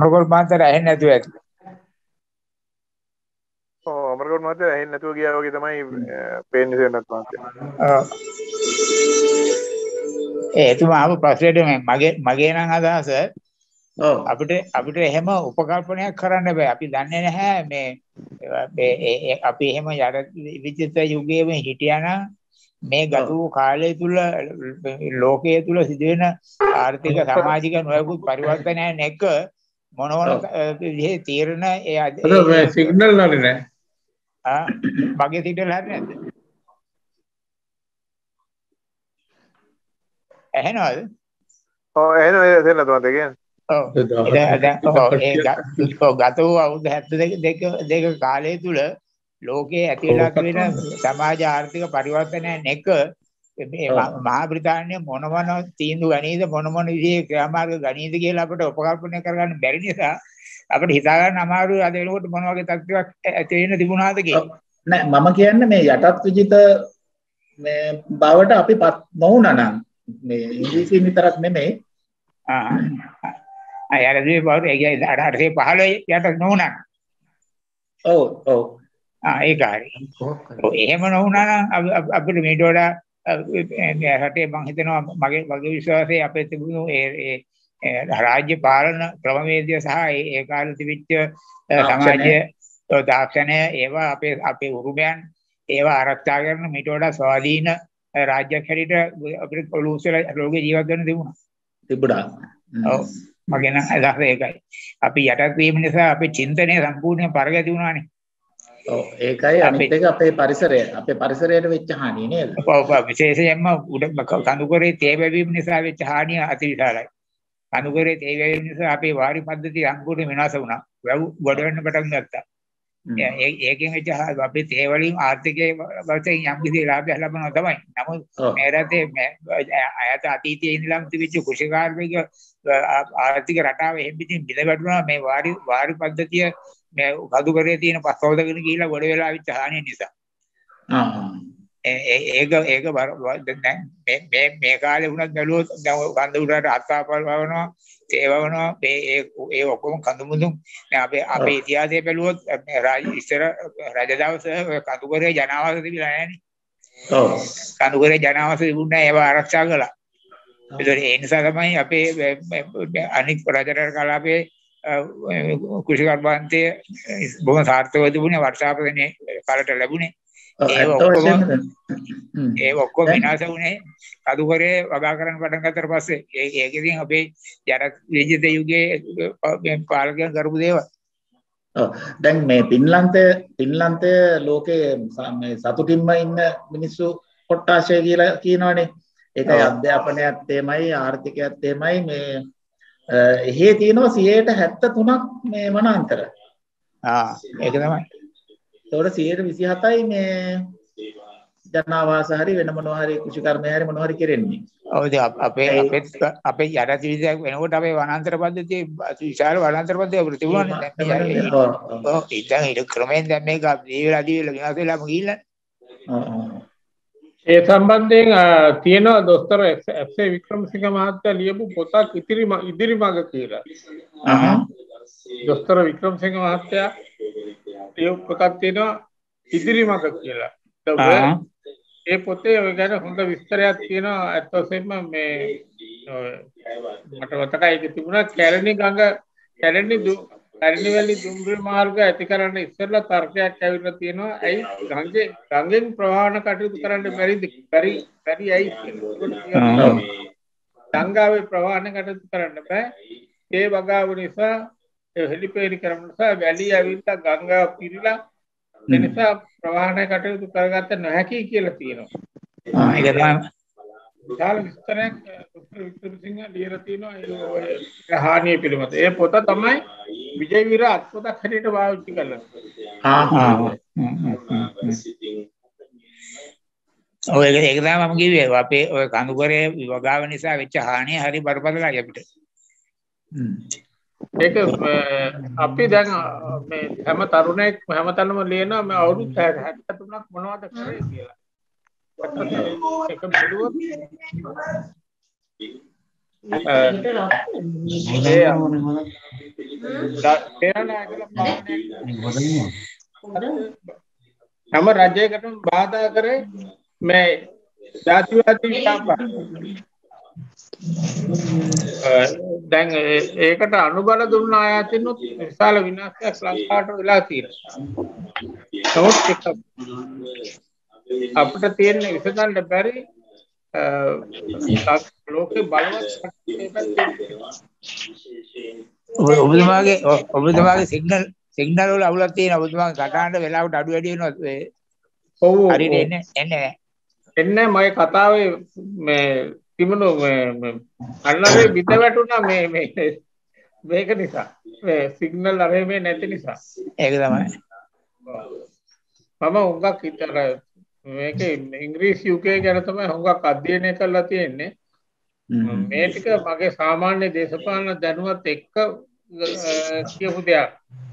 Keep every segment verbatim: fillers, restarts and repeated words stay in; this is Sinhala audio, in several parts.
අමරකෝඩ් මහත්තයාට ඇහෙන්නේ නැතුව ඇති. ඔව් අමරකෝඩ් මහත්තයා ඇහෙන්නේ නැතුව ගියා වගේ තමයි පේන්නේ සේනත් මහත්තයා. ඔව්. ඒ එතුමා ආව ප්‍රශ්නෙට මගේ මගේ නම් අදහස අපිට අපිට එහෙම උපකල්පනයක් කරන්න බෑ. අපි දන්නේ නැහැ මේ අපි එහෙම යඩ විචිත යුගයේම හිටියානම් මේ ගත වූ කාලය තුල ලෝකයේ තුල සිදුවෙන ආර්ථික සමාජික නොයෙකුත් පරිවර්තනයන් එක්ක මොන මොන විදිහේ තීරණ ඒ අද සිග්නල් නැරේ නෑ. ආ මගේ සිග්නල් හරිය නැද්ද? ඇහෙනවද? ඔව් ඇහෙනවා සේනත් මහත්තයා කියන්නේ. ඔව් ඒ ගත වූ අවුරුදු හැත්තෑ දෙක කාලය තුල ලෝකයේ ඇති වෙලා තියෙන සමාජ ආර්ථික පරිවර්තනයන් එක්ක මේ මහා බ්‍රිතාන්‍ය මොන මොන තීන්දුව ගනීද මොන මොන විදිහේ ක්‍රියාමාර්ග ගනීද කියලා අපිට උපකල්පනය කරගන්න බැරි නිසා අපිට හිතා ගන්න අමාරුයි අද වෙනකොට මොන වගේ තත්ත්වයක් ඇති වෙන්න තිබුණාද කියලා. නෑ මම කියන්නේ මේ යටත් විජිත මේ බවට අපිපත් නොවුණා නම් මේ ඉංග්‍රීසියෙන් විතරක් නෙමෙයි ආ අය අර දේ බව ඒ කියන්නේ අටසිය පහළොව යට නොවුණා. ඔව් ඔව් ආ ඒක හරි. ඔව් එහෙම නොවුණා නම් අපිට මේට වඩා රටේ මම හිතනවා මගේ මගේ විශ්වාසය අපේ තිබුණු ඒ රාජ්‍ය පාලන ක්‍රමවේදය සහ ඒ කාලේ තිබිච්ච සමාජයේ දාර්ශනය ඒවා අපේ අපේ උරුමයන් ඒවා ආරක්ෂා කරන මේට වඩා ස්වාධීන රාජ්‍යයක් හැටියට අපිට ලෝකෙ ලෝකේ ජීවත් වෙන්න තිබුණා. තිබුණා. ඔව් මගේ නම් අදහස ඒකයි. අපි යටත් වීම නිසා අපේ චින්තනය සම්පූර්ණයෙන් පරගැති වුණානේ. ඔව් ඒකයි අනිත් එක අපේ පරිසරය අපේ පරිසරයට වෙච්ච හානිය නේද? ඔව් ඔව් විශේෂයෙන්ම උඩ කඳුකරේ තේ වැවීම නිසා වෙච්ච හානිය අතිවිශාලයි. කඳුකරේ තේ වැවීම නිසා අපේ වාරි පද්ධතිය සම්පූර්ණ විනාශ වුණා. වැව් ගොඩ වෙන්න පටන් ගත්තා. ඒකෙන් වෙච්ච අපේ තේ වලින් ආර්ථිකයේ වශයෙන් යම් කිසි ලාභයක් ලබනවා තමයි. නමුත් මේ රටේ අයත අතීතයේ ඉඳලම තිබිච්ච කුෂිකාර්මික ආර්ථික රටාව එහෙම් පිටින් බිඳ වැටුණා මේ වාරි වාරි පද්ධතිය මේ කඳුකරේ තියෙන පස්වවදගෙන ගිහිලා ගොඩ වෙලා වෙච්ච හානිය නිසා. ආ ඒක ඒක දැන් මේ මේ කාලේ වුණත් බැලුවොත් කඳ උඩට අත්පාපල් වවනවා ඒ වවනවා මේ ඒ ඔක්කොම කඳු මුදුන් දැන් අපේ අපේ ඉතිහාසය බැලුවොත් රාජ ඉස්සර රජ දවස කඳුකරේ ජනාවාස තිබිලා නැහැනේ. ඔව් කඳුකරේ ජනාවාස තිබුණා ඒවා ආරක්ෂා කළා. ඒ නිසා තමයි අපේ අනික් රජරට කලාපේ කුෂිකර්මාන්තයේ බොහොම සාර්ථකව තිබුණේ වර්ෂාපතනේ කාලට ලැබුණේ. ඒ ඔක්කොම ඒ ඔක්කොම විනාශ වුණේ කඳුකරේ වගා කරන්න පටන් ගත්තට පස්සේ ඒ ඒකෙන් අපේ ජන විජිත යුගයේ පාලකයන් කරපු දේවල්. ඔව් දැන් මේ පින්ලන්තය පින්ලන්තය ලෝකේ මේ සතුටින්ම ඉන්න මිනිස්සු කොට්ටාශය කියලා කියනවනේ. ඒකයි අධ්‍යාපනයත් තේමයි ආර්ථිකයත් තේමයි මේ එහෙ තියෙනවා සියයට හැත්තෑ තුනක් මේ වනාන්තර. ආ ඒක තමයි. ඒතකොට සියයට විසිහතයි මේ ජනාවාස හරි වෙන මොනවා හරි කුෂිකර්මය හරි මොනවා හරි කෙරෙන්නේ. ඔව් අපේ අපේ අපේ යටත් විදිහක් වෙනකොට අපේ වනාන්තර පද්ධතියේ විශාල වනාන්තර පද්ධතියක් අපිට තිබුණානේ. දැන් ඔව් ඉතින් ඊට ක්‍රමෙන් දැන් මේක දීවිලා දීවිලා විනාශ වෙලාම ගිහිල්ලා. ඒ සම්බන්ධයෙන් තියෙනවා දොස්තර එෆ්.ඒ. වික්‍රමසිංහ මහත්තයා ලියපු පොතක් ඉදිරි ඉදිරි මඟ කියලා. ආහ් දොස්තර වික්‍රමසිංහ මහත්තයා ලියපු පොතක් තියෙනවා ඉදිරි මඟ කියලා. ඒ පොතේ ඔය ගැන හොඳ විස්තරයක් තියෙනවා. අත් වශයෙන්ම මේ මට මතකයි ඒක තිබුණා කැලණි ගඟ කැලණි කැලණි වැලි දුම්රිය මාර්ග ඇති කරන්න ඉස්සෙල්ලා තර්කයක් ඇවිල්ලා තියෙනවා. ඇයි ගඟේ ගඟෙන් ප්‍රවාහන කටයුතු කරන්න බැරිද? බැරි බැරි ඇයි කියලා. ගංගාවේ ප්‍රවාහන කටයුතු කරන්න බෑ. ඒ වගාව නිසා ඒ හෙලිපෙලි කරන නිසා වැලි ඇවිල්ලා ගංගාව පිරීලා ඒ නිසා ප්‍රවාහන කටයුතු කරගත්ත නොහැකි කියලා තියෙනවා. ආ ඒක තමයි විශාල විස්තරයක් ડોક્ટર වික්‍රමසිංහ ලියලා තියෙනවා ඒ හානිය පිළිබඳ. ඒ පොත තමයි විජය වීර අත්පොතක් හැටියට පාවිච්චි කරලා. ආ ආ ඔය ඒක ඒක තමයි මම කිව්වේ අපේ ඔය කඳුකරේ වගාව නිසා වෙච්ච හානිය හරි බරපතලයි අපිට. ඒක අපි දැන් මේ හැම තරුණයෙක් හැමතැනම ලියනවා මේ අවුරුදු හැත්තෑ තුනක් මොනවද කරේ කියලා. ඒක බැලුවොත් හැම රජයකටම බාධා කරේ මේ ජාතිවාදී ව්‍යාපාර. දැන් ඒකට අනුබල දුන්න ආයතනොත් විශාල විනාශයක් ලංකාවට වෙලා තියෙනවා. අපිට තියෙන විසඳන්න බැරි ලෝකේ බලවත් ඔබතුමාගේ ඔබතුමාගේ සිග්නල් සිග්නල් වල අවුලක් තියෙනවා. ඔබතුමාගේ කතාවට වෙලාවට අඩු වැඩි වෙනවා. ඔව් හරියට එන්නේ එන්නේ එන්නේ මම කතාවේ මේ තිබුණු මේ අල්ලරේ බිත වැටුණා මේ මේ මේක නිසා මේ සිග්නල් අරේ මේ නැති නිසා. ඒක තමයි. මම උඟක් හිතර මේකේ ඉංග්‍රීසි යුකේ ගැන තමයි හුඟක් අධ්‍යයනය කරලා තියෙන්නේ. මේ ටික මගේ සාමාන්‍ය දේශපාලන දැනුවත් එක්ක කියපු දෙයක්.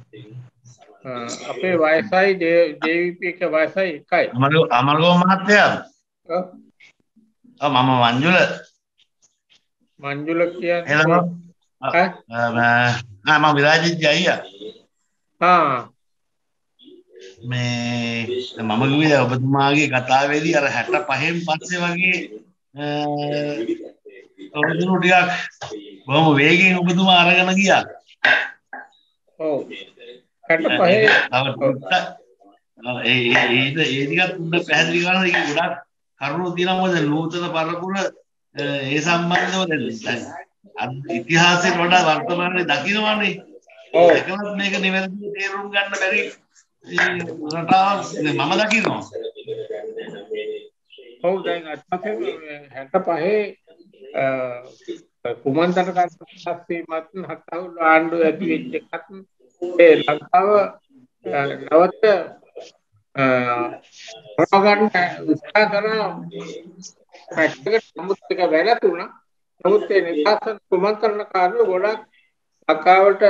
අපේ වයසයි ජේ.වී.පී එක වයසයි එකයි. අමරගෝ අමරගෝ මහත්තයා. ඔව්. ආ මම මංජුල. මංජුල කියන්නේ එළම ආ මම විරාජිත් අයියා. ආ මේ මම කිව්වේ ඔබතුමාගේ කතාවේදී අර හැට පහෙන් පස්සේ වගේ තොරතුරු ටිකක් බොහොම වේගෙන් ඔබතුමා අරගෙන ගියා. ඔව්. හැට පහේ ඒ ඒ ඒ ටිකත් උඩ පැහැදිලි කරනවා. ඒක ගොඩක් කරුණු තියෙනවා. මොකද නූතන පරපුර ඒ සම්බන්ධව දැන් ඉතිහාසයට වඩා වර්තමානයේ දකින්නවානේ. ඔව්. ඒකවත් මේක නිවැරදිව තේරුම් ගන්න බැරි රටාවක් මම දකිනවා. ඔව් දැන් අත්පතේ හැට පහේ කුමන්තර කාර්යපත්ති මත හතවුල් ආණ්ඩුව ඇති වෙච්ච එකත් ඒ ලංකාව නවත ප්‍රගන්න උත්සාහ කරන පැත්තකට සමුත් එක වැළතුණා. නමුත් ඒ නිදහස් කුමන්තරණ කාර්ය ගොඩක් ලංකාවට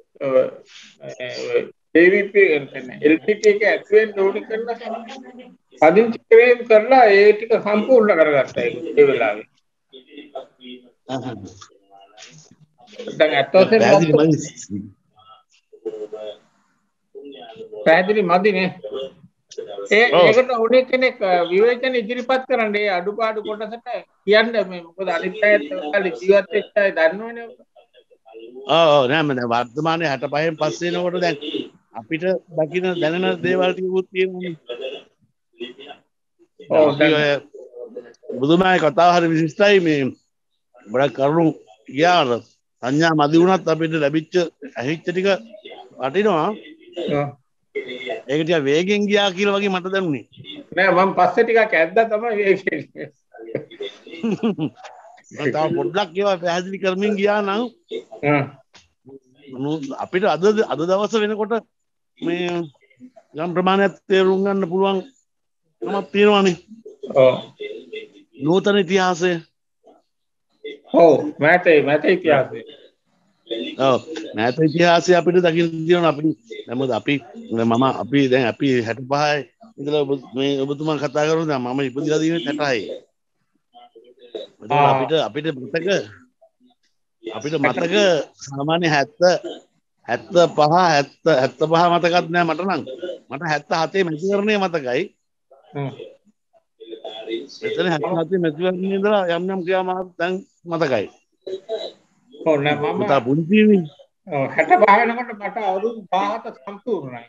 ජේ.වී.පී එල් පී ටී එක ඇතුලෙන් ඕනි කරලා පදිංචි කිරීම කරලා ඒ ටික සම්පූර්ණ කරගත්තා ඒ වෙලාවේ. දැන් අතෝසේ පැහැදිලි මදිනේ. ඒ ඒකට ඕනේ කෙනෙක් විවේචන ඉදිරිපත් කරන්න ඒ අඩුපාඩු කොටසට කියන්න මේ මොකද අනිත් අයත් කලින් ජීවත් වෙච්ච අය දන්නවනේ. ඔව් ඔව් නෑ මම වර්තමානයේ හැට පහෙන් පස්සේ එනකොට දැන් අපිට දකින්න දැනෙන දේවල් ටිකකුත් තියෙනවා. ඔව් දැන් බුදුමාගේ කතාව හරි විශිෂ්ටයි. මේ ගොඩක් කරුණු ගියාට සංඥා මදි වුණත් අපිට ලැබිච්ච ඇහිච්ච ටික වටිනවා. ඒක ටික වේගෙන් ගියා කියලා වගේ මට දැනුනේ. නෑ මම පස්සේ ටිකක් ඇද්දා තමයි වේගෙන්. මම තව පොඩ්ඩක් ඒවා පැහැදිලි කරමින් ගියා නම් අපිට අද අද දවස වෙනකොට මේ යම් ප්‍රමාණයක් තේරුම් ගන්න පුළුවන් කමක් තියෙනවානේ. ඔව්. නූතන ඉතිහාසය. ඔව් මෑත මෑත ඉතිහාසය. ඔව් මෑත ඉතිහාසය අපිට දකින්න තියෙනවා. අපි නමුත් අපි මම අපි දැන් අපි හැට පහයි ඉඳලා මේ ඔබතුමා කතා කරනවා. මම ඉපදිලා තියෙන්නේ හැටයි. අපිට අපිට මතක අපිට මතක සාමාන්‍ය හැත්තෑ පහ හැත්තෑ පහ මතකත් නෑ මට නම්. මට හැත්තෑ හතේ මැතිවරණය මතකයි. එතන හැත්තෑ හතේ මැතිවරණයේ ඉඳලා යම් යම් ක්‍රියාමාර්ග දැන් මතකයි. ඔව් නෑ මම පුතා පුංචිනේ. ඔව් හැට පහ වෙනකොට මට අවුරුදු පහක සම්පූර්ණයි.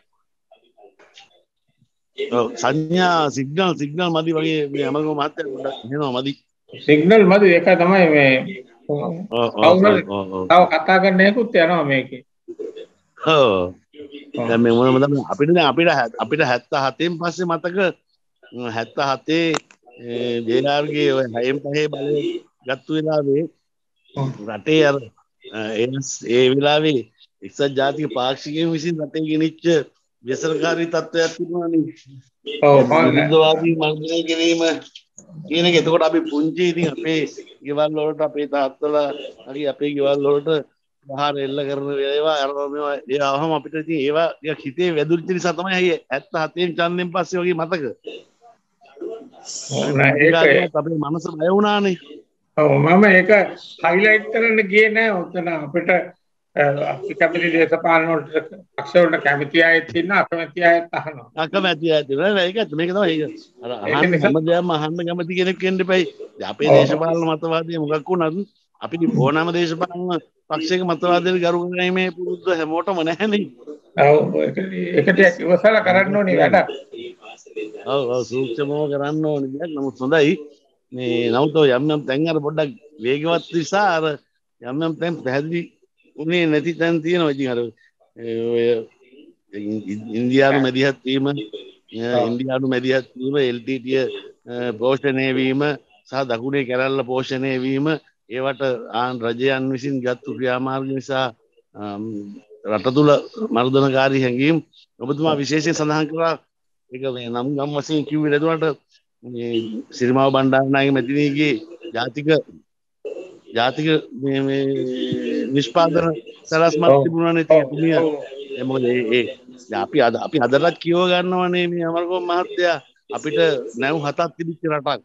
ඔව් සංඥා සිග්නල් සිග්නල් මදි වගේ මේ අමරගම මහත්තයා පොඩ්ඩක් එනවා මදි. සිග්නල් මදි ඒක තමයි මේ ඔව් තව කතා කරන්න හේකුත් යනවා මේකේ. ඔව් දැන් මේ මොනවද අපිට දැන් අපිට අපිට හැත්තෑ හතෙන් පස්සේ මතක හැත්තෑ හතේ ජේ.ආර්.ගේ ඔය හයෙන් පහේ බලය ගත්තු වෙලාවේ රටේ අර ඒ වෙලාවේ එක්සත් ජාතික පාක්ෂිකයන් විසින් රටේ ගෙනිච්ච ව්‍යසනකාරී තත්ත්වයක් තිබුණානේ. ඔව් විරුද්ධවාදී මර්ධනය කිරීම කියන එක. එතකොට අපි පුංචි ඉතින් අපේ ගෙවල් වලට අපේ තාත්තලා හරි අපේ ගෙවල් වලට ආහාර එල්ල කරන ඒවා අරනවා මේවා ඒ ආවම අපිට ඉතින් ඒවා ටිකක් හිතේ වැදුරිච්ච නිසා තමයි අය හැත්තෑ හතෙන් ඡන්දෙන් පස්සේ වගේ මතක. ඔව් නෑ ඒක අපේ මනස බය වුණානේ. ඔව් මම ඒක හයිලයිට් කරන්න ගියේ නෑ උතන අපිට අපි කැමති දේශපාලන වලට පක්ෂ වලට කැමති අයත් ඉන්න අකමැති අයත් අහනවා. අකමැති අයත් ඉන්නවා. ඒක මේක තමයි ඒක. අර අහන්න හැමදේම අහන්න කැමති කෙනෙක් වෙන්න එපයි. අපේ දේශපාලන මතවාදී මොකක් වුණත් අපි ඕනෑම දේශපාලන පක්ෂයක මතවාදයට ගරු කිරීමේ පුරුද්ද හැමෝටම නැහැනේ. ඔව් ඒකට ඉවසලා කරන්න ඕනේ වැඩ. ඔව් ඔව් සූක්ෂමව කරන්න ඕනේ දෙයක්. නමුත් හොඳයි. මේ නමුත් යම් යම් තැන් අර පොඩ්ඩක් වේගවත් නිසා අර යම් යම් තැන් පැහැදිලි උනේ නැති තැන් තියෙනවා. ඉතින් අර ඔය ඉන්දියානු මැදිහත් වීම ඉන්දියානු මැදිහත් වීම එල් ටී ටී පෝෂණය වීම සහ දකුණේ කැරැල්ල පෝෂණය වීම ඒවට ආන් රජයන් විසින් ගත්තු ක්‍රියාමාර්ග නිසා රට තුළ මර්ධනකාරී හැඟීම් ඔබතුමා විශේෂයෙන් සඳහන් කළා. ඒක මේ නම් ගම් වශයෙන් කිව්වේ නේද? මේ සිරිමාව බණ්ඩාරනායක මැතිණියගේ ජාතික ජාතික මේ මේ නිෂ්පාදන සලස්මත් තිබුණානේ තිබුණිය. ඒ මොකද ඒ අපි අද අපි අදටත් කියව ගන්නවනේ මේ අමරකෝම මහත්තයා අපිට නැව් හතක් තිබිච්ච රටක්.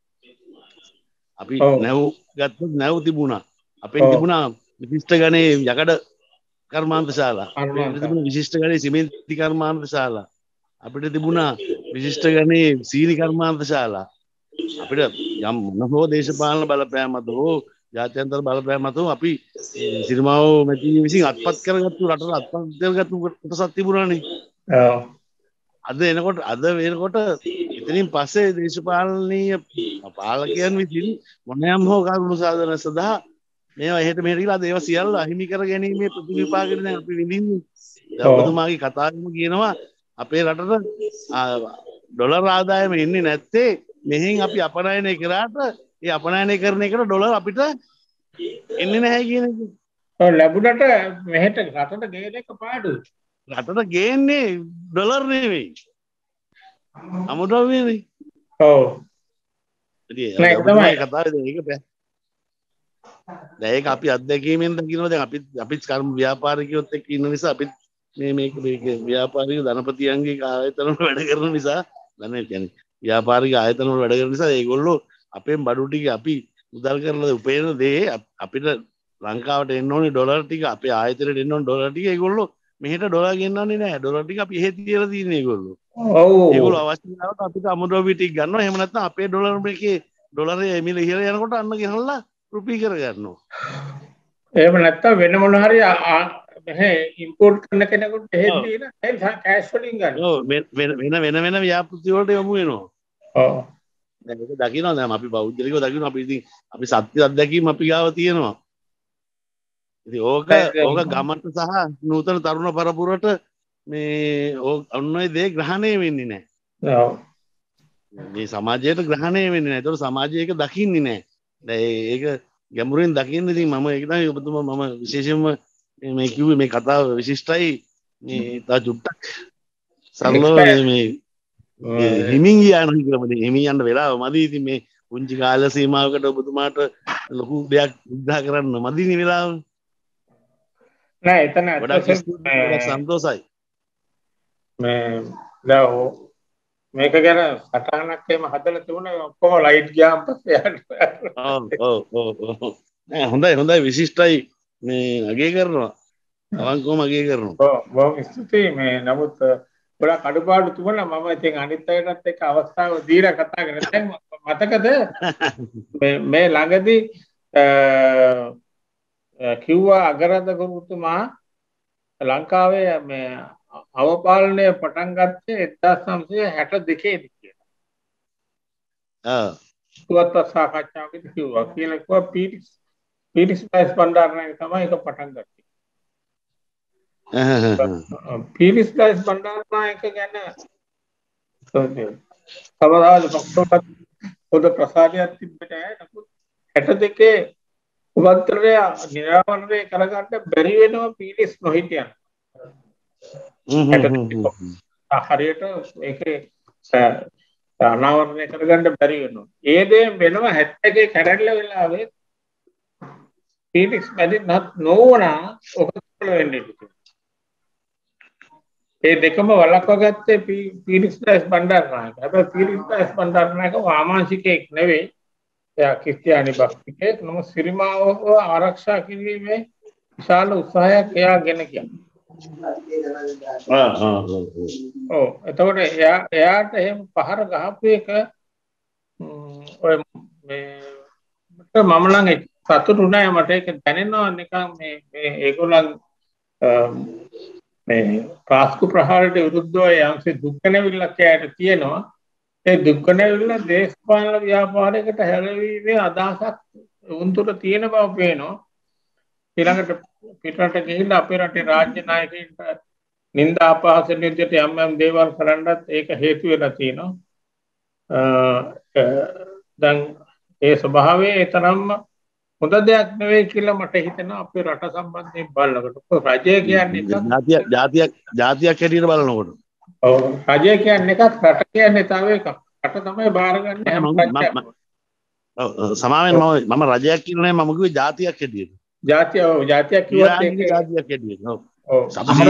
අපි නැව් ගත්තොත් නැව් තිබුණා. අපෙන් තිබුණා විශිෂ්ට ගණේ යකඩ කර්මාන්ත ශාලා. අපිට තිබුණා විශිෂ්ට ගණේ සිමෙන්ති කර්මාන්ත ශාලා. අපිට තිබුණා විශිෂ්ට ගණේ සීනි කර්මාන්ත ශාලා. අපිට යම් මොනෝ දේශපාලන බලපෑමද හෝ ජාත්‍යන්තර බලපෑමද හෝ අපි සිරිමාව මැතිණිය විසින් අත්පත් කරගත්තු රටට අත්පත් කරගත්තු කොටසක් තිබුණානේ. ඔව්. අද එනකොට අද වෙනකොට එතනින් පස්සේ දේශපාලනීය පාලකයන් විසින් මොනෑම් හෝ කරුණු සාධන සඳහා මේවා එහෙට මෙහෙට ගිහලා ඒව සියල්ල අහිමි කර ගැනීමේ ප්‍රතිවිපාකෙට දැන් අපි විඳින්නේ. දැන් ඔබතුමාගේ කතාවෙම කියනවා අපේ රටට ඩොලර් ආදායම එන්නේ නැත්තේ මෙහෙන් අපි අපනයනය කරාට ඒ අපනයනය කරන එකට ඩොලර් අපිට එන්නේ නැහැ කියන එක. ඔව් ලැබුණට මෙහෙට රටට ගේන එක පාඩුයි. රටට ගේන්නේ ඩොලර් නෙවෙයි. අමුද්‍රව්‍යනේ. ඔව්. ඉතින් ඒක තමයි කතාවේ ඒක බෑ. දැන් ඒක අපි අත්දැකීමෙන් දකිනවා. දැන් අපි අපි කර්ම ව්‍යාපාරිකයොත් එක්ක ඉන්න නිසා අපි මේ මේක මේක ව්‍යාපාරික ධනපතියන්ගේ ආයතන වල වැඩ කරන නිසා දැන් කියන්නේ ව්‍යාපාරික ආයතන වල වැඩ කරන නිසා ඒගොල්ලෝ අපෙන් බඩු ටික අපි මුදල් කරලා උපයන දේ අපිට ලංකාවට එන්න ඕනේ ඩොලර් ටික අපේ ආයතනයට එන්න ඕනේ ඩොලර් ටික ඒගොල්ලෝ මෙහෙට ඩොලර් ගෙන්නන්නේ නැහැ. ඩොලර් ටික අපි එහෙ තියලා තියෙන ඒගොල්ලෝ. ඔව්. ඒගොල්ලෝ අවශ්‍ය වෙලාවට අපිට අමුද්‍රව්‍ය ටික ගන්නවා. එහෙම නැත්නම් අපේ ඩොලර් මේකේ ඩොලරේ මිල ඉහළ යනකොට අන්න ගෙනල්ලා රුපී කර ගන්නවා. එහෙම නැත්නම් වෙන මොන හරි මෙහෙ ඉම්පෝට් කරන කෙනෙකුට එහෙම දින කෑෂ් වලින් ගන්න. ඔව් වෙන වෙන වෙන වෙන ව්‍යාපෘති වලට යමු වෙනවා. ඔව්. දැන් ඒක දකිනවා දැන් අපි බෞද්ධලිකව දකිනවා අපි ඉතින් අපි සත්‍ය අත්දැකීම් අපි ගාව තියෙනවා. ඉතින් ඕක ඕක ගමන්ට සහ නූතන තරුණ පරපුරට මේ ඔන්න ඔය දේ ග්‍රහණය වෙන්නේ නැහැ. ඔව්. මේ සමාජයට ග්‍රහණය වෙන්නේ නැහැ. ඒතකොට සමාජය ඒක දකින්නේ නැහැ. දැන් ඒක ගැඹුරින් දකින්න ඉතින් මම ඒක තමයි ඔබතුමා මම විශේෂයෙන්ම මේ කිව්වේ මේ කතාව විශිෂ්ටයි. මේ තා චුට්ටක් සරලව මේ හිමින් යනවා කියලා මම හිමින් යන්න වෙලාව මදි. ඉතින් මේ පුංචි කාල සීමාවකට ඔබතුමාට ලොකු දෙයක් විග්‍රහ කරන්න මදිනේ වෙලාව. නෑ එතන සන්තෝසයි. මේ දැන් මේක ගැන සටහනක් එහෙම හදලා තිබුණා ඔක්කොම ලයිට් ගියාම පස්සේ ඔව් ඔව් ඔව් ඔව් නෑ හොඳයි හොඳයි විශිෂ්ටයි මේ අගය කරනවා අවංකවම අගය කරනවා. ඔව් බොහොම ස්තුතියි. මේ නමුත් ගොඩක් අඩුපාඩු තිබුණා. මම ඉතින් අනිත් අයටත් එක්ක අවස්ථාව දීලා කතා කරා. දැන් මතකද මේ මේ ළඟදී කිව්වා අගරද ගුරුතුමා ලංකාවේ මේ අවපාලනය පටන් ගත්තේ එක්දාස් නවසිය හැට දෙකේ දී කියලා. ආ. පුවත් සාකච්ඡාවකදී කිව්වා කියලා කිව්වා පීටිස් පීටිස් බයිස් බණ්ඩාරනායක තමයි ඒක පටන් ගත්තේ. පීටිස් බයිස් බණ්ඩාරනායක ගැන සමහරවල් පොක්ටෝපත් පොද ප්‍රසාදයක් තිබෙට නමුත් හැට දෙකේ උපත්තරය නිරාවරණය කරගන්න බැරි වෙනවා පීටිස් නොහිටියන්. හරියට ඒකේ අනාවරණය කරගන්න බැරි වෙනවා. ඒ දේ වෙනවා හැත්තෑගේ කැරැල්ල වෙලාවේ පීටිස් මැදි නොවුණා ඔක වෙන්න ඉතින්. ඒ දෙකම වළක්වා ගත්තේ පීටිස් බයිස් බණ්ඩාරනායක. හැබැයි පීටිස් බයිස් බණ්ඩාරනායක වාමාංශිකයෙක් නෙවෙයි. එයා ක්‍රිස්තියානි භක්තිකයෙක්. නමුත් සිරිමාවව ආරක්ෂා කිරීමේ විශාල උත්සාහයක් එයා ගෙන කියනවා. ආ ආ ඔව් එතකොට එයා එයාට එහෙම පහර ගහපු එක ඔය මේ මම නම් සතුටු නෑ මට ඒක දැනෙනවා නිකන් මේ මේ ඒගොල්ලන් මේ ප්‍රාස්කු ප්‍රහාරයට විරුද්ධව යම්සේ දුක්ඛනවිල්ලක් ඇයට තියෙනවා. ඒ දුක්ඛනවිල්ල දේශපාලන ව්‍යාපාරයකට හැරවීමේ අදහසක් උන්තුර තියෙන බව පේනවා. ඊළඟට පිටරට ගිහිල්ලා අපේ රටේ රාජ්‍ය නායකයින්ට නින්දා අපහාස නිර්දිට යම් යම් දේවල් කරන්නත් ඒක හේතු වෙලා තියෙනවා. දැන් ඒ ස්වභාවය තරම්ම හොඳ දෙයක් නෙවෙයි කියලා මට හිතෙනවා අපේ රට සම්බන්ධයෙන් බලනකොට. රජය කියන්නේ ජාතියක් ජාතියක් ජාතියක් හැටියට බලනකොට. ඔව් රජය කියන්නේ එකක් රට කියන්නේ තව එකක්. රට තමයි බාරගන්නේ හැම රජයක්ම. ඔව් සමාවෙන් මම මම රජයක් කියන්නේ මම කිව්වේ ජාතියක් හැටියට. ජාතිය ඔව් ජාතියක් කිව්වත් ඒක ජාතියක් හැටියට. ඔව්. ඔව්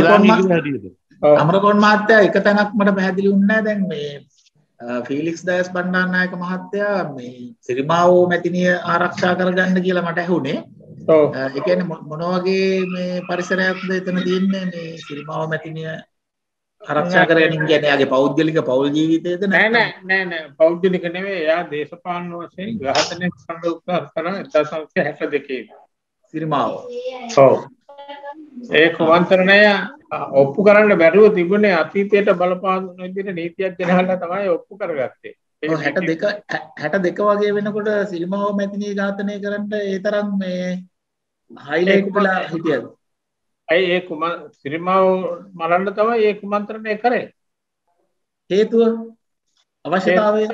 අමරකෝන් මහත්තයා එක තැනක් මට පැහැදිලි වුණේ නැහැ. දැන් මේ ෆීලික්ස් ඩයස් බණ්ඩාරනායක මහත්තයා මේ සිරිමාවෝ මැතිනිය ආරක්ෂා කරගන්න කියලා මට ඇහුනේ. ඔව්. ඒ කියන්නේ මොන වගේ මේ පරිසරයක්ද එතන තියෙන්නේ මේ සිරිමාවෝ මැතිනිය ආරක්ෂා කරගෙන කියන්නේ යාගේ පෞද්ගලික පෞල් ජීවිතයේද නෑ නෑ නෑ නෑ පෞද්ගලික නෙවෙයි. එයා දේශපාලන වශයෙන් ඝාතනය කරන්න උත්සාහ කරන එක්දහස් නවසිය හැට දෙකේ සිරිමාවෝ. ඔව්. ඒ කුමන්ත්‍රණය ඔප්පු කරන්න බැරුව තිබුණේ අතීතයට බලපාන විදිහට නීතියක් ගෙනහල්ලා තමයි ඔප්පු කරගත්තේ. ඒක හැට දෙක හැට දෙක වගේ වෙනකොට සිරිමාවෝ මැතිනිය ඝාතනය කරන්න ඒ තරම් මේ හයිලයිට් වෙලා හිටියද? අයි ඒ කුම සිරිමාවෝ මරන්න තමයි ඒ කුමන්ත්‍රණය කරේ. හේතුව අවශ්‍යතාවය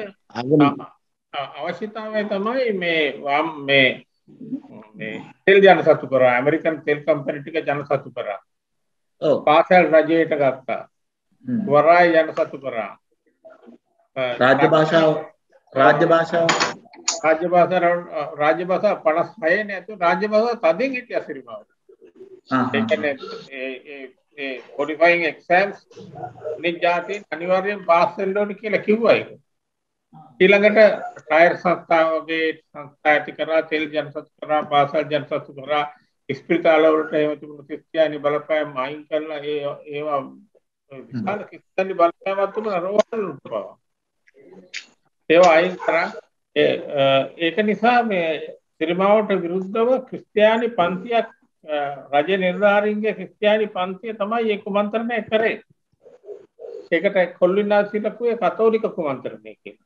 අවශ්‍යතාවය තමයි මේ මේ මේ තෙල් ජන සතු කරා ඇමරිකන් තෙල් කම්පැනි ටික ජන සතු කරා. ඔව්. පාසල් රජයට ගත්තා. වරාය ජන සතු කරා. රාජ්‍ය භාෂාව රාජ්‍ය භාෂාව රාජ්‍ය භාෂාව රාජ්‍ය භාෂා පනස් හය නේතු රාජ්‍ය භාෂාව තදින් හිටියා සිරිමාව. ආ. ඒ කියන්නේ ඒ ඒ qualifying exams නිජාති අනිවාර්යෙන් පාස් වෙන්න ඕනේ කියලා කිව්වා ඒක. ඊළඟට ටයර් සංස්ථාවගේ සංස්ථා ඇති කරා තෙල් ජනසතු කරා පාසල් ජනසතු කරා ස්පිරිතාල වලට එහෙම තිබුණු ක්‍රිස්තියානි බලපෑම් අයින් කරලා ඒ ඒවා විශාල ක්‍රිස්තියානි බලපෑමක් තිබුණා රෝහල් වලට. ඒවා අයින් කරා ඒක නිසා මේ සිරිමාවට විරුද්ධව ක්‍රිස්තියානි පන්තියක් රජ නිලධාරීන්ගේ ක්‍රිස්තියානි පන්තිය තමයි ඒ කුමන්ත්‍රණය කරේ. ඒකට කොල්ලින්නාසිලකුවේ කතෝලික කුමන්ත්‍රණය කියලා.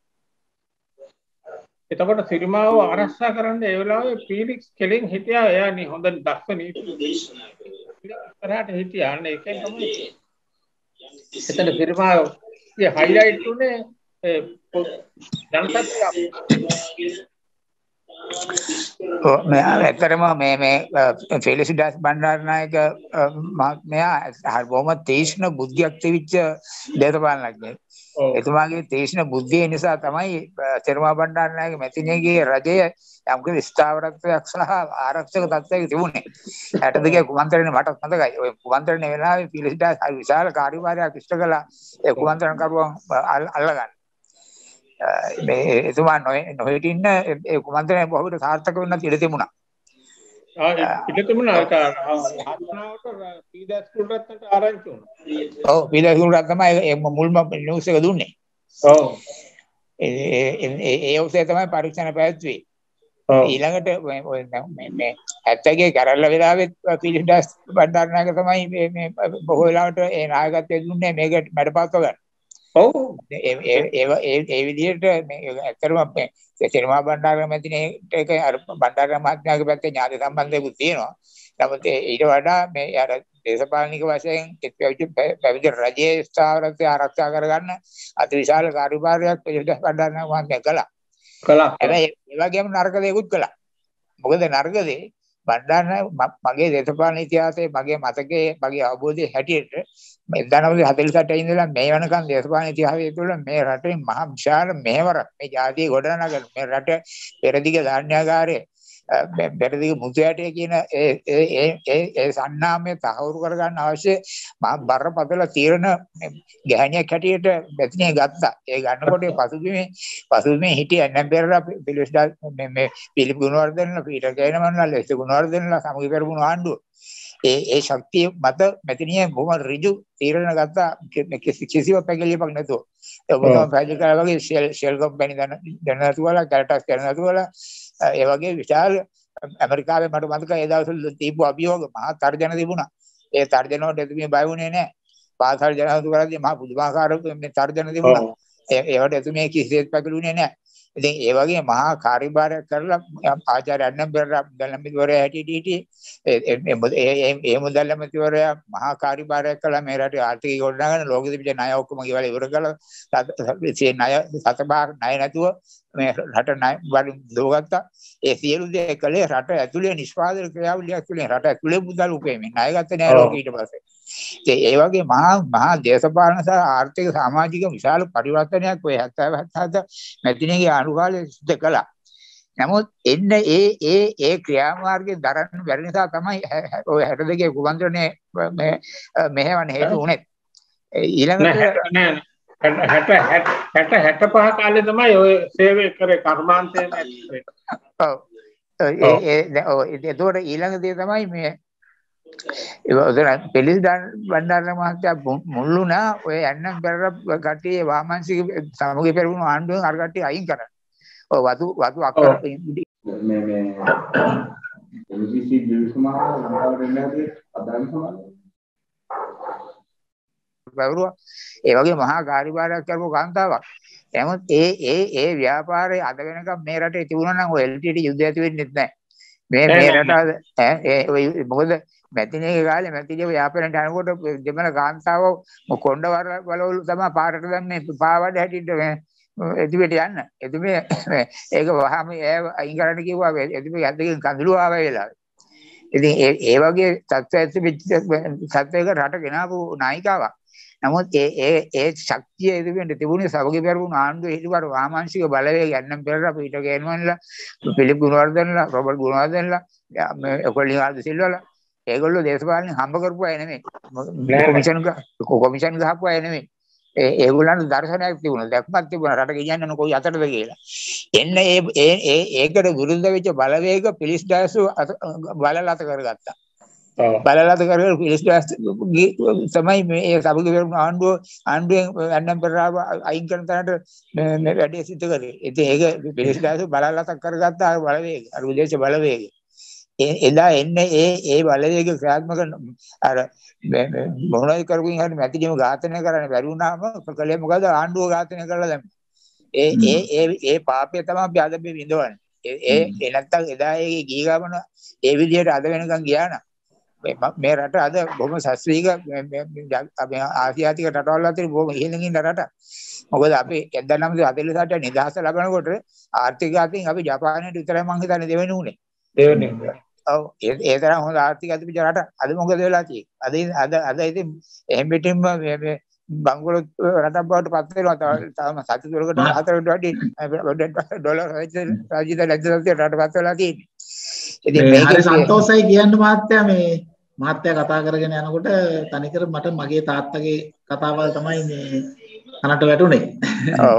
එතකොට සිරිමාව ආරක්ෂා කරන්න ඒ වෙලාවේ ෆීලික්ස් කෙලින් හිටියා. එයා නි හොඳ දක්ෂ නීති ඉස්සරහට හිටියා. අන්න ඒකෙන් තමයි එතන සිරිමාවගේ හයිලයිට් උනේ ඒ ජනසත්‍ය. ඔව් මේ ඇත්තටම මේ මේ ෆෙලික්ස් ඩයස් බණ්ඩාරනායක මහත්මයා බොහොම තීක්ෂණ බුද්ධියක් තිබිච්ච දේශපාලනඥයෙක්. එතුමාගේ තීක්ෂණ බුද්ධිය නිසා තමයි සිරිමා බණ්ඩාරනායක මැතිණියගේ රජය යම්කිසි ස්ථාවරත්වයක් සහ ආරක්ෂක තත්ත්වයක තිබුණේ. හැට දෙකේ කුමන්ත්‍රණය මට මතකයි. ඔය කුමන්ත්‍රණය වෙලාවේ ෆෙලික්ස් ඩයස් විශාල කාර්යභාරයක් ඉෂ්ට කළා ඒ කුමන්ත්‍රණකරුවන් අල්ලගන්න. මේ එතුමා නොහිටින්න ඒ කුමන්ත්‍රණය බොහෝට සාර්ථක වෙන්නත් ඉඩ තිබුණා. ආ ඉඩ තිබුණා. ඒක ආත්මනාවට පීඩා ස්කූල්ටත් ආරංචි වුණා. ඔව් පීඩා ස්කූල්ට තමයි ඒ මුල්ම නිවුස් එක දුන්නේ. ඔව්. ඒ ඒ ඔස්සේ තමයි පරීක්ෂණ පැවැත්වුවේ. ඊළඟට මේ මේ ඇත්තගේ කරල්ල වෙලාවෙත් ෆෙලික්ස් ඩයස් බණ්ඩාරනායක තමයි මේ මේ බොහෝ වෙලාවට ඒ නායකත්වය දුන්නේ මේකට මැඩපත්ව ගන්න. ඔව් ඒ ඒ ඒ විදිහට මේ ඇත්තටම මේ සිරිමා බණ්ඩාරනායක මැතිණියට ඒක අර බණ්ඩාරනායක මහත්මයාගේ පැත්තේ ඥාති සම්බන්ධයකුත් තියෙනවා. නමුත් ඊට වඩා මේ අර දේශපාලනික වශයෙන් පැවිදි රජයේ ස්ථාවරත්වය ආරක්ෂා කරගන්න අතිවිශාල කාර්යභාරයක් ෆෙලික්ස් ඩයස් බණ්ඩාරනායක මහත්මයා කළා. කළා. හැබැයි ඒ වගේම නරක දේකුත් කළා. මොකද නරක දේ බණ්ඩාරනායක මගේ දේශපාලන ඉතිහාසයේ මගේ මතකයේ මගේ අවබෝධයේ හැටියට එක්දාස් නවසිය හතළිස් අටේ ඉඳලා මේ වෙනකන් දේශපාලන ඉතිහාසය තුළ මේ රටේ මහා විශාල මෙහෙවරක් මේ ජාතිය ගොඩනගන මේ රට පෙරදිග ධාන්‍යාගාරයේ බෙරදිග මුතුයටේ කියන ඒ ඒ ඒ ඒ සන්නාමයේ තහවුරු කරගන්න අවශ්‍ය මහා බරපතල තීරණ ගැහණියක් හැටියට මෙතනින් ගත්තා. ඒ ගන්නකොට පසුබිමේ පසුබිමේ හිටිය නැබෙරලා පිළිස්දා මේ මේ පිළිප ගුණවර්ධනලා පීටර් ගේනමන්ලා ලෙස් ගුණවර්ධනලා සමගි කරපුණු ආණ්ඩුව. ඒ ඒ ශක්තිය මත මෙතනිය බොහොම ඍජු තීරණ ගත්තා කිසිව පැකිලියක් නැතුව. ඒ මොනවා පැහැදිලි කරලා වගේ ෂෙල් ෂෙල් කම්පැනි දැන දැනතුවලා කැරටස් දැනතුවලා ඒ වගේ විශාල ඇමරිකාවේ මට මතකයි ඒ දවස්වල දීපු අභියෝග මහා තර්ජන තිබුණා. ඒ තර්ජන වලට එතුමිය බය වුණේ නැහැ. පාසල් ජනහතු කරද්දී මහා පුදුමාකාර මේ තර්ජන තිබුණා. ඒ ඒවට එතුමිය කිසිසේත් පැකිලුනේ නැහැ. ඉතින් ඒ වගේ මහා කාර්යභාරයක් කරලා ආචාර්ය අන්නම්බෙරලා මුදල්මැතිවරයා හැටියට හිටියේ. ඒ ඒ මුදල්මැතිවරයා මහා කාර්යභාරයක් කළා මේ රටේ ආර්ථිකය ගොඩනගන ලෝකෙ තිබිච්ච ණය ඔක්කොම ගෙවලා ඉවර කළා. ඒ ණය සතපහක් ණය නැතුව මේ රට ණය වලින් දෝගත්තා. ඒ සියලු දේ කළේ රට ඇතුලේ නිෂ්පාදන ක්‍රියාවලියක් තුළින් රට ඇතුලේ මුදල් උපයමින් ණය ගත්තේ නෑ ලෝකෙ ඊට පස්සේ. ඒ වගේ මහා මහා දේශපාලන සහ ආර්ථික සමාජික විශාල පරිවර්තනයක් ඔය හැත්තෑ හත මෙතිණිගේ අනුකාලයේ සිද්ධ කළා. නමුත් එන්න ඒ ඒ ඒ ක්‍රියාමාර්ගයේ දරන්න බැරි නිසා තමයි ඔය හැට දෙකේ කුමන්ත්‍රණය මේ මෙහෙවන හේතු උනේ. ඊළඟට හැට හැට හැට පහ කාලේ තමයි ඔය සේවය කරේ කර්මාන්තයෙන්. ඔව් ඒ ඒ ඔව් ඒතකොට ඊළඟ දේ තමයි මේ ඒ වගේ පෙලිස් බණ්ඩාර මහත්තයා මුල්ුණා ඔය යන්නම් පෙරර කට්ටිය වාමංශික සමගි පෙරමුණු ආණ්ඩුවෙන් අර කට්ටිය අයින් කරා. ඔය වතු වතු අක්කර මේ මේ එම්ජීසී ජීවිතමාන ලංකාවට එන්න හැදී අදාළ සමාන බවරුව ඒ වගේ මහා කාර්යභාරයක් කරපු කාන්තාවක්. එහමත් ඒ ඒ ඒ ව්‍යාපාරයේ අද වෙනකම් මේ රටේ තිබුණා නම් ඔය එල් ටී ටී යුද්ධය ඇති වෙන්නේ නැහැ. මේ මේ රට ඈ ඒ මොකද මැතිණියගේ කාලේ මැතිණිය ව්‍යාපාරයට යනකොට දෙමළ කාන්තාව කොණ්ඩ වලවලු තමයි පාරට දැම්මේ පාවඩ හැටියට මේ එදිබෙට යන්න. එදිබේ ඒක වහම ඒ අයින් කරන්න කිව්වා. එදිබේ යද්දකින් කඳුළු ආවා වෙලාවේ. ඉතින් ඒ ඒ වගේ තත්ත්වයක් තත්ත්වයක රට ගෙනාවු නායිකාවක්. නමුත් ඒ ඒ ඒ ශක්තිය එදිබෙන්ට තිබුණේ සමගි පෙරමුණු ආණ්ඩුවේ හිටපු වාමාංශික බලවේග යන්නම් පෙරලා පීටර් ගේනමන්ලා පිලිප් ගුණවර්ධනලා රොබර්ට් ගුණවර්ධනලා කොලින් ආල්ද සිල්වලා ඒගොල්ලෝ දේශපාලනේ හම්බ කරපු අය නෙමෙයි. කොමිෂන් කොමිෂන් ගහපු අය නෙමෙයි. ඒ ඒගොල්ලන්ට දර්ශනයක් තිබුණා. දැක්මක් තිබුණා රට ගෙනියන්න කොයි අතටද කියලා. එන්න ඒ ඒ ඒකට විරුද්ධ වෙච්ච බලවේග පිලිස් ඩයස් බලලත කරගත්තා. බලලත කරගෙන පිලිස් ඩයස් තමයි මේ සමගි පෙරමුණු ආණ්ඩුව ආණ්ඩුවෙන් යන්නම් පෙරාව අයින් කරන තැනට මේ වැඩේ සිද්ධ කරේ. ඉතින් ඒක පිලිස් ඩයස් බලලත කරගත්තා බලවේග. අර විදේශ බලවේග. එදා එන්නේ ඒ ඒ බලවේග ක්‍රියාත්මක අර මොනවයි කරගින් හරි මැතිණියම ඝාතනය කරන්න බැරි වුණාම කලේ මොකද ආණ්ඩුව ඝාතනය කරලා දැම්මේ. ඒ ඒ ඒ ඒ පාපය තමයි අපි අද මේ විඳවන්නේ. ඒ ඒ නැත්තම් එදා ඒ ගී ගමන ඒ විදිහට අද වෙනකන් ගියා නම් මේ රට අද බොහොම ශාස්ත්‍රීය අපි ආසියාතික රටවල් අතර බොහොම ඉහළින් ඉන්න රට. මොකද අපි එක්දාස් නවසිය හතළිස් අට නිදහස ලබනකොට ආර්ථික අතින් අපි ජපානයට විතරයි මං හිතන්නේ දෙවෙනි උනේ. දෙවෙනි. ඔව් ඒ ඒ තරම් හොඳ ආර්ථිකයක් තිබිච්ච රට අද මොකද වෙලා තියෙන්නේ? අද අද අද ඉතින් එහෙම පිටින්ම මේ මේ බංගලොත් රටක් බවට පත් වෙනවා. තාම සති තුනකට හතරකට වැඩි ඩොලර් රාජ්‍ය ලැජ්ජාතිය රටපත් වෙලා තියෙන්නේ. ඉතින් මේක හරි සන්තෝෂයි කියන්න මහත්තයා මේ මහත්තයා කතා කරගෙන යනකොට තනිකර මට මගේ තාත්තගේ කතාවල් තමයි මේ කනට වැටුනේ. ඔව්.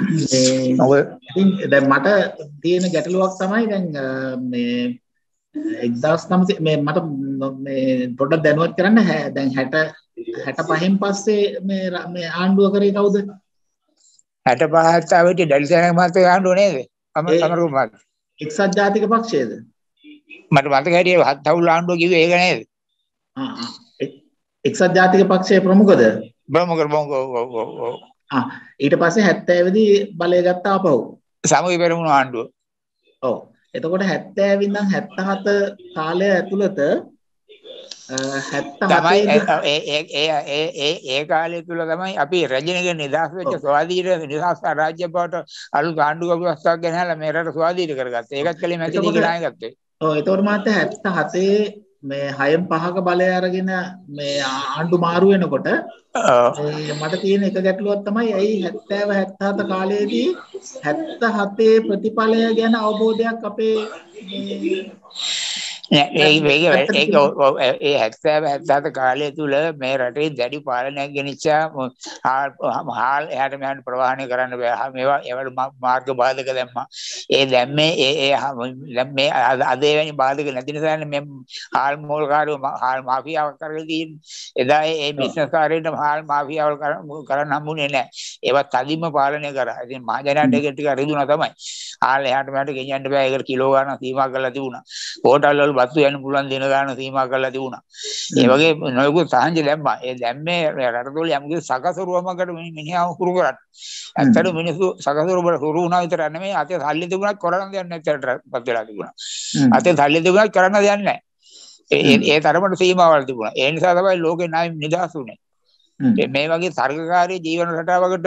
ඒ ඉතින් දැන් මට තියෙන ගැටලුවක් තමයි දැන් මේ එක්දාස් නවසිය මේ මට මේ පොඩ්ඩක් දැනුවත් කරන්න දැන් හැට හැට පහෙන් පස්සේ මේ මේ ආණ්ඩුව කරේ කවුද? හැට පහත් ආවෙටි ඩල්සන මහත්තයා ආණ්ඩුව නේද? අමරකුමාර මහත්තයා. එක්සත් ජාතික පක්ෂයේද? මට මතක හැටියට හත් අවුල් ආණ්ඩුව කිව්වේ ඒක නේද? ආ ආ එක්සත් ජාතික පක්ෂයේ ප්‍රමුඛද? ප්‍රමුඛ ප්‍රමුඛ ඔව් ඔව් ඔව්. ආ ඊට පස්සේ හැත්තෑ දී බලය ගත්තා ආපහු. සමගි පෙරමුණු ආණ්ඩුව. ඔව්. එතකොට හැත්තෑ ඉඳන් හැත්තහත කාලය ඇතුළත තමයි ඒ ඒ ඒ ඒ ඒ කාලය තුල තමයි අපි රජිනගේ නිදහස් වෙච්ච ස්වාධීන නිදහස් රාජ්‍ය බවට අලුත් ආණ්ඩුව ව්‍යවස්ථාවක් ගෙනහැලා මේ රට ස්වාධීන කරගත්තා. ඒකත් කලේ මැතිණියගේ නායකත්වයේ. ඔව් එතකොට මාත් හැත්තහතේ මේ හයෙන් පහක බලය අරගෙන මේ ආණ්ඩු මාරු වෙනකොට මට තියෙන එක ගැටලුවක් තමයි ඇයි හැත්තෑව හැත්තහත කාලයේදී හැත්තහතේ ප්‍රතිඵලය ගැන අවබෝධයක් අපේ ඒ ඒ හැත්තෑව හැත්තහත කාලය තුල මේ රටේ දැඩි පාලනයක් ගෙනිච්චා හාල් එහාට මෙහාට ප්‍රවාහනය කරන්න බෑ මේවා ඒවට මාර්ග බාධක දැම්මා ඒ දැම්මේ ඒ ඒ දැන් මේ අද එවැනි බාධක නැති නිසානේ මේ හාල් මෝල්කාරයෝ හාල් මාෆියාවක් කරලා තියෙන්නේ එදා ඒ බිස්නස් කාරයන්ට හාල් මාෆියාවල් කරන්න හම්බුනේ නැහැ ඒවා තදින්ම පාලනය කරා ඉතින් මහජනයාට ඒක ටික රිදුනා තමයි හාල් එහාට මෙහාට ගෙනියන්න බෑ ඒකට කිලෝ ගන්න සීමා කරලා තිබුණා හෝටල් වල බත්තු යන්න පුළුවන් දින ගන්න සීමා කරලා තිබුණා. ඒ වගේ නොයෙකුත් සාහංජ දැම්මා. ඒ දැම්මේ රටතොල යම්කිසි සකසරුවමකට මිනිහා හුරු කරා. ඇත්තට මිනිස්සු සකසරුව වල හුරු වුණා විතර නෙමෙයි අතේ සල්ලි තිබුණත් කරන්න දෙයක් නැත්තටපත් වෙලා තිබුණා. අතේ සල්ලි තිබුණත් කරන්න දෙයක් නැහැ. ඒ ඒ තරමට සීමාවල් තිබුණා. ඒ නිසා තමයි ලෝකේ ණය නිදහස් වුනේ. මේ වගේ සර්ගකාරී ජීවන රටාවකට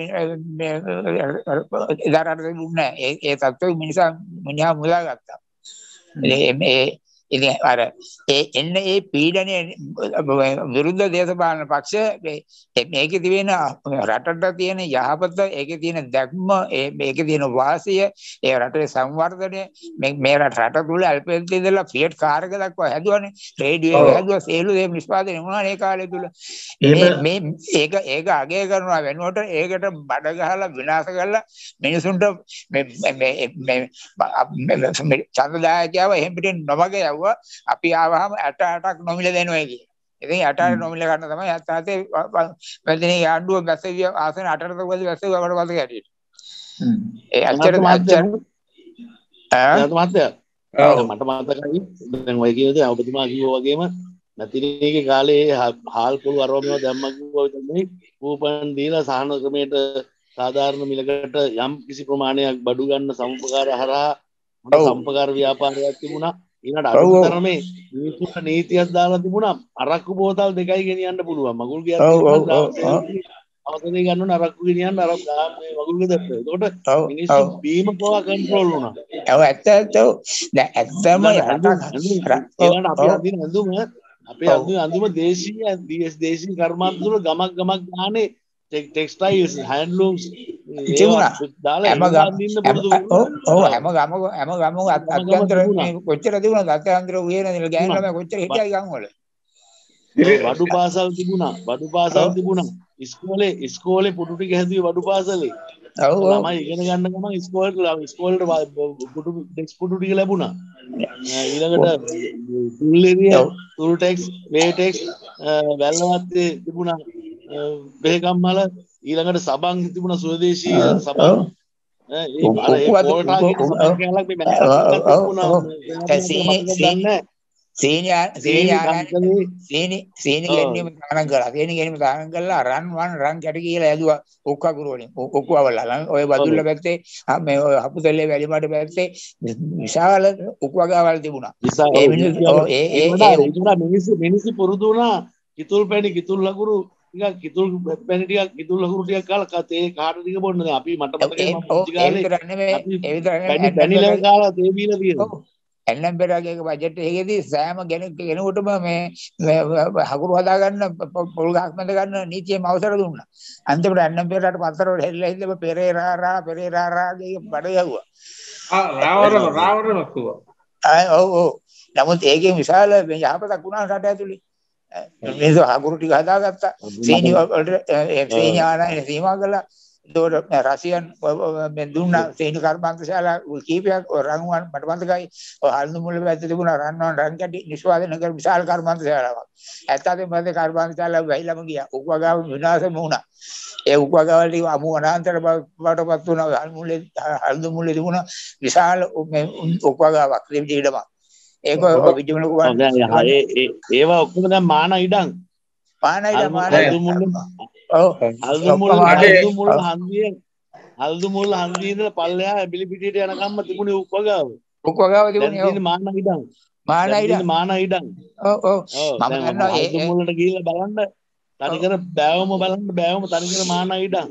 ඉදාරට තිබුණේ නැහැ. ඒ ඒ තත්ත්වෙ මිනිසා මිනිහා මුලා ගත්තා. ඒ ඉතින් අර ඒ එන්න ඒ පීඩනයේ විරුද්ධ දේශපාලන පක්ෂ මේකේ තියෙන රටට තියෙන යහපත ඒකේ තියෙන දැක්ම ඒකේ තියෙන වාසිය ඒ රටේ සංවර්ධනය මේ රට තුල අල්පෙන්ති ඉඳලා ෆියට් කාර් එක දක්වා හැදුවානේ රේඩියෝ එක හැදුවා සියලු දේ නිෂ්පාදනය වුණා මේ කාලය තුල මේ ඒක ඒක අගය කරනවා වෙනුවට ඒකට බඩ ගහලා විනාශ කරලා මිනිසුන්ට මේ මේ චන්දදායකයව එහෙම පිටින් නොමග යවුවා අපි ආවහම අට අටක් නොමිල දෙනවා කියලා. ඉතින් අට අට නොමිල ගන්න තමයි හත්තේ වැදිනේ ආණ්ඩුව බැසවිය ආසන අටට වගේ බැසවිය අපට වගේ හැටියට. හ්ම්. ඒ අච්චර අච්චර ඈ මහත්තයා මට මතකයි දැන් ඔය කියනද ඔබතුමා කිව්වා වගේම නැතිනේගේ කාලේ හාල් පොළු අරවමව දැම්ම කිව්වා තමයි කූපන් දීලා සහන ක්‍රමයට සාධාරණ මිලකට යම් කිසි ප්‍රමාණයක් බඩු ගන්න සමුපකාර හරහා සම්පකාර ව්‍යාපාරයක් තිබුණා ඊළඟට අරුතරමේ නීතික නීතියක් දාලා තිබුණා අරක්කු බෝතල් දෙකයි ගෙනියන්න පුළුවන් මගුල් ගියක් අවසරය ගන්න ඕන අරක්කු ගෙනියන්න අර මේ මගුල් ගෙදරට එතකොට මිනිස්සු බීම පවා කන්ට්‍රෝල් වුණා ඔව් ඇත්ත ඇත්ත දැන් ඇත්තම ඊළඟට අපි අදින අඳුම අපේ අඳුම අඳුම දේශීය දේශීය කර්මාන්ත වල ගමක් ගමක් ගානේ ටෙක්ස්ටයිල්ස් හැන්ඩ්ලූම්ස් තිබුණා හැම ගම ඔව් හැම ගම හැම ගම අත්‍යන්තර කොච්චර තිබුණාද අත්‍යන්තර උයන නිල ගෑනු ළමයි කොච්චර හිටියයි ගම් වල වඩු පාසල් තිබුණා වඩු පාසල් තිබුණා ඉස්කෝලේ ඉස්කෝලේ පුටු ටික හැදුවේ වඩු පාසලේ ඔව් ළමයි ඉගෙන ගන්න ගමන් ඉස්කෝලේට ඉස්කෝලේට පුටු ටෙක්ස් පුටු ටික ලැබුණා ඊළඟට තුල්ලේරිය තුල් ටෙක්ස් වේ ටෙක්ස් වැල්ලවත්තේ තිබුණා බෙහෙගම්මල ඊළඟට සබන් තිබුණා ස්වදේශීය සබන් ඒ අර ඒ පොල්ටාගේ සබන් කැලක් මේ මැනේජර් තිබුණා සීනියා සීනියා සීනි සීනි ගෙන්නීම දානම් කළා සීනි ගෙන්නීම දානම් කළා රන් වන් රන් කැට කියලා ඇදුවා ඔක්කගුරු වලින් ඔක්කුවවලා ඔය බදුල්ල පැත්තේ මේ හපුතල්ලේ වැලිමඩ පැත්තේ විශාල ඔක්කුවගාවල් තිබුණා ඒ මිනිස්සු ඒ ඒ මිනිස්සු මිනිස්සු පුරුදු වුණා කිතුල් පැණි කිතුල් ලකුරු ටිකක් කිතුල් පැණි ටිකක් කිතුල් ලකුරු ටිකක් කාලා කතේ කාට ටික බොන්න දැන් අපි මට මතකයි මම පුංචි කාලේ ඒ විතර නෙමෙයි ඒ විතර නෙමෙයි පැණි ලව කාලා තේ බීලා තියෙනවා එල්ලම් පෙරාගේ බජට් එකේදී සෑම කෙනෙකුටම මේ හකුරු හදා ගන්න පොල් ගහක් මැද ගන්න නීතියෙම අවසර දුන්නා. අන්තිමට එල්ලම් පෙරාට පතර වල හෙල්ලලා හිටලා පෙරේරා රා පෙරේරා රා ගේ බඩ යවුවා. ආ රාවර රාවර නතුවා. ආ ඔව් ඔව්. නමුත් ඒකේ විශාල යහපතක් වුණා රට ඇතුලේ. මේක හකුරු ටික හදාගත්තා. සීනි වලට සීනි ආනයන සීමා කළා. ඒතකොට රසියන් මේ දුන්නා සීනි කර්මාන්තශාලා කීපයක් රංගුවන් මට මතකයි ඔය හල්දු මුල පැත්තේ තිබුණා රන්වන් රන් කැටි නිෂ්පාදනය කර විශාල කර්මාන්තශාලාවක්. ඇත්තටම මැද කර්මාන්තශාලාව වෙයිලම ගියා. උක්වගාව විනාශම වුණා. ඒ උක්වගාවල් ටික අමු වනාන්තර බවටපත් වුණා. හල් මුලේ හල්දු මුලේ තිබුණා විශාල මේ උක්වගාවක් දෙවිඩම. ඒක විජිමල කුවන් ඒවා ඔක්කොම දැන් මාන ඉඩම් මාන ඉඩම් මාන ඔව් හල්දු මුල් හල්දු මුල් හන්දියේ හල්දු මුල් හන්දියේ ඉඳලා පල්ලෙහා ඇබිලි පිටියට යනකම්ම තිබුණේ උක්වගාව උක්වගාව තිබුණේ ඔව් මාන ඉඩම් මාන ඉඩම් මාන ඉඩම් ඔව් ඔව් මම දන්නවා හල්දු මුල්ලට ගිහිල්ලා බලන්න තනිකර බෑවම බලන්න බෑවම තනිකර මාන ඉඩම්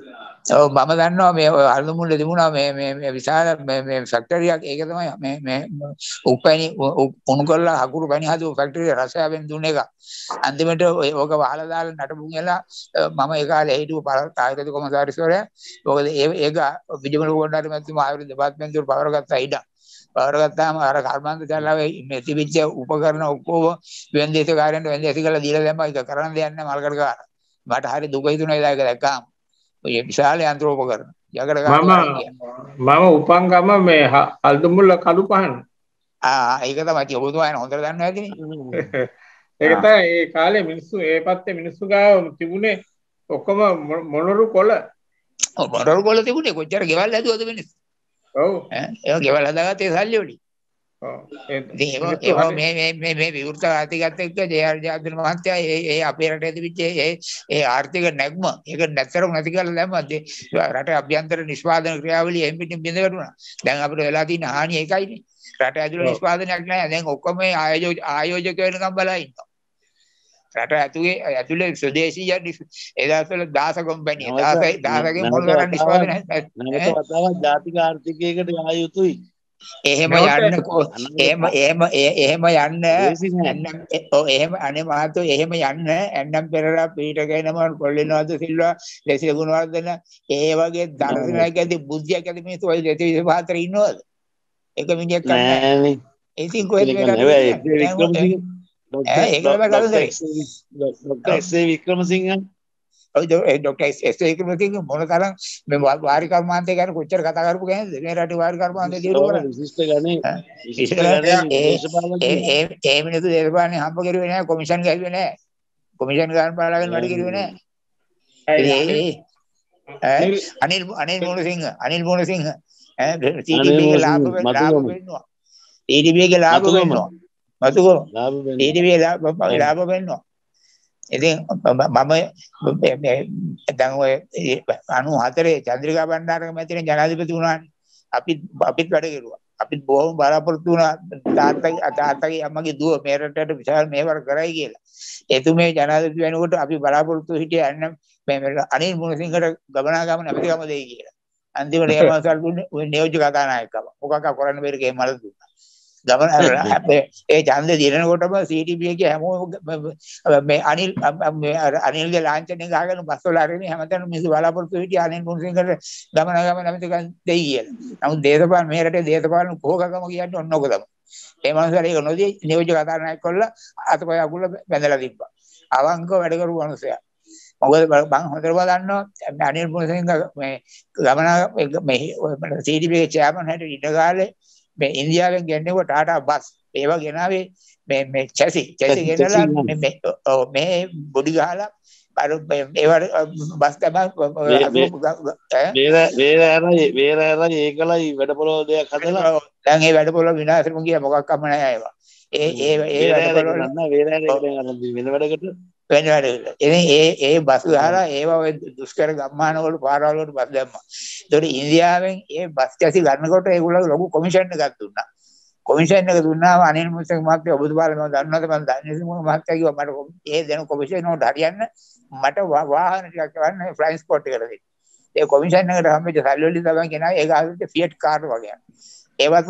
ඔව් මම දන්නවා මේ අලුමුල්ල තිබුණා මේ මේ මේ විශාල මේ මේ ෆැක්ටරි එකක් ඒක තමයි මේ මේ උපැණි උණු කරලා හකුරු පැණි හදපු ෆැක්ටරි රසයාවෙන් දුන්න එක. අන්තිමට ඕක වහලා දාලා නටබුන් එලා මම ඒ කාලේ හිටපු ආයතන කොමසාරිස්වරයා මොකද ඒ ඒක විජිමල කොණ්ඩාරි මැතිතුමා ආයුර්වේද දෙපාර්තමේන්තුවට පවර ගත්තා ඉඩ. පවර ගත්තාම අර කර්මාන්ත ශාලාවේ මේ තිබිච්ච උපකරණ ඔක්කොම වෙන්දේශකාරයන්ට වෙන්දේශ කරලා දීලා දැම්මා. ඒක කරන්න දෙයක් නැහැ මල්කඩ කාර. මට හරි දුක හිතුණා ඒක දැක්කාම. ඔය විශාල යන්ත්‍රෝපකරණ යකඩ මම මම උපන් ගම මේ අල්දුමුල්ල කඩු පහන. ආ ඒක තමයි ඔබතුමායන් හොඳට දන්නවා ඇතිනේ. ඒක තමයි ඒ කාලේ මිනිස්සු ඒ පැත්තේ මිනිස්සු ගාව තිබුණේ ඔක්කොම මොනරු කොළ. ඔව් මොනරු කොළ තිබුණේ කොච්චර ගෙවල් හැදුවද මිනිස්සු. ඔව් ඈ ඒක ගෙවල් හදාගත්තේ සල්ලි වලින්. ඔව් ඒ මේ මේ මේ මේ විවෘත ආර්ථිකයත් එක්ක ජේ.ආර්. ජයවර්ධන මහත්තයා ඒ ඒ අපේ රටේ තිබිච්ච ඒ ඒ ආර්ථික නැග්ම ඒක නැතරම නැති කරලා දැම්මා. රටේ අභ්‍යන්තර නිෂ්පාදන ක්‍රියාවලිය එම් පිටින් බිඳ වැටුණා. දැන් අපිට වෙලා තියෙන හානිය ඒකයිනේ. රට ඇතුළේ නිෂ්පාදනයක් නැහැ. දැන් ඔක්කොම ආයෝජක ආයෝජක වෙනකම් බලා ඉන්නවා. රට ඇතුලේ ඇතුලේ ස්වදේශීය ඒ දවස්වල දාස කම්පැනි දාස දාසගේ මොන තරම් නිෂ්පාදන නැවත වතාවක් ජාතික ආර්ථිකයකට යා යුතුයි. එහෙම යන්න එහෙම එහෙම එහෙම යන්න ඔව් එහෙම අනේ මහත්තයෝ එහෙම යන්න එන්නම් පෙරලා පීඨකේනම කොල්ලිනවද සිල්වා ලෙසිය ගුණවර්ධන ඒ වගේ දර්ශනයක් ඇති බුද්ධියක් ඇති මිනිස්සු ඔය දෙති විසිපහ අතර ඉන්නවද? එක මිනිහෙක් නැහැ. ඉතින් කොහෙද මේ කරන්නේ? ඈ ඒක තමයි කරන්නේ. Doctor SA. වික්‍රමසිංහ ඔය ડોક્ટર එස්.ඒ. වික්‍රමසිංහ මොන තරම් මේ වාරි කර්මාන්තය ගැන කොච්චර කතා කරපු කෙනෙක්ද? මේ රටේ වාරි කර්මාන්තය දියුණු කරන්නේ. විශිෂ්ට ගණේ විශිෂ්ට ගණේ ඒ ඒ ඒ මිනිස්සු දේශපාලනේ හම්බ කරුවේ නැහැ, කොමිෂන් ගහුවේ නැහැ. කොමිෂන් ගන්න පාලාගෙන වැඩ කරුවේ නැහැ. ඒ අනිල් අනිල් මොනසිංහ අනිල් මොනසිංහ ඈ ටීඩීපීගේ ලාභ ලාභ වෙන්නවා. ටීඩීපීගේ ලාභ වෙන්නවා. මතුකෝ ටීඩීපීගේ ලාභ ලාභ වෙන්නවා. ඉතින් මම දැන් ඔය අනූහතරේ චන්ද්‍රිකා බණ්ඩාරක මැතිනේ ජනාධිපති වුණානේ. අපි අපිත් වැඩ කෙරුවා. අපිත් බොහොම බලාපොරොත්තු වුණා තාත්තගේ තාත්තගේ අම්මගේ දුව මේ රටට විශාල මේවර කරයි කියලා. එතුමේ ජනාධිපති වෙනකොට අපි බලාපොරොත්තු හිටියේ අන්න මේ අනිල් මුණසිංහට ගමනාගමන ඇමතිකම දෙයි කියලා. අන්තිමට ඒ මාසල් දුන්නේ ඔය නියෝජ්‍ය කතානායකකම. මොකක් කරන්න බැරි කේ මල දුන්නා. ගමන ඒ ඡන්දේ දිනනකොටම සීටීබී එකේ හැමෝම මේ අනිල් අනිල්ගේ ලාංඡනය ගහගෙන බස් වල අරගෙන හැමතැනම මිනිස්සු බලාපොරොත්තු හිටියා අනිල් මුණසිංහට ගමන ගමන නැමෙතකන් දෙයි කියලා. නමුත් දේශපාලන මේ රටේ දේශපාලන කෝකකම කියන්නේ ඔන්න ඔක තමයි. ඒ මනුස්සයා ඒක නොදී නියෝජ්‍ය කතානායක කොල්ල අතපය අකුල බැඳලා තිබ්බා. අවංකව වැඩ කරපු මනුස්සයා. මොකද මම හොඳටම දන්නවා අනිල් මුණසිංහ මේ ගමන මේ සීටීබී එකේ චෙයාමන් හැටියට ඉන්න කාලේ මේ ඉන්දියාවෙන් ගෙන්නව ටාටා බස් ඒවා ගෙනාවේ මේ මේ චැසි චැසි ගෙනලා මේ මේ බොඩි ගහලා අර ඒවට බස් තමයි වේර වේරයි වේරයි ඒකලයි වැඩපොළ දෙයක් හදලා දැන් ඒ වැඩපොළ විනාශෙම ගියා මොකක්ම නැහැ ඒවා ඒ ඒ ඒ වැඩපොළ නෑ වේරයි වෙන වැඩකට වෙන වැඩකට ඉතින් ඒ ඒ බස් ගහලා ඒවා ඔය දුෂ්කර ගම්මාන වල පාරවල් වලට බස් දැම්මා. ඒතකොට ඉන්දියාවෙන් ඒ බස් චැසි ගන්නකොට ඒගොල්ලෝ ලොකු කොමිෂන් එකක් දුන්නා. කොමිෂන් එක දුන්නාම අනිල් මුණසිංහ මහත්තයා ඔබතුමාලා මම දන්නවද මම දන්නේ මොන මහත්තයා කිව්වා මට ඒ දෙන කොමිෂන් වලට හරියන්න මට වාහන ටිකක් ගන්න ෆ්ලයින් ස්පොට් එකට දෙන්න. ඒ කොමිෂන් එකට හම්බෙච්ච සල්ලි වලින් තමයි ගෙනාවේ ඒක ආවිත් ෆියට් කාර් වගේ. ඒවත්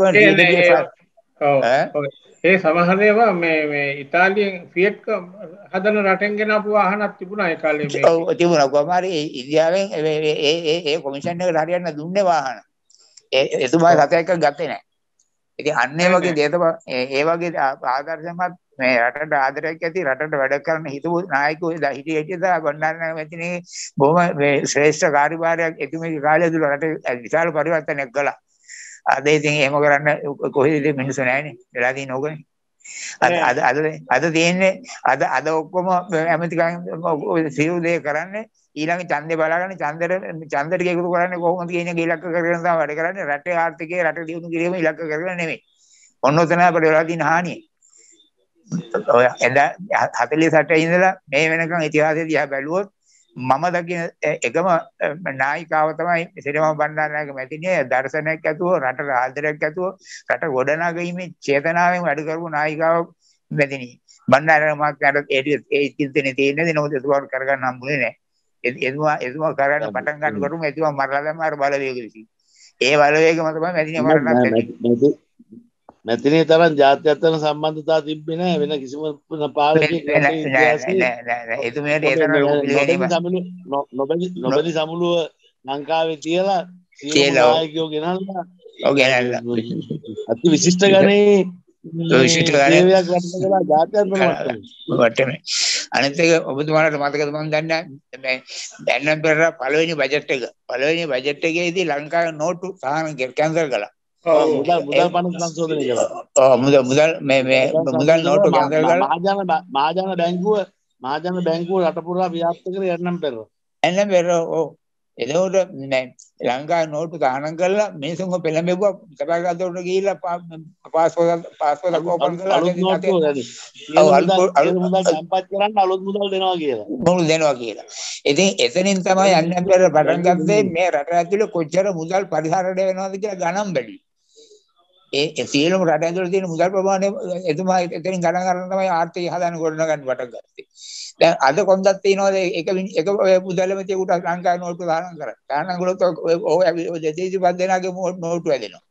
වල ඒ සමහර ඒවා මේ මේ ඉතාලියෙන් ෆියට් හදන රටෙන් ගෙනාපු වාහනක් තිබුණා ඒ කාලේ මේ. ඔව් තිබුණා. කොහමද ඉන්දියාවෙන් ඒ ඒ ඒ කොමිෂන් එකට හරියන්න දුන්නේ වාහන. ඒ එතුමා සතයක් ගත්තේ නැහැ. ඉතින් අන්න ඒ වගේ දේතපා ඒ වගේ ආදර්ශමත් මේ රටට ආදරයක් ඇති රටට වැඩ කරන හිතපු නායකයෝ හිටිය හිටියද බණ්ඩාරනායක මැතිනේ බොහොම මේ ශ්‍රේෂ්ඨ කාර්යභාරයක් එතුමේ කාලය තුල රට විශාල පරිවර්තනයක් කළා. අද ඉතින් එහෙම කරන්න කොහෙද මිනිස්සු නැහැනේ. වෙලා තියෙන ඕකනේ. අද අද අද අද තියෙන්නේ අද අද ඔක්කොම ඇමතිකම් සියලු දේ කරන්නේ ඊළඟ ඡන්දේ බලාගෙන ඡන්දෙට ඡන්දෙට එකතු කරන්නේ කොහොමද කියන එක ඉලක්ක කරගෙන තමයි වැඩ කරන්නේ. රටේ ආර්ථිකය රට දියුණු කිරීම ඉලක්ක කරගෙන නෙමෙයි. ඔන්න ඔතන අපිට වෙලා තියෙන හානිය. ඔය එදා හතළිස් අට ඉඳලා මේ වෙනකන් ඉතිහාසය දිහා බැලුවොත් මම දකින එකම නායිකාව තමයි සිරිමා බණ්ඩාරනායක මැතිණිය. දර්ශනයක් ඇතුව රටට ආදරයක් ඇතුව රට ගොඩනගීමේ චේතනාවෙන් වැඩ කරපු නායිකාව මැතිණිය. බණ්ඩාරනායක මහත්මයාට ඒ ඒ චින්තනේ තියෙන්නේ නේද? නමුත් ඒක කරගන්න හම්බුනේ නැහැ. එතුමා එතුමා කරන්න පටන් ගන්නකොටම එතුමා මරලා දැම්ම අර බලවේග විසින්. ඒ බලවේගම තමයි මැදිනේ මරණත් මැතිනේ තරම් ජාත්‍යන්තර අතර සම්බන්ධතා තිබ්බේ නැහැ වෙන කිසිම පාලකයෙක් රටේ ඉතිහාසයේ නෑ නෑ නෑ එතුමියට ඒ තරම් ලොකු පිළිගැනීමක් නොබැලි නොබැලි සමුළුව ලංකාවේ තියලා සියලුම තියලා නායකයෝ ගෙනල්ලා ඔව් ගෙනල්ලා අති විශිෂ්ට ගණේ විශිෂ්ට ගණේ සේවයක් රට කළා ජාත්‍යන්තර මට්ටමේ වටේ අනිත් එක ඔබතුමාලට මතකද මම දන්නේ මේ දැන් නම් පෙර පළවෙනි බජට් එක පළවෙනි බජට් එකේදී ලංකාවේ නෝටු සාහන කැන්සල් කළා. මුදල් මුදල් පනත සංශෝධනය කළා. ඔව් මුදල් මුදල් මේ මේ මුදල් නෝටු කැන්සල් කළා. මහජන මහජන බැංකුව මහජන බැංකුව රට පුරා ව්‍යාප්ත කරේ එන්නම් පෙර. එන්නම් පෙර ඔව්. එතකොට මේ ලංකාවේ නෝටු දානම් කළා මිනිස්සුන්ව පෙළඹෙව්වා සභාගතවලට ගිහිල්ලා පාස්පෝර්ට් පාස්පෝර්ට් ඕපන් කරලා අලුත් නෝට්ටුව වැඩි. අලුත් මුදල් සම්පත් කරන්න අලුත් මුදල් දෙනවා කියලා. මුදල් දෙනවා කියලා. ඉතින් එතනින් තමයි අන්නම් පෙර පටන් ගත්තේ මේ රට ඇතුලේ කොච්චර මුදල් පරිහරණය වෙනවද කියලා ගණන් බැලුවේ. ඒ සියලුම රට ඇතුළේ තියෙන මුදල් ප්‍රමාණය එතුමා එතනින් ගණන් ගන්න තමයි ආර්ථිකය හදාන්න ගොඩනගන්න පටන් ගත්තේ. දැන් අද කොන්දක් තියනවාද එක එක මුදල්ම තියුට ලංකාවේ නෝට්ටු දානම් කරා. දානම් කළොත් ඔය දෙතිස් පස් දෙනාගේ නෝට්ටු හැදෙනවා.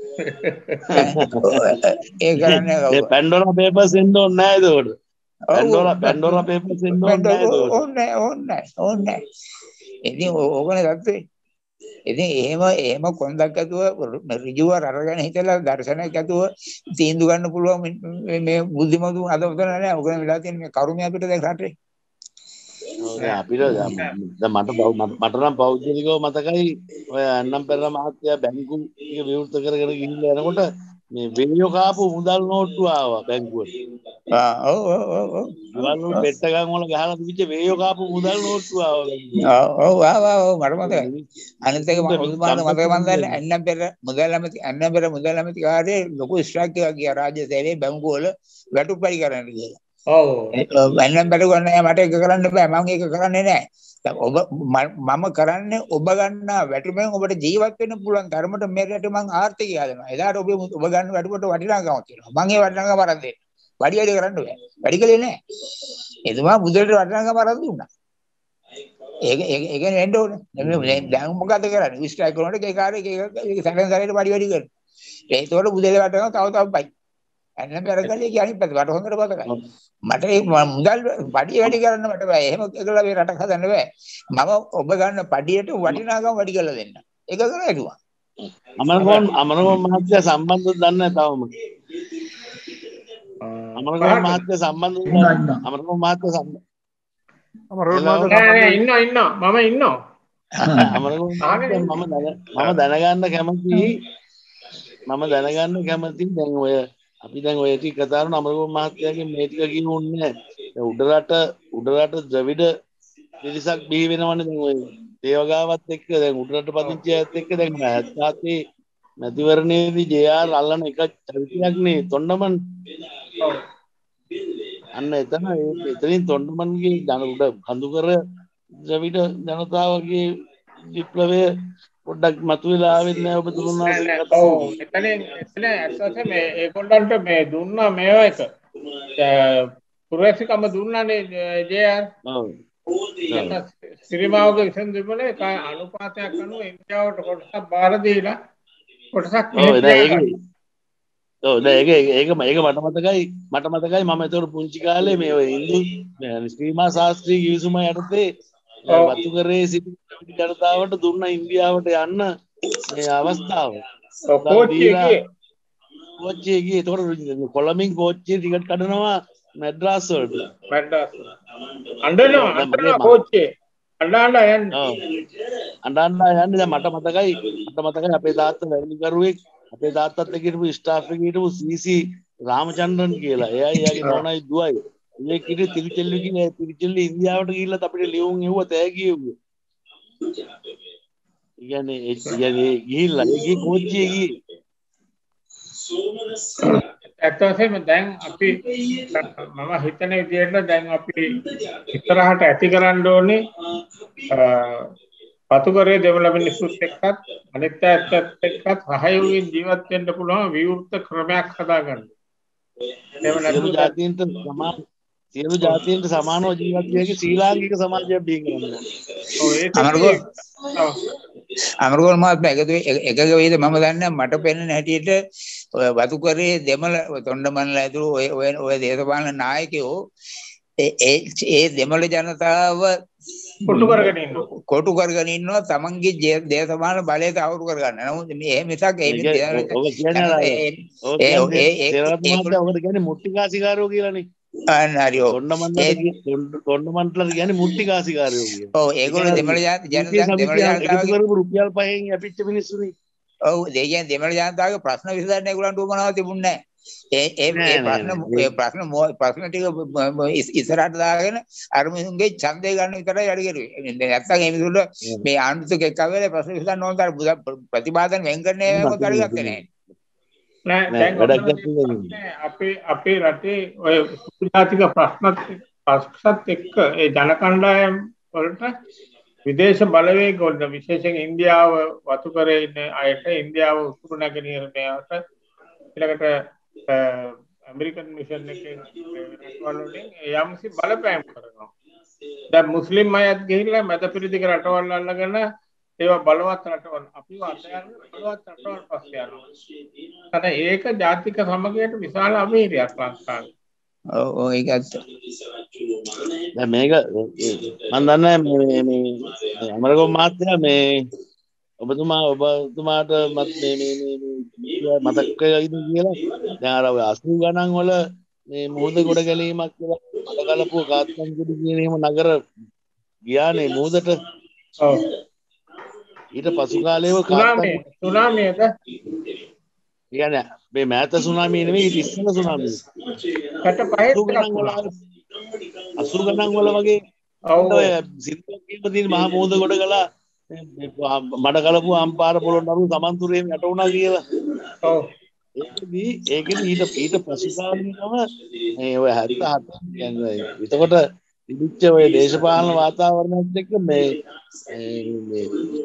ඒ කරන්නේ මේ පැන්ඩෝරා පේපර්ස් එන්න ඕනේ නැහැ ඒකට. පැන්ඩෝරා පැන්ඩෝරා පේපර්ස් එන්න ඕනේ නැහැ ඒකට. ඕනේ ඕනේ ඕනේ. ඉතින් ඕකනේ ගත්තේ. ඉතින් එහෙම එහෙම කොන්දක් ඇතුව ඍජුව අරගෙන හිටලා දර්ශනයක් ඇතුව තීන්දුව ගන්න පුළුවන් මේ බුද්ධිමතු අද උතන නෑ. ඔකනේ වෙලා තියෙන මේ කරුණේ අපිට දැන් රටේ. ඔව් අපිට දැන් මට මට නම් පෞද්ගලිකව මතකයි ඔය අන්නම් පෙරේරා මහත්තයා බැංකු එක විවෘත කරගෙන ගිහිල්ලා යනකොට මේ වේයෝ කාපු මුදල් නෝට්ටු ආවා බැංකුවට. ආ ඔව් ඔව් ඔව් ඔව්. ගවල් පෙට්ටගම් වල ගහලා තිබිච්ච වේයෝ කාපු මුදල් නෝට්ටු ආවා බැංකුවට. ඔව් ආවා ඔව් මට මතකයි. අනිත් එක මම උතුමාට මතක මන් දන්නේ අන්නම් පෙරේරා මුදල් ඇමති අන්නම් පෙරේරා මුදල් ඇමති කාර්යයේ ලොකු ස්ට්‍රයික් එකක් ගියා රාජ්‍ය සේවයේ බැංකුව වල වැටුප්පරි කරන්න කියලා. ඔව්. අන්නම් බැලු ගන්න මට ඒක කරන්න බෑ මම ඒක කරන්නේ නෑ. ඔබ මම කරන්නේ ඔබ ගන්න වැටුපෙන් ඔබට ජීවත් වෙන්න පුළුවන් තරමට මේ රටේ මං ආර්ථිකය හදනවා. එදාට ඔබ ඔබ ගන්න වැටුපට වටිනාකමක් තියෙනවා. මං ඒ වටිනාකම අරන් දෙන්න. වැඩි වැඩි කරන්න බෑ. වැඩි කලේ නෑ. එතුමා මුදලට වටිනාකම අරන් දුන්නා. ඒක ඒක ඒක නෙන්න ඕනේ. දැන් මොකද කරන්නේ? විස්ට්‍රයික් කරනකොට ඒ කාර්යය ඒක සැලෙන් සැලේට වැඩි වැඩි කරනවා. ඒතකොට මුදලේ වටිනාකම තව තව පයි. අන්න පෙරකලේ කියන්නේ පැත්ත වට හොඳට බතකයි. මට ඒ මුදල් පඩිය වැඩි කරන්න මට බෑ. එහෙම එකලා මේ රටක් හදන්න බෑ. මම ඔබ ගන්න පඩියට වටිනාකම වැඩි කරලා දෙන්න. ඒක කරලා හිටුවා. අමරකෝන් අමරකෝන් මහත්තයා සම්බන්ධව දන්නේ නැහැ තවම. අමරකෝන් මහත්තයා සම්බන්ධව දන්නේ. අමරකෝන් මහත්තයා සම්බන්ධ. අමරකෝන් මහත්තයා නෑ ඉන්නවා ඉන්නවා මම ඉන්නවා. අමරකෝන් මම මම දැනගන්න කැමතියි. මම දැනගන්න කැමතියි දැන් ඔය අපි දැන් ඔය ටික කතා කරන අමරකෝන් මහත්තයාගේ මේ ටික කියුන්නේ උඩරට උඩරට ද්‍රවිඩ පිරිසක් බිහි වෙනවනේ දැන් ඔය දේවගාවත් එක්ක දැන් උඩරට පදිංචි අයත් එක්ක දැන් හැත්තෑහතේ මැතිවරණයේදී ජේ.ආර් අල්ලන එක චරිතයක් නේ තොණ්ඩමන්. අන්න එතන එතනින් තොණ්ඩමන්ගේ ජන උඩ කඳුකර ද්‍රවිඩ ජනතාවගේ විප්ලවය පොඩ්ඩක් මතුවලා ආවෙත් නෑ ඔබතුමා. ඔව් එතන එතන ඇත්තට මේ ඒගොල්ලන්ට මේ දුන්නා මේව එක පුරවැසිකම දුන්නානේ ජේ.ආර්. ඔව්. සිරිමාවගේ විසඳුමල එක අනුපාතයක් අනුව ඉන්දියාවට කොටසක් බාර දීලා කොටසක් ඔව් ඒක ඔව් ඒක ඒක ඒක මට මතකයි මට මතකයි මම ඒතකොට පුංචි කාලේ මේ ඔය ඉන්දු ශ්‍රීමා ශාස්ත්‍රී ගිවිසුම යටතේ වතුකරේ සිටි ජනතාවට දුන්න ඉන්දියාවට යන්න මේ අවස්ථාව. කෝච්චියේ කෝච්චියේ ගියේ ඒතකොට කොළඹින් කෝච්චියේ ටිකට් කඩනවා මැඩ්‍රාස් වලට. මැඩ්‍රාස් අඬනවා අඬනවා කෝච්චියේ අඬනවා යන්නේ. ඔව් අඬනවා යන්නේ දැන් මට මතකයි මට මතකයි අපේ තාත්තා වැඩිකරුවෙක් අපේ තාත්තත් එක්ක හිටපු ස්ටාෆ් එකේ හිටපු සීසී රාමචන්ද්‍රන් කියලා. එයා එයාගේ නෝනයි දුවයි. මේ කිරි තිරුචෙල්ලි කියන තිරුචෙල්ලි ඉන්දියාවට ගිහිල්ලා අපිට ලියුම් එව්ව තෑ කියෙව්වා. කියන්නේ ඒ කියන්නේ ගිහිල්ලා ඒ ගිහි කෝච්චියේ ගියේ. ඇත්තටම දැන් අපි මම හිතන විදිහට දැන් අපි ඉස්සරහට ඇති කරන්න ඕනේ පතුකරේ දෙවල මිනිස්සුත් එක්කත් අනිත් ඇත්තත් එක්කත් සහයෝගයෙන් ජීවත් වෙන්න පුළුවන් විවෘත ක්‍රමයක් හදාගන්න. සියලු ජාතීන්ට සමාන සියලු ජාතීන්ට සමානව ජීවත් විය හැකි ශ්‍රී ලාංකික සමාජයක් බිහි කරන්න ඕනේ. ඔව් ඒකදී අමරගෝල් ඔව් අමරගෝල් මහත්මයා එකද එකක වේද මම දන්නේ මට පෙනෙන හැටියට ඔය වතුකරේ දෙමළ තොණ්ඩමන්ලා ඇතුළු ඔය ඔය ඔය දේශපාලන නායකයෝ ඒ ඒ ඒ දෙමළ ජනතාව කොටු කරගෙන ඉන්නවා. කොටු කරගෙන ඉන්නවා තමන්ගේ ජේ- දේශපාලන බලය තවුරු කරගන්න. නමුත් මේ එහෙම මිසක් ඒ ඒ කියන්නේ ඔ- ඔබ කියන්නේ අර ඒ ඔබ ඒ කියන්නේ ඒ ඒ සේරත් ඒ මහත්තයා ඔබට කියන්නේ මුට්ටිකාසිකාරයෝ කියලානේ. අන්න හරියෝ තොණ්ඩ ඒ මණ්ඩලට කිය- තොණ්ඩ තොණ්ඩ මණ්ඩලට කියන්නේ මුට්ටිකාසිකාරයෝ කියලා. ඔව් ඒ ඒගොල්ලෝ කියන්නේ දෙමළ ජාති ඉන්දිය ජනතාව දෙමළ සමිතිය එකතු ජනතාවගේ කරපු රුපියල් පහෙන් යැපිච්ච මිනිස්සුනේ. ඔව් ඒ කියන්නේ දෙමළ ජනතාවගේ ප්‍රශ්න විසඳන්න ඒගොල්ලන්ට උවමනාවක් තිබුණේ නැහැ. ඒ ඒ නෑ ඒ නෑ ප්‍රශ්න නෑ. ඒ ප්‍රශ්න මෝ- ප්‍රශ්න ටික ම- ම- ඉස්- ඉස්සරහට දාගෙන අර මිනිසුන්ගේ ඡන්දය ගන්න විතරයි වැඩ කරුවේ. නැත්තම් ඒ මිනිසුන්ට මේ ආණ්ඩුවක එක්කවෙලා ප්‍රශ්න විසඳන්න ඕන තරම් බුද- ප්‍රතිපාදන වෙන් කරන්න ඒවත් වැඩ ගත්තේ නැහැ. නෑ නෑ දැන් වැඩක් ඔන්න නැති වෙන්නේ. ප්‍රශ්නේ අපේ අපේ රටේ ඔය සුජාතික ප්‍රශ්නත් ප්‍රශ්නත් එක්ක ඒ ජන කණ්ඩායම් වලට විදේශ බලවේග වලට විශේෂයෙන් ඉන්දියාව වතු කරේ ඉන්න අයට ඉන්දියාව උතුරු නැගෙනහිර මේවට ඊළඟට අ, ඇමරිකන් මිෂන් එකේ රටවල් වලින් යම්සි බලපෑම් කරනවා. දැන් මුස්ලිම් අයත් ගිහිල්ලා මැදපිරිදික රටවල් අල්ලගෙන ඒවා බලවත් රටවල් අපිව අතහැරලා බලවත් රටවල් පස්සේ යනවා. අර ඒක ජාතික සමගියට විශාල අභීරියක් ලංකාවේ. ඔව් ඔව් ඒක ඇත්ත. දැන් මේක මම දන්නේ මේ මේ මේ අමරගොම් මහත්තයා මේ ඔබතුමා ඔබතුමාට මත් මේ මේ මේ මේ මතක වෙයිද කියලා දැන් අර ඔය අසූ ගණන් වල මේ මුහුද ගොඩ ගැලීමක් කියලා මඩකලපුව කාත්තන්කුඩි කියන එහෙම නගර ගියානේ මුහුදට. ඔව්. ඊට පසු කාලේව සුනාමිය කාත්තන්කුඩි සුනාමියද කියන්නේ මේ මෑත සුනාමිය නෙමෙයි ඊට ඉස්සෙල්ලා සුනාමිය. කට පහේ අසූ ගණන් වල අසූ ගණන් වල වගේ ඔව් ඔය සිද්ධියක් කියන්න තියෙන මහා මුහුද ගොඩ ගලා මඩ කලපුව අම්පාර පොළොන්නරුව සමන්තුරේම යට වුණා කියලා. ඔව් ඒකදී ඒකෙදි ඊට ඊට පසු කාලිනව මේ ඔය හැත්තෑ හත කියන්නේ එතකොට තිබිච්ච ඔය දේශපාලන වාතාවරණයත් එක්ක මේ මේ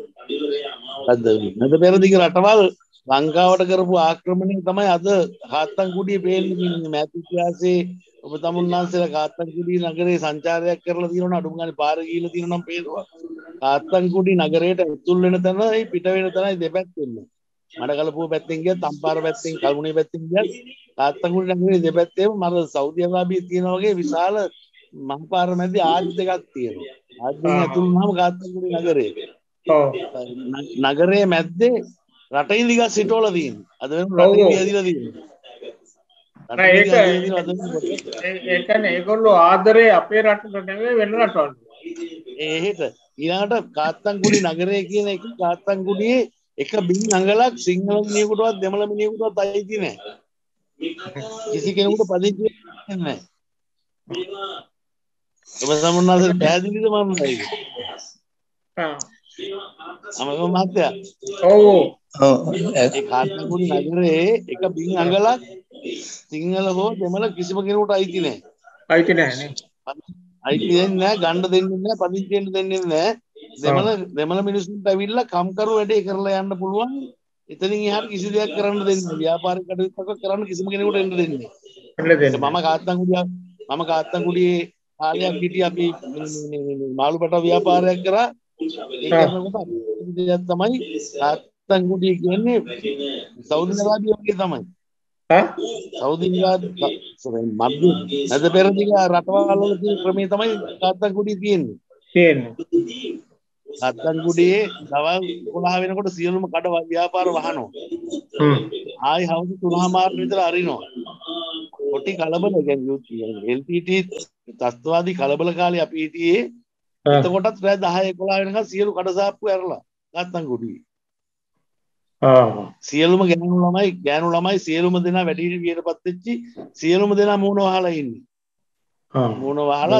අද නේද පෙරදිග රටවල් ලංකාවට කරපු ආක්‍රමණය තමයි අද කාත්තන්කුඩියේ පේන්නේ තියෙන්නේ. මෑත ඉතිහාසයේ ඔබ තමුන්නාන්සේලා කාත්තන්කුඩිය නගරේ සංචාරයක් කරලා තියෙනවා අඩුම ගානේ පාර ගිහිල්ලා තියෙනවා නම් පේනවා. කාත්තන්කුඩි නගරයට ඇතුල් වෙන තැනයි පිට වෙන තැනයි දෙපැත්තෙම. මඩකලපුව පැත්තෙන් ගියත් අම්පාර පැත්තෙන් කල්මුණේ පැත්තෙන් ගියත් කාත්තන්කුඩි නගරේ දෙපැත්තේම මර සෞදි අරාබියේ තියෙන වගේ විශාල මහපාර මැද ආජ් දෙකක් තියෙනවා. ආජ් දෙකෙන් ඇතුල් වුණාම කාත්තන්කුඩි නගරේ. ඔව් නගරයේ මැද්දේ රටින් දිග සිටවලා තියෙනවා. අද වෙනකොට රටින් දිග ඇදිලා තියෙනවා. නෑ ඒක ඒ ඒ කියන්නේ ඒගොල්ලෝ ආදරේ අපේ රටට නෙවෙයි වෙන රටවල්. ඒහෙට ඊළඟට කාත්තන්කුඩි නගරය කියන එක කාත්තන්කුඩියේ එක බින් අඟලක් සිංහල මිනිහෙකුටවත් දෙමළ මිනිහෙකුටවත් අයිති නැහැ. කිසි කෙනෙකුට පදිංචි වෙන්නේ නැහැ. ඔබ සම්මුණාසෙ පැහැදිලිද මම ඒක? ආ අමරගොම් මහත්තයා ඔව් ඔව් ඒ කාත්තන්කුඩි නගරයේ එක බින් අඟලක් සිංහල හෝ දෙමළ කිසිම කෙනෙකුට අයිති නැහැ. අයිති නැහැ නේ. අයිති දෙන්නේ නැහැ, ගන්න දෙන්නේ නැහැ, පදිංචි වෙන්න දෙන්නේ නැහැ. දෙමළ දෙමළ මිනිස්සුන්ට ඇවිල්ලා කම්කරු වැඩේ කරලා යන්න පුළුවන්. එතනින් එහාට කිසි දෙයක් කරන්න දෙන්නේ නැහැ. ව්‍යාපාරික කටයුත්තක් කරන්න කිසිම කෙනෙකුට එන්න දෙන්නේ නැහැ. එන්න දෙන්න. මම කාත්තන්කුඩිය මම කාත්තන්කුඩියේ කාලයක් හිටියේ අපි මාළුපට ව්‍යාපාරයක් කරා. ඒ කරනකොට දෙයක් තමයි කාත්තන්කුඩිය කියන්නේ සෞදි අරාබිය වගේ තමයි. ඈ සෞදි අරාබිය මැද මැද පෙරදිග රටවල් වල තියෙන ක්‍රමේ තමයි කාත්තන්කුඩිය තියෙන්නේ. තියෙන්නේ. කාත්තන්කුඩියේ දවල් එකොළහ වෙනකොට සියලුම කඩ ව්‍යාපාර වහනවා. හ්ම්. ආයි හවස තුනමාර විතර අරිනවා. කොටි කලබල කියන්නේ එල් ටී ටී තත්ත්වවාදී කලබල කාලේ අපි හිටියේ. එතකොටත් රෑ දහය එකොළහ වෙනකන් සියලු කඩසාප්පු ඇරලා කාත්තන්කුඩියේ. ආ සියලුම ගෑනු ළමයි ගෑනු ළමයි සියලුම දෙනා වැඩිහිටි වියටපත් වෙච්චි සියලුම දෙනා මූණ වහලා ඉන්නේ. ආ මූණ වහලා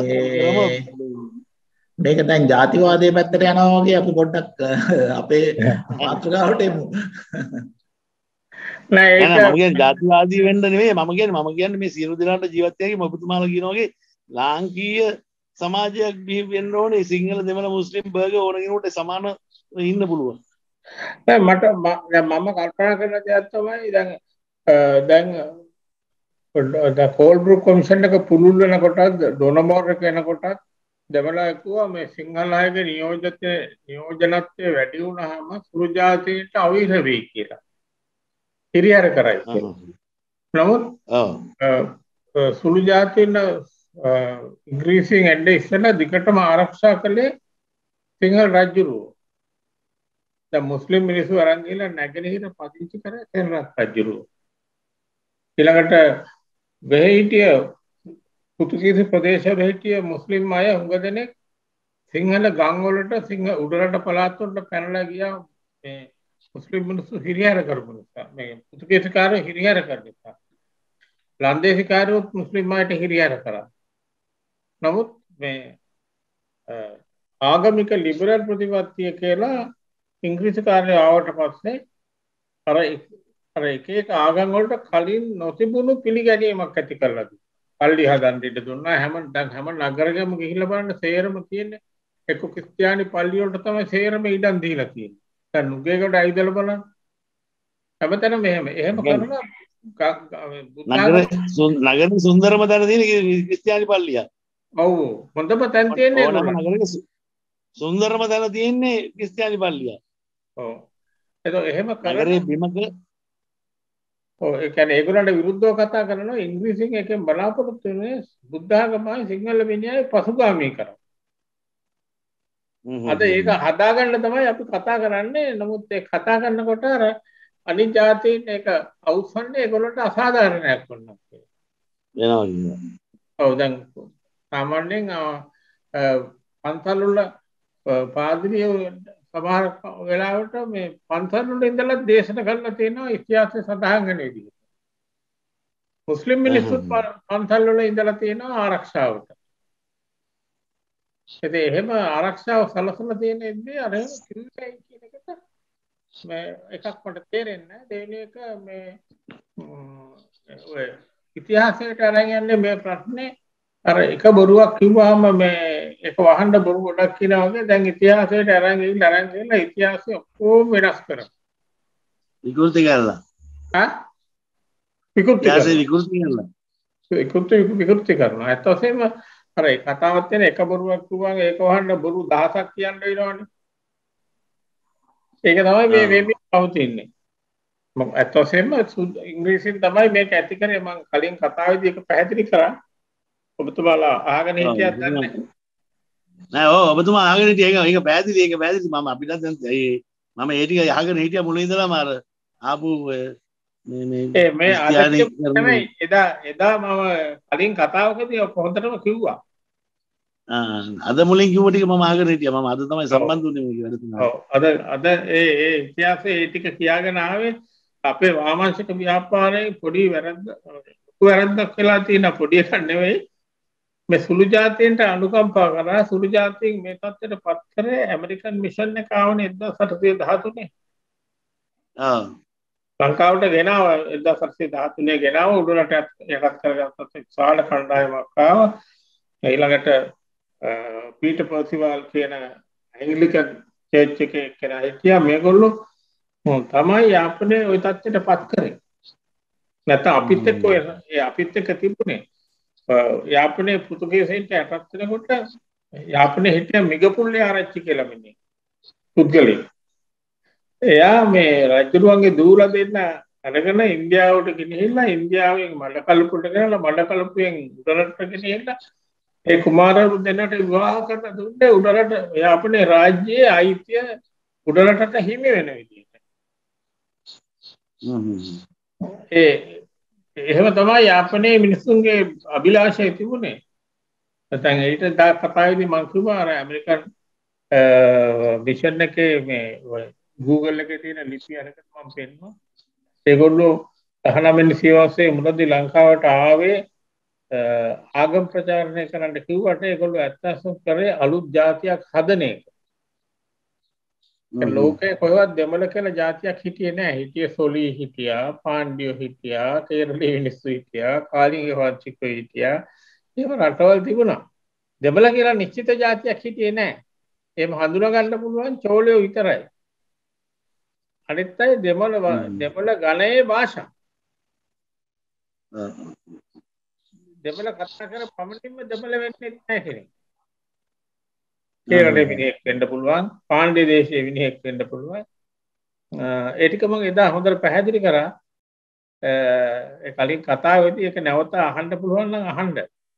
මේක දැන් ජාතිවාදයේ පැත්තට යනවා වගේ අපි පොඩ්ඩක් අපේ මාතෘකාවට එමු. නෑ ඒක මම කියන්නේ ජාතිවාදී වෙන්න නෙමෙයි මම කියන්නේ මම කියන්නේ මේ සියලු දෙනාට ජීවත් වෙන්න ඔබතුමාලා කියන වගේ ලාංකීය සමාජයක් බිහි වෙන්න ඕනේ. සිංහල දෙමළ මුස්ලිම් බර්ගර් ඕන කෙනෙකුට සමාන ඉන්න පුළුවන්. නෑ මට ම- දැන් මම කල්පනා කරන දෙයක් තමයි දැන් අ, දැන් කෝල්බ්‍රුක් කොමිෂන් එක පුළුල් වෙනකොටත් ඩොනමෝර් එක එනකොටත් දෙමළ කිව්වා මේ සිංහල අයගේ නියෝජිත නියෝජනත්වය වැඩි වුණාම සුළු ජාතීන්ට අවීර වෙයි කියලා. හිරිහැර කරයි කියලා. නමුත් සුළු ජාතීන් ඉංග්‍රීසියෙන් එන්නේ ඉස්සෙල්ලා දිගටම ආරක්ෂා කළේ සිංහල රජුරුව. දැන් මුස්ලිම් මිනිස්සු අරන් ගිහලා නැගෙනහිර පදිංචි කරේ සෙනරත් රජුරුව. ඊළඟට වෙහෙ හිටිය පුතුගීසි ප්‍රදේශවල හිටිය මුස්ලිම් අය හුඟ දෙනෙක් සිංහල ගම් වලට සිංහ උඩරට පළාත් වලට පැනලා ගියා මේ මුස්ලිම් මිනිස්සු හිරිහැර කරපු නිසා. මේ පුතුගීසිකාරයෝ හිරිහැර කරන නිසා. ලන්දේසිකාරයොත් මුස්ලිම් අයට හිරිහැර කරා. නමුත් මේ ආගමික ලිබරල් ප්‍රතිපත්තිය කියලා ඉංග්‍රීසිකාරයෝ ආවට පස්සේ අර අර එක එක ආගම් වලට කලින් නොතිබුණු පිළිගැනීමක් ඇති කරලා දුන්නා. පල්ලි හදන්න ඉඩ දුන්නා. හැම දැන් හැම නගරකම ගිහිල්ලා බලන්න සේරම තියෙන්නේ එක්ක ක්‍රිස්තියානි පල්ලි වලට තමයි සේරම ඉඩම් දීලා තියෙන්නේ. දැන් නුගේකට ඇවිදලා බලන්න. හැමතැනම මෙහෙම. එහෙම කරලා නගරේ සුන්දරම තැන තියෙන ක්‍රිස්තියානි පල්ලිය. ඔව් හොඳම තැන තියෙන්නේ නගරේ සුන්දරම තැන තියෙන්නේ ක්‍රිස්තියානි පල්ලිය. ඔව්. ඒක එහෙම නගරේ බිමක ඔව් ඒ කියන්නේ ඒගොල්ලන්ට විරුද්ධව කතා කරනවා ඉංග්‍රීසියෙන් එකෙන් බලාපොරොත්තු වෙන්නේ බුද්ධ ආගමයි සිංහල විනයයි පසුගාමී කරනවා. අද ඒක හදාගන්න තමයි අපි කතා කරන්නේ. නමුත් ඒ කතා කරනකොට අර අනිත් ජාතීන් ඒක අවුස්සන්නේ ඒගොල්ලන්ට අසාධාරණයක් වුණා කියලා. වෙනවා කියනවා. ඔව් දැන් සාමාන්‍යයෙන් පන්සල් වල පාදිරියෝ සමහර වෙලාවට මේ පන්සල් වල ඉඳලා දේශනා කරලා තියෙනවා ඉතිහාසයේ සඳහන් වෙන විදිහට. මුස්ලිම් මිනිස්සුත් පන්සල් වල ඉඳලා තියෙනවා ආරක්ෂාවට. ඒත් එහෙම ආරක්ෂාව සලසලා තියෙන ඉන්නේ අර කිව්වයි කියන එකට මේ එකක් මට තේරෙන්නේ නැහැ. දෙවෙනි එක මේ ඔය ඉතිහාසයට අරන් යන්නේ මේ ප්‍රශ්නේ අර එක බොරුවක් කිව්වහම මේ එක වහන්න බොරු ගොඩක් කියනවා වගේ දැන් ඉතිහාසයට අරන් ගිහින් අරන් ගිහින් ඉතිහාසය ඔක්කොම වෙනස් කරනවා. විකෘති කරලා. හා? විකෘති කරලා. විකෘති කරලා. විකෘති විකෘති කරනවා. ඒත් ඔසේම අර ඒ කතාවක් තියෙන එක බොරුවක් කිව්වම ඒක වහන්න බොරු දහසක් කියන්න වෙනවනේ. ඒක තමයි මේ වෙබ් පවතින්නේ. මම ඒත් ඔසේම ඉංග්‍රීසියෙන් තමයි මේක ඇති කරේ. මම කලින් කතාවේදී ඒක පැහැදිලි කරා. ඔබතුමාලා අහගෙන හිටියත් දන්නේ නෑ. ඔව් ඔබතුමා අහගෙන හිටිය ඒක ඒක පැහැදිලි ඒක පැහැදිලි මම අපිට දැන් ඒ මම ඒ ටික අහගෙන හිටියා මුලින් ඉඳලාම අර ආපු මේ මේ ඒ මේ අද තමයි එදා එදා මම කලින් කතාවකදී හොඳටම කිව්වා. ආ අද මුලින් කිව්ව ටික මම අහගෙන හිටියා. මම අද තමයි සම්බන්ධ වුනේ මේක වැඩ තුනට. ඔව් අද අද ඒ ඒ ඉතිහාසයේ ඒ ටික කියාගෙන ආවේ අපේ වාමාංශික ව්‍යාපාරයේ පොඩි වැරද්ද වැරද්දක් වෙලා තියෙන පොඩි එකක් නෙවෙයි. මේ සුළු ජාතීන්ට අනුකම්පා කරා සුළු ජාතීන් මේ තත්ත්වයට පත් කරේ ඇමරිකන් මිෂන් එක ආවනේ එක්දාස් අටසිය දහතුනේ. ආ ලංකාවට ගෙනාව එක්දාස් අටසිය දහතුනේ ගෙනාව උඩරට යටත් කරගත්තත් විශාල කණ්ඩායමක් ආවා. ඊළඟට පීටර් පර්සිවල් කියන ඇංග්ලිකන් චර්ච් එකේ කෙනා හිටියා. මේගොල්ලෝ තමයි යාපනයේ ওই තත්ත්වයට පත් කරේ. නැත්නම් අපිත් එක්ක ඒ අපිත් එක්ක තිබුණේ යාපනයේ පෘතුගීසීන්ට යටත් වෙනකොට යාපනයේ හිටිය මිගපුල්ලේ ආරච්චි කියලා මිනිහෙක් පුද්ගලෙක්. එයා මේ රජුරුවන්ගේ දූලා දෙන්න අරගෙන ඉන්දියාවට ගෙනහිල්ලා ඉන්දියාවෙන් මඩකලපුවට ගෙනලා මඩකලපුවෙන් උඩරට ගෙනහිල්ලා ඒ කුමාරවරු දෙන්නට විවාහ කරන දුන්නේ උඩරට යාපනයේ රාජ්‍යයේ අයිතිය උඩරටට හිමි වෙන විදිහට. ඒ එහෙම තමයි යාපනයේ මිනිස්සුන්ගේ අභිලාෂය තිබුණේ. නැත්නම් ඊට දා කතාවේදී මම කිව්වා අර ඇමරිකන් මිෂන් එකේ මේ Google එකේ තියෙන ලිපි අරකට මම පෙන්නුවා. ඒගොල්ලෝ දහනවය වෙනි සියවසේ මුලදී ලංකාවට ආවේ ආගම් ප්‍රචාරණය කරන්න කිව්වට ඒගොල්ලෝ ඇත්තටම කරේ අලුත් ජාතියක් හදන එක. ලෝකේ කොහෙවත් දෙමළ කියලා ජාතියක් හිටියේ නැහැ. හිටියේ සොලී හිටියා, පාණ්ඩියෝ හිටියා, කේරළීය මිනිස්සු හිටියා, කාලිංග වංශිකයෝ හිටියා. ඒව රටවල් තිබුණා. දෙමළ කියලා නිශ්චිත ජාතියක් හිටියේ නැහැ. එහෙම හඳුනා ගන්න පුළුවන් චෝලයෝ විතරයි. අනිත් අය දෙමළ දෙමළ ගණයේ භාෂා. දෙමළ කතා කර පමණින්ම දෙමළ වෙන්නේ නැහැ කෙනෙක්. කේරළේ මිනිහෙක් වෙන්න පුළුවන්, පාණ්ඩ්‍ය දේශයේ මිනිහෙක් වෙන්න පුළුවන්. ඒ ටික මම එදා හොඳට පැහැදිලි කරා. ඒ කලින් කතාවේදී ඒක නැවත අහන්න පුළුවන් නම් අහන්න.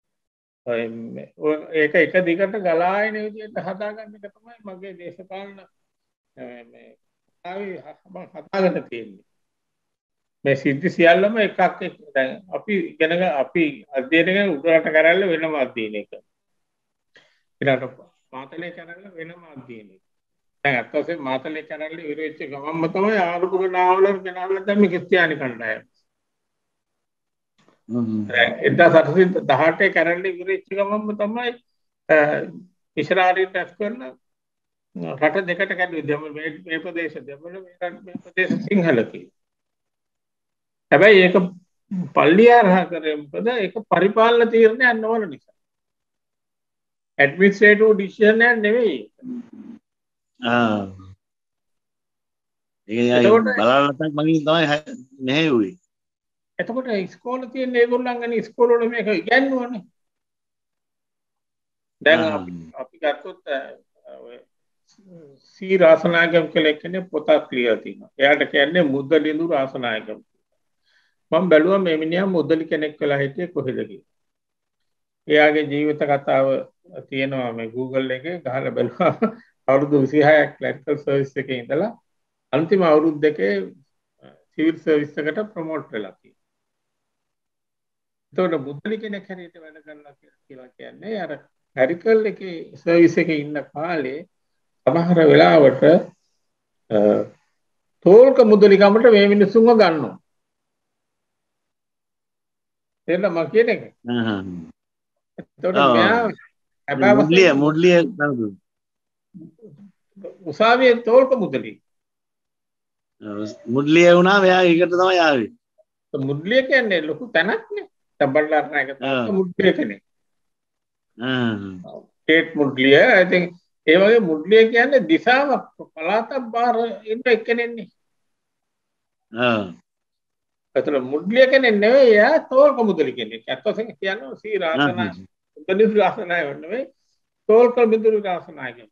ඒක එක දිගට ගලා එන විදිහට හදාගන්න එක තමයි මගේ දේශපාලන මේ කතාවේ හදාගන්න තියෙන්නේ. මේ සිද්ධි සියල්ලම එකක් එක්ක දැන් අපි ඉගෙනග අපි අධ්‍යයනය කරන උඩරට කරල්ල වෙනම අධ්‍යයනයක. ඊළඟට මාතලේ කරල්ල වෙනම අධ්‍යයනයක. දැන් අත් වශයෙන් මාතලේ කරල්ල ඉවරෙච්ච ගමන්ම තමයි ආරුපුර නාවල ගෙනාවලා දැන් මේ ක්‍රිස්තියානි කණ්ඩායම. එදදාස් අටසිය දහඅටේ කරල්ල ඉවරෙච්ච ගමන්ම තමයි ඉස්රායලයට ඇස් කරන රට දෙකට කැඩුවේ. මේ ප්‍රදේශ දෙමළ මේ ප්‍රදේශ සිංහල කියලා. හැබැයි ඒක පල්ලිය හරහා කරේ මොකද? ඒක පරිපාලන තීරණයක් නොවන නිසා. ඇඩ්මිනිස්ට්‍රේටිව් ඩිසිෂන් එකක් නෙවෙයි. ආ. ඒක බලන්න මගින් තමයි මෙහෙයුවේ. එතකොට ඉස්කෝලේ තියෙන ඒගොල්ලන්ගෙන ඉස්කෝල වල මේක ඉගන්වන්නේ. දැන් අපි ගත්තොත් ඔය සී රාසනායකම් කියලා කෙනෙක් පොතක් ලියලා තිනවා. එයාට කියන්නේ මුද්දලිඳු රාසනායකම්. මම බැලුවා මේ මිනිහා මුද්දලි කෙනෙක් වෙලා හිටියේ කොහෙද කියලා. එයාගේ ජීවිත කතාව තියෙනවා මේ Google එකේ ගහලා බලුවා. අවුරුදු විසිහයක් ක්ලරිකල් සර්විස් එකේ ඉඳලා අන්තිම අවුරුදු දෙකේ සිවිල් සර්විස් එකට ප්‍රොමෝට් වෙලා තියෙනවා. එතකොට මුද්දලි කෙනෙක් හැටියට වැඩ කරනවා කියලා කියන්නේ අර ක්ලරිකල් එකේ සර්විස් එකේ ඉන්න කාලේ සමහර වෙලාවට තෝල්ක මුද්දලි කමට මේ මිනිස්සුන්ව ගන්නවා. එන්න මම කියන එක. හ්ම්. එතකොට මෙයා හැබැයි මුඩ්ලිය මුඩ්ලිය උසාවියේ තෝල්ක මුද්දලි. මුඩ්ලිය වුණා මෙයා ඒකට තමයි ආවේ. මුඩ්ලිය කියන්නේ ලොකු තැනක් නේ. තබල්ලාර නායක තමයි මුඩ්ලිය කෙනෙක්. හ්ම්. ටේට් මුඩ්ලිය I think ඒ වගේ මුඩ්ලිය කියන්නේ දිශාවක් පළාතක් බාර ඉන්න එක්කෙනෙන්නේ. ආ. ඒතර මුඩ්ලිය කෙනෙක් නෙවෙයි යා තෝල්ක මුද්දලි කෙනෙක්. අත් වශයෙන් කියන්නේ සී රාසනා මුද්දලි රාසනාය නෙවෙයි තෝල්ක මුද්දලි රාසනාය කියන්නේ.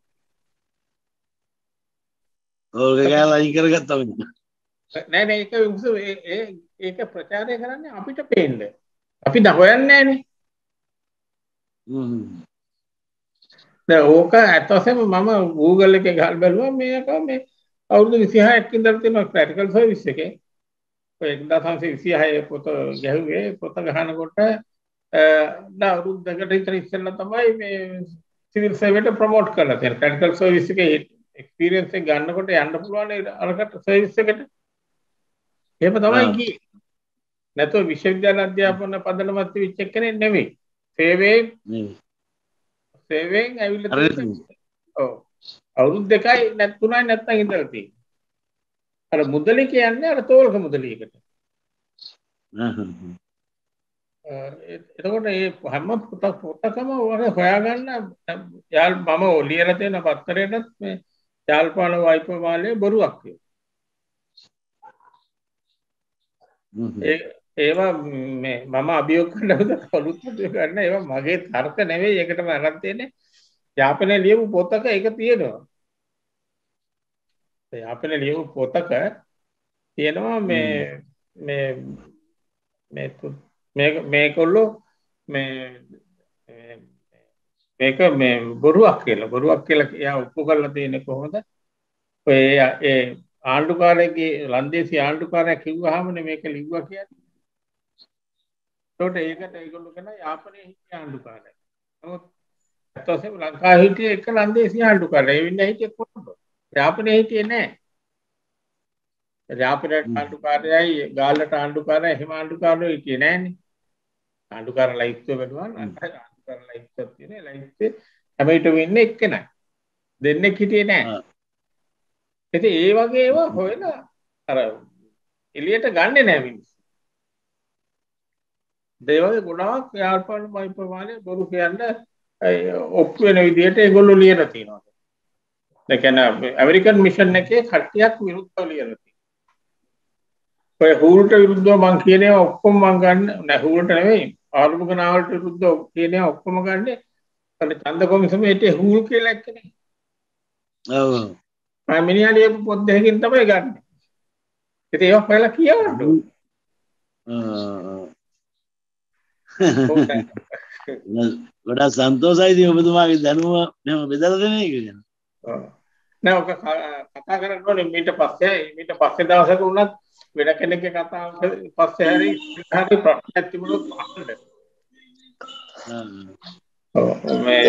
ඕක ගාලා අයින් කරගත්තා වෙන. නෑ නෑ ඒක ඒ ඒක ප්‍රචාරය කරන්නේ අපිට පේන්න. අපි ද හොයන්නේ නෑනේ. හ්ම්. දැන් ඕක අත් වශයෙන්ම මම Google එකේ ගහලා බැලුවා මේක මේ අවුරුදු විසිහයක් ඉඳලා තියෙන ප්‍රැක්ටිකල් සර්විස් එකේ එක්දාස් නවසිය විසිහය පොත ගැහුවේ. පොත ගහනකොට අවුරුදු දෙකකට විතර ඉස්සෙල්ලා තමයි මේ සිවිල් සර්විස්ට ප්‍රොමෝට් කරලා තියෙන්නේ. ප්‍රැක්ටිකල් සර්විස් එකේ එක්ස්පීරියන්ස් එක ගන්නකොට යන්න පුළුවන් අරකට සර්විස් එකට. එහෙම තමයි ගියේ. නැත්නම් විශ්වවිද්‍යාල අධ්‍යාපන පදනමත් වෙච්ච කෙනෙක් නෙමෙයි. සේවයෙන් සේවයෙන් ඇවිල්ලා තියෙන්නේ. ඔව්. අවුරුදු දෙකයි නැත් තුනයි නැත්තම් ඉඳලා තියෙන්නේ. අර මුද්දලි කියන්නේ අර තෝල්ක මුද්දලියකට. එතකොට මේ හැම පොතක් පොතකම හොයාගන්න යාල් මම ලියලා තියෙන පත්තරේටත් මේ යාල්පාන වයිපමාලේ බොරුවක් ඒ ඒවා මේ මම අභියෝග කරනවා කවුරුත් ගන්න ඒවා මගේ තර්ක නෙවෙයි. ඒකටම අරන් තියෙන්නේ යාපනයේ ලියපු පොතක ඒක තියෙනවා. යාපනයේ ලියපු පොතක තියෙනවා මේ මේ මේ මේක මේකොල්ලෝ මේ මේක මේ බොරුවක් කියලා බොරුවක් කියලා එයා ඔප්පු කරලා තියෙන්නේ කොහොමද? ඔය ඒ ආණ්ඩුකාරයෙක්ගේ ලන්දේසි ආණ්ඩුකාරයා කිව්වහමනේ මේක ලිව්වා කියන්නේ. ඒකට ඒකට ඒගොල්ලෝ කියන යාපනයේ හිටිය ආණ්ඩුකාරයා. නමුත් අතෝසෙම ලංකාවේ හිටිය එක ලන්දේසි ආණ්ඩුකාරයා. ඒ වෙන්නේ හිටියේ කොහොමද? යාපනයේ හිටියේ නැහැ. යාපනයේ ආණ්ඩුකාරයයි ගාල්ලට ආණ්ඩුකාරයයි එහෙම ආණ්ඩුකාරයෝ හිටියේ නැහැනේ. ආණ්ඩුකාර ලයිස්තුව බැලුවා ආණ්ඩුකාර ලයිස්තුවක් තියෙන ලයිස්තුවේ හැමයිට වෙන්නේ එක්කෙනයි. දෙන්නෙක් හිටියේ නැහැ. ඉතින් ඒ වගේ ඒවා හොයලා අර එළියට ගන්නෙ නැහැ මිනිස්සු. ඒ වගේ ගොඩාක් යාල්පාන වයිපමාලේ බොරු කියන්න ඔප්පු වෙන විදිහට ඒගොල්ලෝ ලියලා තියෙනවා. ඒ කියන්නේ ඇමරිකන් මිෂන් එකේ කට්ටියක් විරුද්ධව ලියලා තියෙනවා. ඔය හූල්ට විරුද්ධව මං කියන ඒවා ඔක්කොම මං ගන්න නෑ හූල්ට නෙවෙයි ආරම්භක නාවලට විරුද්ධව කියන ඔක්කොම ගන්නේ අර ඡන්ද කොමිසමේට හූල් කියලා එක්කනේ. ඔව්. මිනිහා ලියපු පොත් දෙකකින් තමයි ගන්න. ඉතින් ඒක पहिला කියවන්න ඕන. ගොඩක් සන්තෝෂයි ඉතින් ඔබතුමාගේ දැනුම මෙහෙම බෙදලා දෙන එක ගැන. ඔව්. නෑ ඔක කතා කරන්න ඕනේ මීට පස්සේ මීට පස්සේ දවසක වුණත් වෙන කෙනෙක්ගේ කතාව පස්සේ හරි හරි ප්‍රශ්නයක් තිබුණොත් අහන්න. ඔව් මේ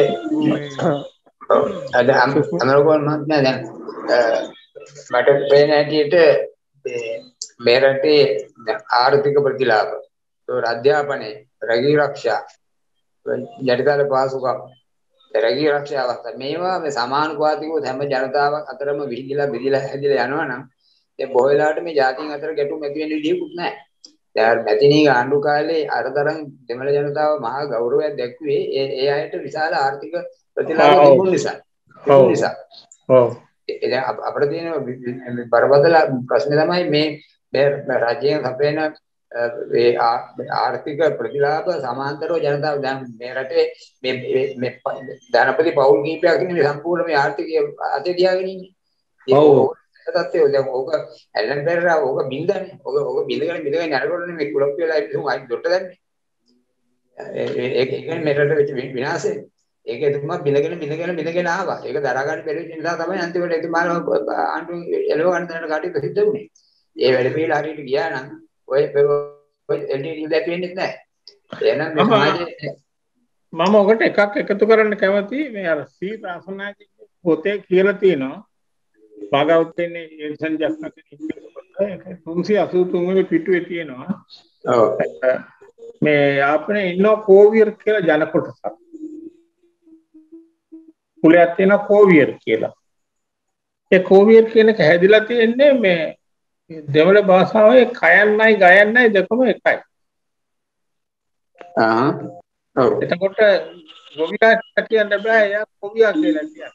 අද අමරගෝන් මහත්මයා දැන් මට පේන හැටියට මේ රටේ ආර්ථික ප්‍රතිලාභ ඒ අධ්‍යාපනයේ රැකී ආරක්ෂා ජනතාව පාසුකම් රැකී ආරක්ෂා අවස්ථා මේවා මේ සමානුපාතිකව හැම ජනතාවක් අතරම විහිදලා බෙදලා හැදිලා යනවා නම් ඒ බොහෝ වෙලාවට මේ ජාතීන් අතර ගැටුම් ඇති වෙන්න විදිහකුත් නැහැ. දැන් මැතිණී ආණ්ඩු කාලේ අරතරන් දෙමළ ජනතාව මහා ගෞරවයක් දැක්ුවේ ඒ ඒ අයට විශාල ආර්ථික ප්‍රතිලාභ තිබුණ නිසා. ඔව් නිසා. ඔව්. ඒ අපිට තියෙන බරපතල ප්‍රශ්නේ තමයි මේ රාජ්‍යයෙන් සපයන ඒ ආර්ථික ප්‍රතිලාභ සමාන්තරව ජනතාව දැන් මේ රටේ මේ මේ ධනපති පවුල් කීපයක් ඉන්නේ සම්පූර්ණ මේ ආර්ථිකය අතේ තියාගෙන ඉන්නේ. ඔව්. ඒකත් දැන් ඕක ඇලන් පෙරේරා ඕක බින්දනේ. ඕක ඕක බින්දගෙන බින්දගෙන යනකොටනේ මේ කුලප් වෙලා ඉතින් ආයි දොට්ට දැම්මේ. ඒක කියන්නේ මේ රට වෙච්ච විනාශය. ඒක එතුමා බින්දගෙන බින්දගෙන බින්දගෙන ආවා. ඒක දරා ගන්න බැරි වෙච්ච නිසා තමයි අන්තිමට එතුමාල ආණ්ඩු එළව ගන්න තැනට කටයුතු සිද්ධ වුණේ. ඒ වැඩ පිළිලා හරියට ගියා නම් ඔය ඔය එල්ඩීඩී දැක් වෙන්නේ නැහැ. එහෙනම් මේ සමාජයේ මම ඔකට එකක් එකතු කරන්න කැමතියි මේ අර සී රාසනාගේ පොතේ කියලා තියෙනවා භාගවතනේ එන්සන් ජස්නක තුන්සිය අසූ තුන් වෙනි පිටුවේ තියෙනවා. ඔව්. මේ අපේ ඉන්නෝ කෝවියර් කියලා ජන කොටසක්. කුලයක් තියෙනවා කෝවියර් කියලා. ඒ කෝවියර් කියන එක හැදිලා තියෙන්නේ මේ දෙමළ භාෂාවේ කයන්නයි ගයන්නයි දෙකම එකයි. ආ. ඔව්. එතකොට ගොවියා කියන්න බෑ එයා කෝවියා කියලා කියන්නේ.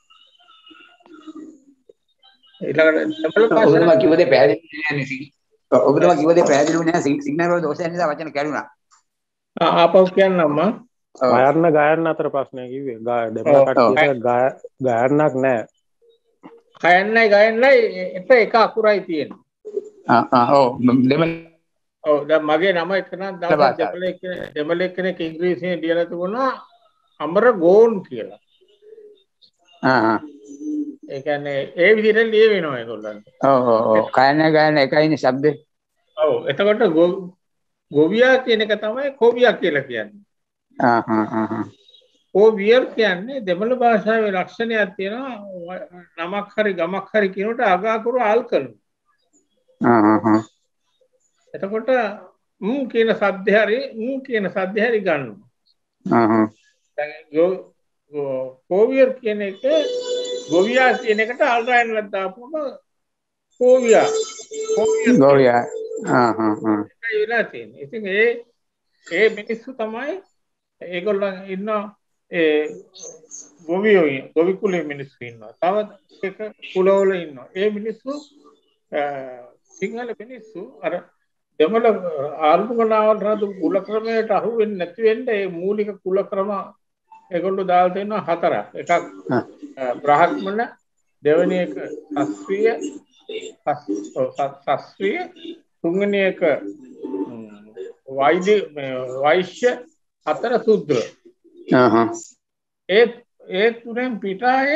ඊළඟට දෙමළ භාෂාව ඔබතුමා කිව්ව දේ පැහැදිලි නෑ නේ. ඔබතුමා කිව්ව දේ පැහැදිලි නෑ සිග්නල් වල දෝෂයක් නිසා වචන කැඩුනා. ආ ආපහු කියන්නම් මම. ගයන්න ගයන්න අතර ප්‍රශ්නය කිව්වේ. දෙමළ කට්ටියට ගයන්නක් නෑ. කයන්නයි ගයන්නයි එක එක අකුරයි තියෙන්නේ. ආ ආ ඔව් දෙමළ ඔව් දැන් මගේ නම එක නම් දවසක් දෙමළ කෙනෙක් දෙමළ කෙනෙක් ඉංග්‍රීසියෙන් ලියලා තිබුණා අමර ගෝන් කියලා. ආ ආ ඒ කියන්නේ ඒ විදිහට ලියවෙනවා ඒගොල්ලන්ට. ඔව් ඔව් ඔව් කයන්න ගයන්න එකයිනේ શબ્දේ. ඔව් එතකොට ගොවියා කියන එක තමයි කෝවියා කියලා කියන්නේ. ආ ආ ආ කෝවියර් කියන්නේ දෙමළ භාෂාවේ ලක්ෂණයක් තියෙනවා නමක් හරි ගමක් හරි කියනකොට අගාකුරු ආල් කරනවා. එතකොට මූ කියන සද්ද හරි මූ කියන සද්ද හරි ගන්නවා. කෝවියර් කියන එක ගොවියා කියන එකට අල්රයන්ලක් දාපුවම කෝවියා ගොවියා ආ ආ ආ ඒ වෙලා තියෙන්නේ. ඉතින් ඒ ඒ මිනිස්සු තමයි ඒගොල්ලන් ඉන්න ඒ ගොවියෝ ගොවි කුලේ මිනිස්සු ඉන්නවා. තව එක කුලවල ඉන්නවා. ඒ මිනිස්සු සිංහල මිනිස්සු අර දෙමළ ආර්ථිකනාවල් රතු කුල ක්‍රමයට අහු වෙන්නේ නැති වෙන්න ඒ මූලික කුල ක්‍රම ඒගොල්ලෝ දාලා තියෙනවා හතරක්. එකක් බ්‍රාහ්මණ, දෙවෙනි එක ශාස්ත්‍රීය, ශාස්ත්‍රීය, තුන්වෙනි එක වෛද්‍ය වෛශ්‍ය, හතර සුද්‍ර. ආහ්. ඒ ඒ තුනෙන් පිටාය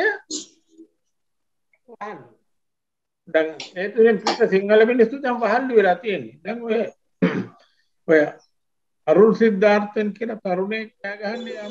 දැන් ඒ තුනෙන් පිට සිංහල මිනිස්සු දැන් වහල්ලු වෙලා තියෙන්නේ. දැන් ඔය ඔය අරුල් සිද්ධාර්ථන් කියන තරුණයෙක් කෑ ගහන්නේ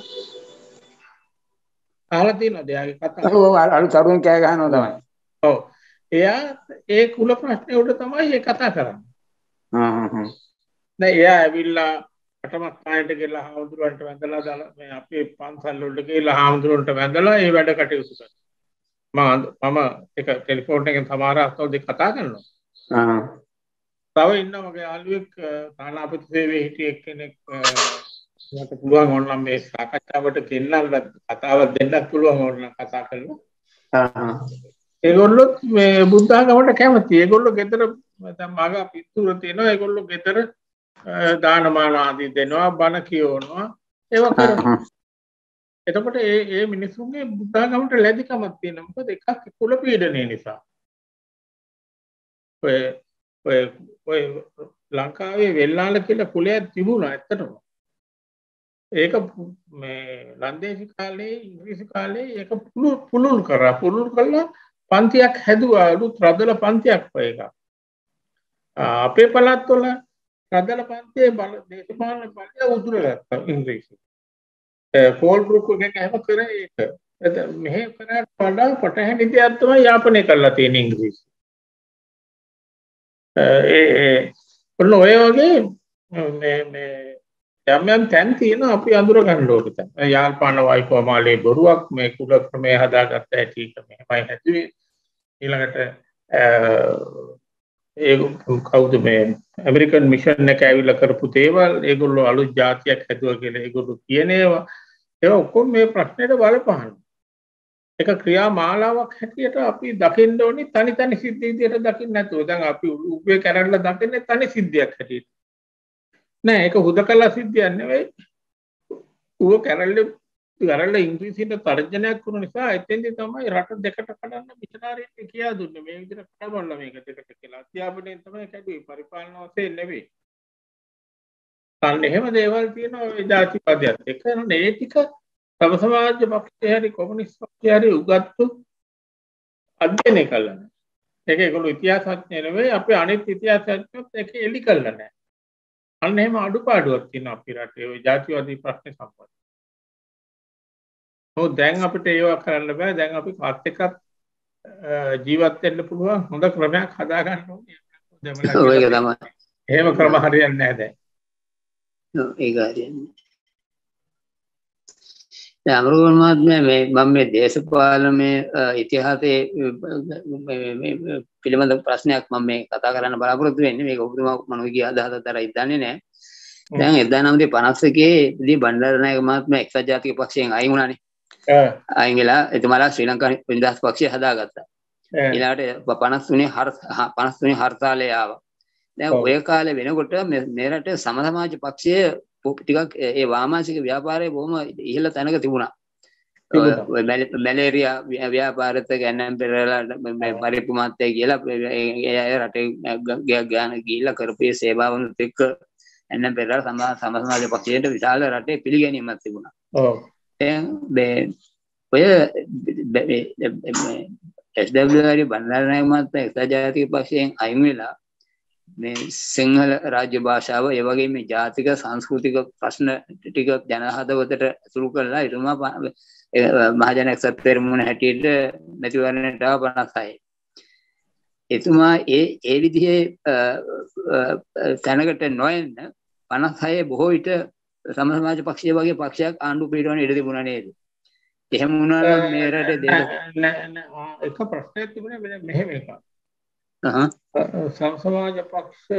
අහලා තියෙනවද එයාගේ කතාව? ඔව් අලු තරුණ කෑ ගහනවා තමයි. ඔව්. එයා ඒ කුල ප්‍රශ්නේ උඩ තමයි ඒ කතා කරන්නේ. හ්ම් හ්ම්. දැන් එයා ඇවිල්ලා අටමත් කායයට ගිහලා හාමුදුරුවන්ට වැඳලා දාලා මේ අපේ පන්සල් වලට ගිහලා හාමුදුරුවන්ට වැඳලා ඒ වැඩ කටයුතු කරනවා. මම මම එක ටෙලිෆෝන් එකෙන් සමහර අස්තෝදේ කතා කරනවා. ආ. තව ඉන්නවා මගේ යාළුවෙක් තානාපති සේවයේ හිටිය එක්කෙනෙක් මට පුළුවන් ඕනනම් මේ සාකච්ඡාවට ගෙන්නන්න කතාවක් දෙන්නත් පුළුවන් ඕනනම් කතා කරලා. ආ. ඒගොල්ලොත් මේ බුද්ධ ආගමට කැමති. ඒගොල්ලෝ ගෙදර දැන් මග පිටුර තියෙනවා. ඒගොල්ලෝ ගෙදර දානමාන ආදී දෙනවා බණ කියවනවා ඒව කරනවා. එතකොට ඒ ඒ මිනිස්සුන්ගේ බුද්ධාගමට ලැබිකමක් තියෙනවා. මොකද එකක් කුල පීඩනය නිසා. ඔය ඔය ඔය ලංකාවේ වෙල්ලාල කියලා කුලයක් තිබුණා ඇත්තටම. ඒක මේ ලන්දේසි කාලේ ඉංග්‍රීසි කාලේ ඒක පුළුල් කරා පුළුල් කළා පන්තියක් හැදුවා අලුත් රදල පන්තියක් ඔය එක. අපේ පළාත් වල රදල පන්තියේ බල දේශපාලන බලය උදුරගත්තා ඉංග්‍රීසි. පෝල් බෘක් එක හැම කරේ ඒක. මෙහෙ කරාට වඩා පටහැනි දෙයක් තමයි යාපනය කරලා තියෙන ඉංග්‍රීසි. ඒ ඔන්න ඔය වගේ මේ මේ යම් යම් තැන් තියෙනවා අපි අඳුර ගන්න ඕනේ තැන්. යාල්පාන වයිකෝමාලේ බොරුවක් මේ කුල ක්‍රමයේ හදාගත්ත හැටි මෙහෙමයි හැදුවේ. ඊළඟට ඒ කවුද මේ ඇමරිකන් මිෂන් එක ඇවිල්ලා කරපු දේවල් ඒගොල්ලෝ අලුත් ජාතියක් හැදුවා කියලා ඒගොල්ලෝ කියන ඒවා ඒවා ඔක්කොම මේ ප්‍රශ්නෙට බලපාන. ඒක ක්‍රියාමාලාවක් හැටියට අපි දකින්න ඕනේ තනි තනි සිද්ධ විදියට දකින්න නැතුව. දැන් අපි උපේ කැරල්ල දකින්නේ තනි සිද්ධියක් හැටියට. නෑ ඒක හුදකලා සිද්ධියක් නෙවෙයි. ඌ කැරල්ල කැරල්ල ඉංග්‍රීසියෙන් තර්ජනයක් කරන නිසා එතෙන්දී තමයි රට දෙකට කඩන්න මිෂනාරියට කියා දුන්නේ. මේ විදිහට කඩවන්න මේක දෙකට කියලා. අධ්‍යාපනයෙන් තමයි කැඩුවේ පරිපාලන වශයෙන් නෙවෙයි. අන්න එහෙම දේවල් තියෙනවා ඒ ජාතිවාදයත් එක්ක. ඒ ටික සම සමාජ පක්ෂය හරි කොමියුනිස්ට් පක්ෂය හරි උගත්තු අධ්‍යයනය කළා නෑ. ඒක ඒගොල්ලෝ ඉතිහාසඥය නෙවෙයි අපේ අනිත් ඉතිහාසඥයොත් ඒක එලි කළා නෑ. අන්න එහෙම අඩුපාඩුවක් තියෙනවා අපේ රටේ ওই ජාතිවාදී ප්‍රශ්න සම්බන්ධ. ඔව් දැන් අපිට ඒවා කරන්න බෑ. දැන් අපි කාත් එක්කත් ජීවත් වෙන්න පුළුවන් හොඳ ක්‍රමයක් හදා ගන්න ඕනේ. ඒක තමයි. එහෙම ක්‍රම හරියන්නේ නැහැ දැන්. ඔව් ඒක හරියන්නේ. දැන් අමරගොන් මහත්මයා මේ මම මේ දේශපාලනයේ ඉතිහාසයේ පිළිබඳ ප්‍රශ්නයක් මම මේ කතා කරන්න බලාපොරොත්තු වෙන්නේ. මේක ඔබතුමා මොනවගේ අදහසක් තරයි දන්නේ නැහැ. දැන් එක්දාස් නවසිය පනස් එකේ දී බණ්ඩාරනායක මහත්මයා එක්සත් ජාතික පක්ෂයෙන් අයින් වුණානේ. අයින් වෙලා එතුමාලා ශ්‍රී ලංකා නිදහස් පක්ෂය හදාගත්තා. ඊළඟට පනස් තුනේ පනස් තුනේ හර්තාලය ආවා. දැන් ඔය කාලේ වෙනකොට මේ රටේ සම සමාජ පක්ෂය ටිකක් ඒ වාමාංශික ව්‍යාපාරයේ බොහොම ඉහළ තැනක තිබුණා. ඔය මැලේරියා ව්‍යාපාරෙත් ගෑනන් පෙරලා මේ පරිප්පු මාත්‍ය කියලා ඒ අය රටේ ගාන ගිහිල්ලා කරපු සේවාවනුත් එක්ක එන්නම් පෙරලා සම සමාජ පක්ෂයට විශාල රටේ පිළිගැනීමක් තිබුණා. ඔව්. දැන් මේ ඔය එස් ඩබ්ලිව් ආර් බණ්ඩාරනායක මහත්මයා එක්සත් ජාතික පක්ෂයෙන් අයින් වෙලා මේ සිංහල රාජ්‍ය භාෂාව ඒ වගේ මේ ජාතික සංස්කෘතික ප්‍රශ්න ටික ජනහදවතට ඇසුරු කරලා එතුමා මහජන එක්සත් පෙරමුණ හැටියට මැතිවරණයට ආව පනස් හයේ. එතුමා ඒ ඒ විදිහේ තැනකට නොයන්න පනස් හයේ බොහෝ විට සම සමාජ පක්ෂය වගේ පක්ෂයක් ආණ්ඩු පිටවන්න ඉඩ තිබුණා නේද? එහෙම වුණා නම් මේ රටේ එක ප්‍රශ්නයක් තිබුණේ මෙහෙම එකක්. සම සමාජ පක්ෂය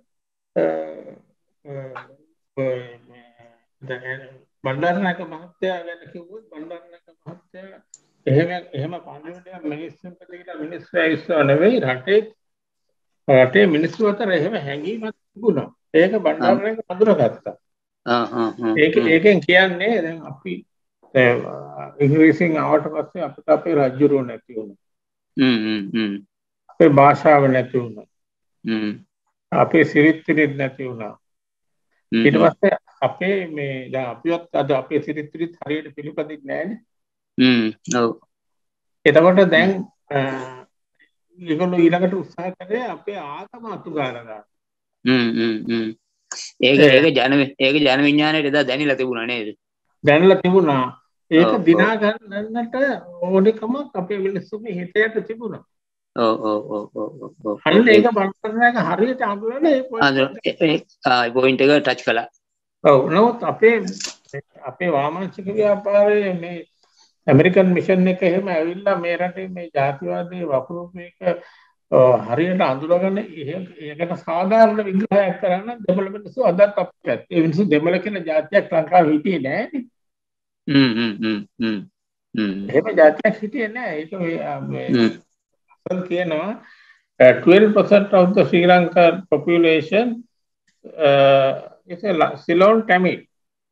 බණ්ඩාරනායක මහත්තයා ගැන කිව්වොත් බණ්ඩාරනායක මහත්තයා එහෙම එහෙම පාර්ලිමේන්තුවේ මිනිස්සුන්ට කියලා මිනිස්සු ඇවිස්සෝ නෙවෙයි රටේ රටේ මිනිස්සු අතර එහෙම හැඟීමක් තිබුණා. ඒක බණ්ඩාරනායක හඳුනාගත්තා. ඒක ඒකෙන් කියන්නේ දැන් අපි ඉංග්‍රීසියෙන් ආවට පස්සේ අපිට අපේ රාජ්‍යරුව නැති වුණා. හ්ම් හ්ම් හ්ම් අපේ භාෂාව නැති වුණා. හ්ම් අපේ සිරිත් විරිත් නැති වුණා. ඊට පස්සේ අපේ මේ දැන් අපිවත් අද අපේ සිරිත් විරිත් හරියට පිළිපදින්නේ නැහැනේ. හ්ම් ඔව්. එතකොට දැන් ඒගොල්ලෝ ඊළඟට උත්සාහ කරේ අපේ ආගම අතු ගාලා දාන්න. හ්ම් හ්ම් හ්ම් ඒක ඒක ජන ඒක ජන විඥාණයට එදා දැනිලා තිබුණා නේද? දැනලා තිබුණා. ඒක දිනා ගන්නට ඕනෙකමක් අපේ මිනිස්සුන්ගේ හිතයට තිබුණා. ඔව් ඔව් ඔව් ඔව් ඔව්. අන්න ඒක බලන්න හරියට අඳුරන්නේ ඒ පොයින්ට් එක ටච් කළා. ඔව් නමුත් අපේ අපේ වාමාංශික ව්‍යාපාරයේ මේ ඇමරිකන් මිෂන් එක එහෙම ඇවිල්ලා මේ රටේ මේ ජාතිවාදී වපුරු මේක හරියට අඳුරගන්න ඒකට සාධාරණ විග්‍රහයක් කරන්න දෙමළ මිනිස්සු අදත් අපිට ඒ මිනිස්සු දෙමළ කියන ජාතියක් ලංකාවේ හිටියේ නෑනේ. හ්ම් හ්ම් හ්ම් හ්ම් හ්ම් එහෙම ජාතියක් හිටියේ නෑ. ඒක මේ අසල් කියනවා twelve percent of the Sri Lankan population uh, it's a Ceylon Tamil.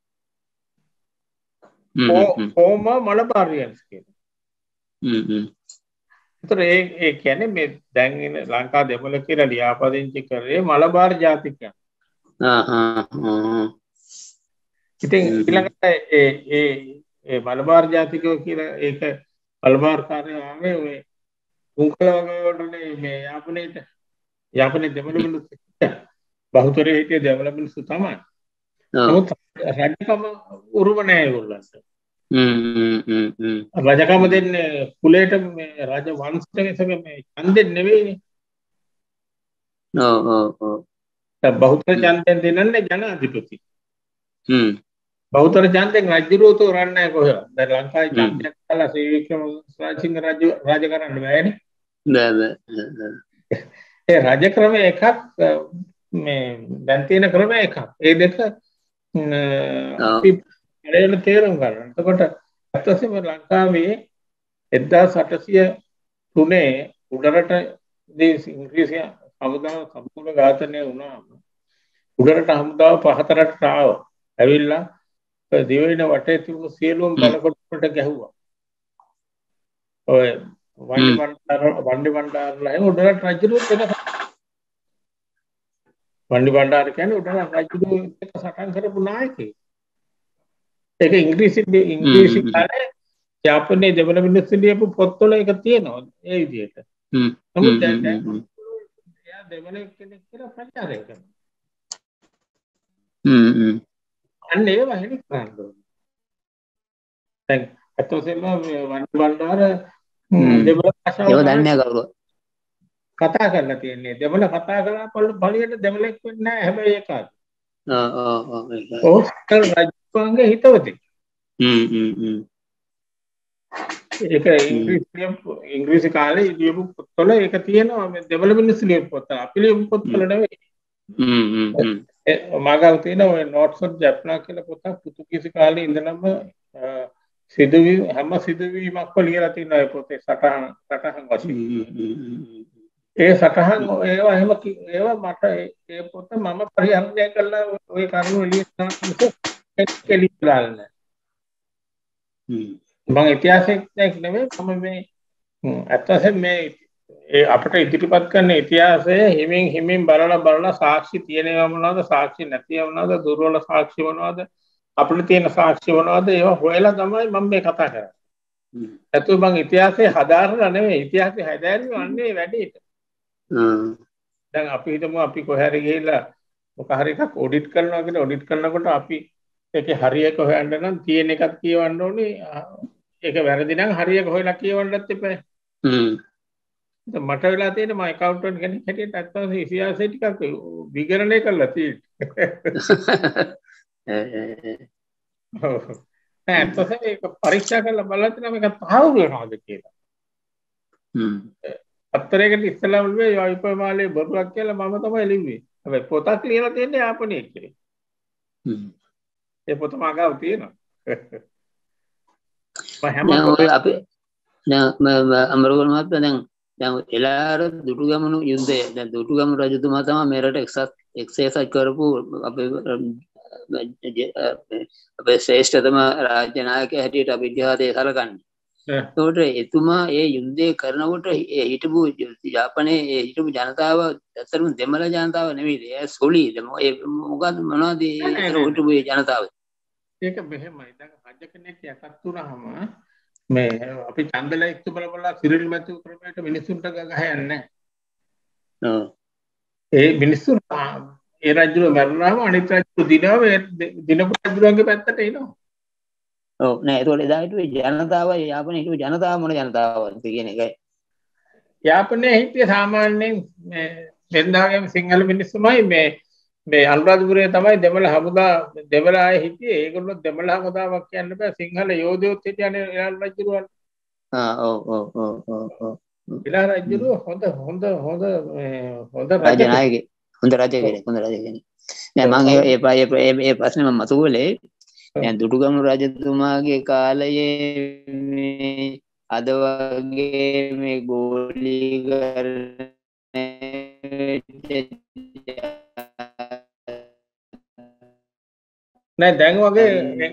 Hmm former Malabarians කියලා. හ්ම් හ්ම් ඒතර ඒ ඒ කියන්නේ මේ දැන් ඉන්න ලංකා දෙමළ කියලා ලියාපදිංචි කරේ මලබාර් ජාතිකයන්. ආ ආ ආ ඉතින් ඊළඟට ඒ ඒ ඒ මලබාර් ජාතිකයෝ කියලා ඒක මලබාර් කාර්යය ආවේ ඔය උන්කල වගේවලුනේ මේ යාපනයේට යාපනයේ දෙමළ මිනිස්සු බහුතරය හිටියේ දෙමළ මිනිස්සු තමයි. නමුත් රජකම උරුම නැහැ ඒගොල්ලන්ට. හ්ම් හ්ම් හ්ම් රජකම දෙන්නේ කුලයට මේ රජ වංශයක මේ ඡන්දෙන් නෙවෙයිනේ. ඔව් ඔව් ඔව්. දැන් බහුතර ඡන්දෙන් දෙනන්නේ ජනාධිපති. හ්ම් බහුතර ඡන්දෙන් රජුරෝ තෝරන්නේ කොහෙද? දැන් ලංකාවේ ඡන්දයක් කළා ශ්‍රී වික්‍රම රාජසිංහ රජු රාජ කරන්න බෑනේ. බෑ බෑ. ඒ රජ ක්‍රම එකක් මේ දැන් තියෙන ක්‍රම එකක්. ඒ දෙක අපි පළවෙනි තේරුම් ගන්න. එතකොට අත්‍යවශ්‍යම ලංකාවේ එක්දාස් අටසිය තුනේ උඩරට දී ඉංග්‍රීසි හමුදාව සම්පූර්ණ ඝාතනය වුණාම උඩරට හමුදාව පහතරට ආවා. ඇවිල්ලා දිවයින වටේ තිබුණු සියලුම බලකොටු වලට ගැහුවා. ඔය වන්දි බණ්ඩාර වන්දි බණ්ඩාරලා එහෙම උඩරට රජුත් එක වන්දි බණ්ඩාර කියන්නේ උඩරට රජුත් එක සටන් කරපු නායකයෙක්. ඒක ඉංග්‍රීසි ඉංග්‍රීසි කාලේ යාපනයේ දෙමළ මිනිස්සු ලියපු පොත්වල ඒක තියෙනවා ඒ විදිහට. හ්ම්. නමුත් දැන් එයා දෙමළ කෙනෙක් කියලා ප්‍රචාරය කරනවා. හ්ම් හ්ම්. අන්න ඒව හැලි කරන්න ඕනේ. දැන් අතෝසෙම වන්දි බණ්ඩාර දෙමළ භාෂාව ඒව දන්නේ නැහැ කවුරුත්. කතා කරලා තියෙන්නේ. දෙමළ කතා කරලා පළියට දෙමළෙක් වෙන්නේ නැහැ හැබැයි ඒක. ආ ආ ආ ඒක. ඕස්කර් රජුගේ හිතවතෙක්. හ්ම් හ්ම් හ්ම්. ඒක ඉංග්‍රීසි ඉංග්‍රීසි කාලේ ලියපු පොත්වල ඒක තියෙනවා මේ දෙමළ මිනිස්සු ලියපු පොත්. අපි ලියපු පොත්වල නෙවෙයි. හ්ම් හ්ම් හ්ම්. ඒ මාගල් තියෙන ඔය නෝට්ස් ඔෆ් ජප්නා කියලා පොතක් පෘතුගීසි කාලේ ඉඳලම සිදුවීම් හැම සිදුවීමක්ම ලියලා තියෙනවා ඒ පොතේ සටහන් සටහන් වශයෙන්. ඒ සටහන් ඒවා එහෙම ඒවා මට ඒ පොත මම පරිහරණය කළා ඔය කරුණු එළියට කෙලිලා නැහැ. හ්ම්. මම ඉතිහාසයක් නෙවෙයි මම මේ අත්‍යවශ්‍ය මේ ඒ අපිට ඉදිරිපත් කරන ඉතිහාසය හිමින් හිමින් බලලා බලලා සාක්ෂි තියෙනවා මොනවද සාක්ෂි නැතිව මොනවද දුර්වල සාක්ෂි මොනවද අපිට තියෙන සාක්ෂි මොනවද ඒවා හොයලා තමයි මම මේ කතා කරන්නේ. ඒත් මම ඉතිහාසය හදාරලා නෙවෙයි ඉතිහාසය හදාන්නේ අන්නේ වැඩේට. හ්ම්. දැන් අපි හිතමු අපි කොහේ හරි ගිහිල්ලා මොක හරි එකක් ඔඩිට් කරනවා කියලා ඔඩිට් කරනකොට අපි ඒකේ හරියක හොයන්න නම් තියෙන එකක් කියවන්න ඕනේ. ඒක වැරදි නම් හරියක හොයලා කියවන්නත් එපා. හ්ම්. මට වෙලා තියෙන මම ඇකවුන්ටන්ට් කෙනෙක් හැටියට අත්දැකීම් ඉතිහාසය ටිකක් විගණනය කරලා තියෙනවා. ඔව්. නැත්නම් ඒක පරීක්ෂා කරලා බලලා තියෙනවා මේක තහවුරු වෙනවද කියලා. හ්ම්. අත්තරයකට ඉස්සලා වුණේ යයිපමාලේ බරුවක් කියලා මම තමයි ලිව්වේ. හැබැයි පොතක් ලියලා තියෙන්නේ යාපනයේ කියලා. හ්ම්. ඒ පොත මාගාව තියෙනවා. මම හැම අපි දැන් අමරගොඩ මහත්තයා දැන් දැන් එළාර දුටුගැමුණු යුද්ධය දැන් දුටුගැමුණු රජතුමා තමයි මේ රට එක්සත් එක්සේසත් කරපු අපේ අපේ ශ්‍රේෂ්ඨතම රාජ්‍ය නායකයා හැටියට අපි ඉතිහාසයේ සලකන්නේ. ඒකට එතුමා ඒ යුද්ධය කරනකොට ඒ හිටපු යාපනයේ ඒ හිටපු ජනතාව ඇත්තටම දෙමළ ජනතාව නෙවෙයි ඒ සොලි ඒ මොකද මොනවද ඒ හිටපු ජනතාව. ඒක මෙහෙමයි. දැන් රජ කෙනෙක් යටත් වුණාම මේ අපි ඡන්දලයි ඉක්තු බල බල සිරිල් මැතිව් ක්‍රමයට මිනිස්සුන්ට ගහයන්නේ නැහැ. ඒ මිනිස්සු ඒ රජුව මරණාම අනිත් රජු දිනව දිනපු රජුගේ පැත්තට එනවා. ඔව් නෑ ඒතකොට එදා හිටුවේ ජනතාව යාපනයේ හිටපු ජනතාව මොන ජනතාවද කියන එකයි. යාපනයේ හිටියේ සාමාන්‍යයෙන් මේ දෙන්දාගේම සිංහල මිනිස්සුමයි මේ මේ අනුරාධපුරයේ තමයි දෙමළ හමුදා දෙමළ අය හිටියේ. ඒගොල්ලෝ දෙමළ හමුදාවක් කියන්න බෑ සිංහල යෝධයෝත් හිටියනේ එළාර රජුරුවන්. ආ ඔව් ඔව් ඔව් ඔව්. එළාර රජුරුව හොඳ හොඳ හොඳ මේ හොඳ රජ නායකයෙක්. හොඳ රජ කෙනෙක් හොඳ රජ කෙනෙක්. නෑ මම ඒ ඒ ඒ ප්‍රශ්නේ මම මතුවලේ දැන් දුටුගැමුණු රජතුමාගේ කාලයේ මේ අද වගේ මේ ගෝලීකරණය නෑ දැන් වගේ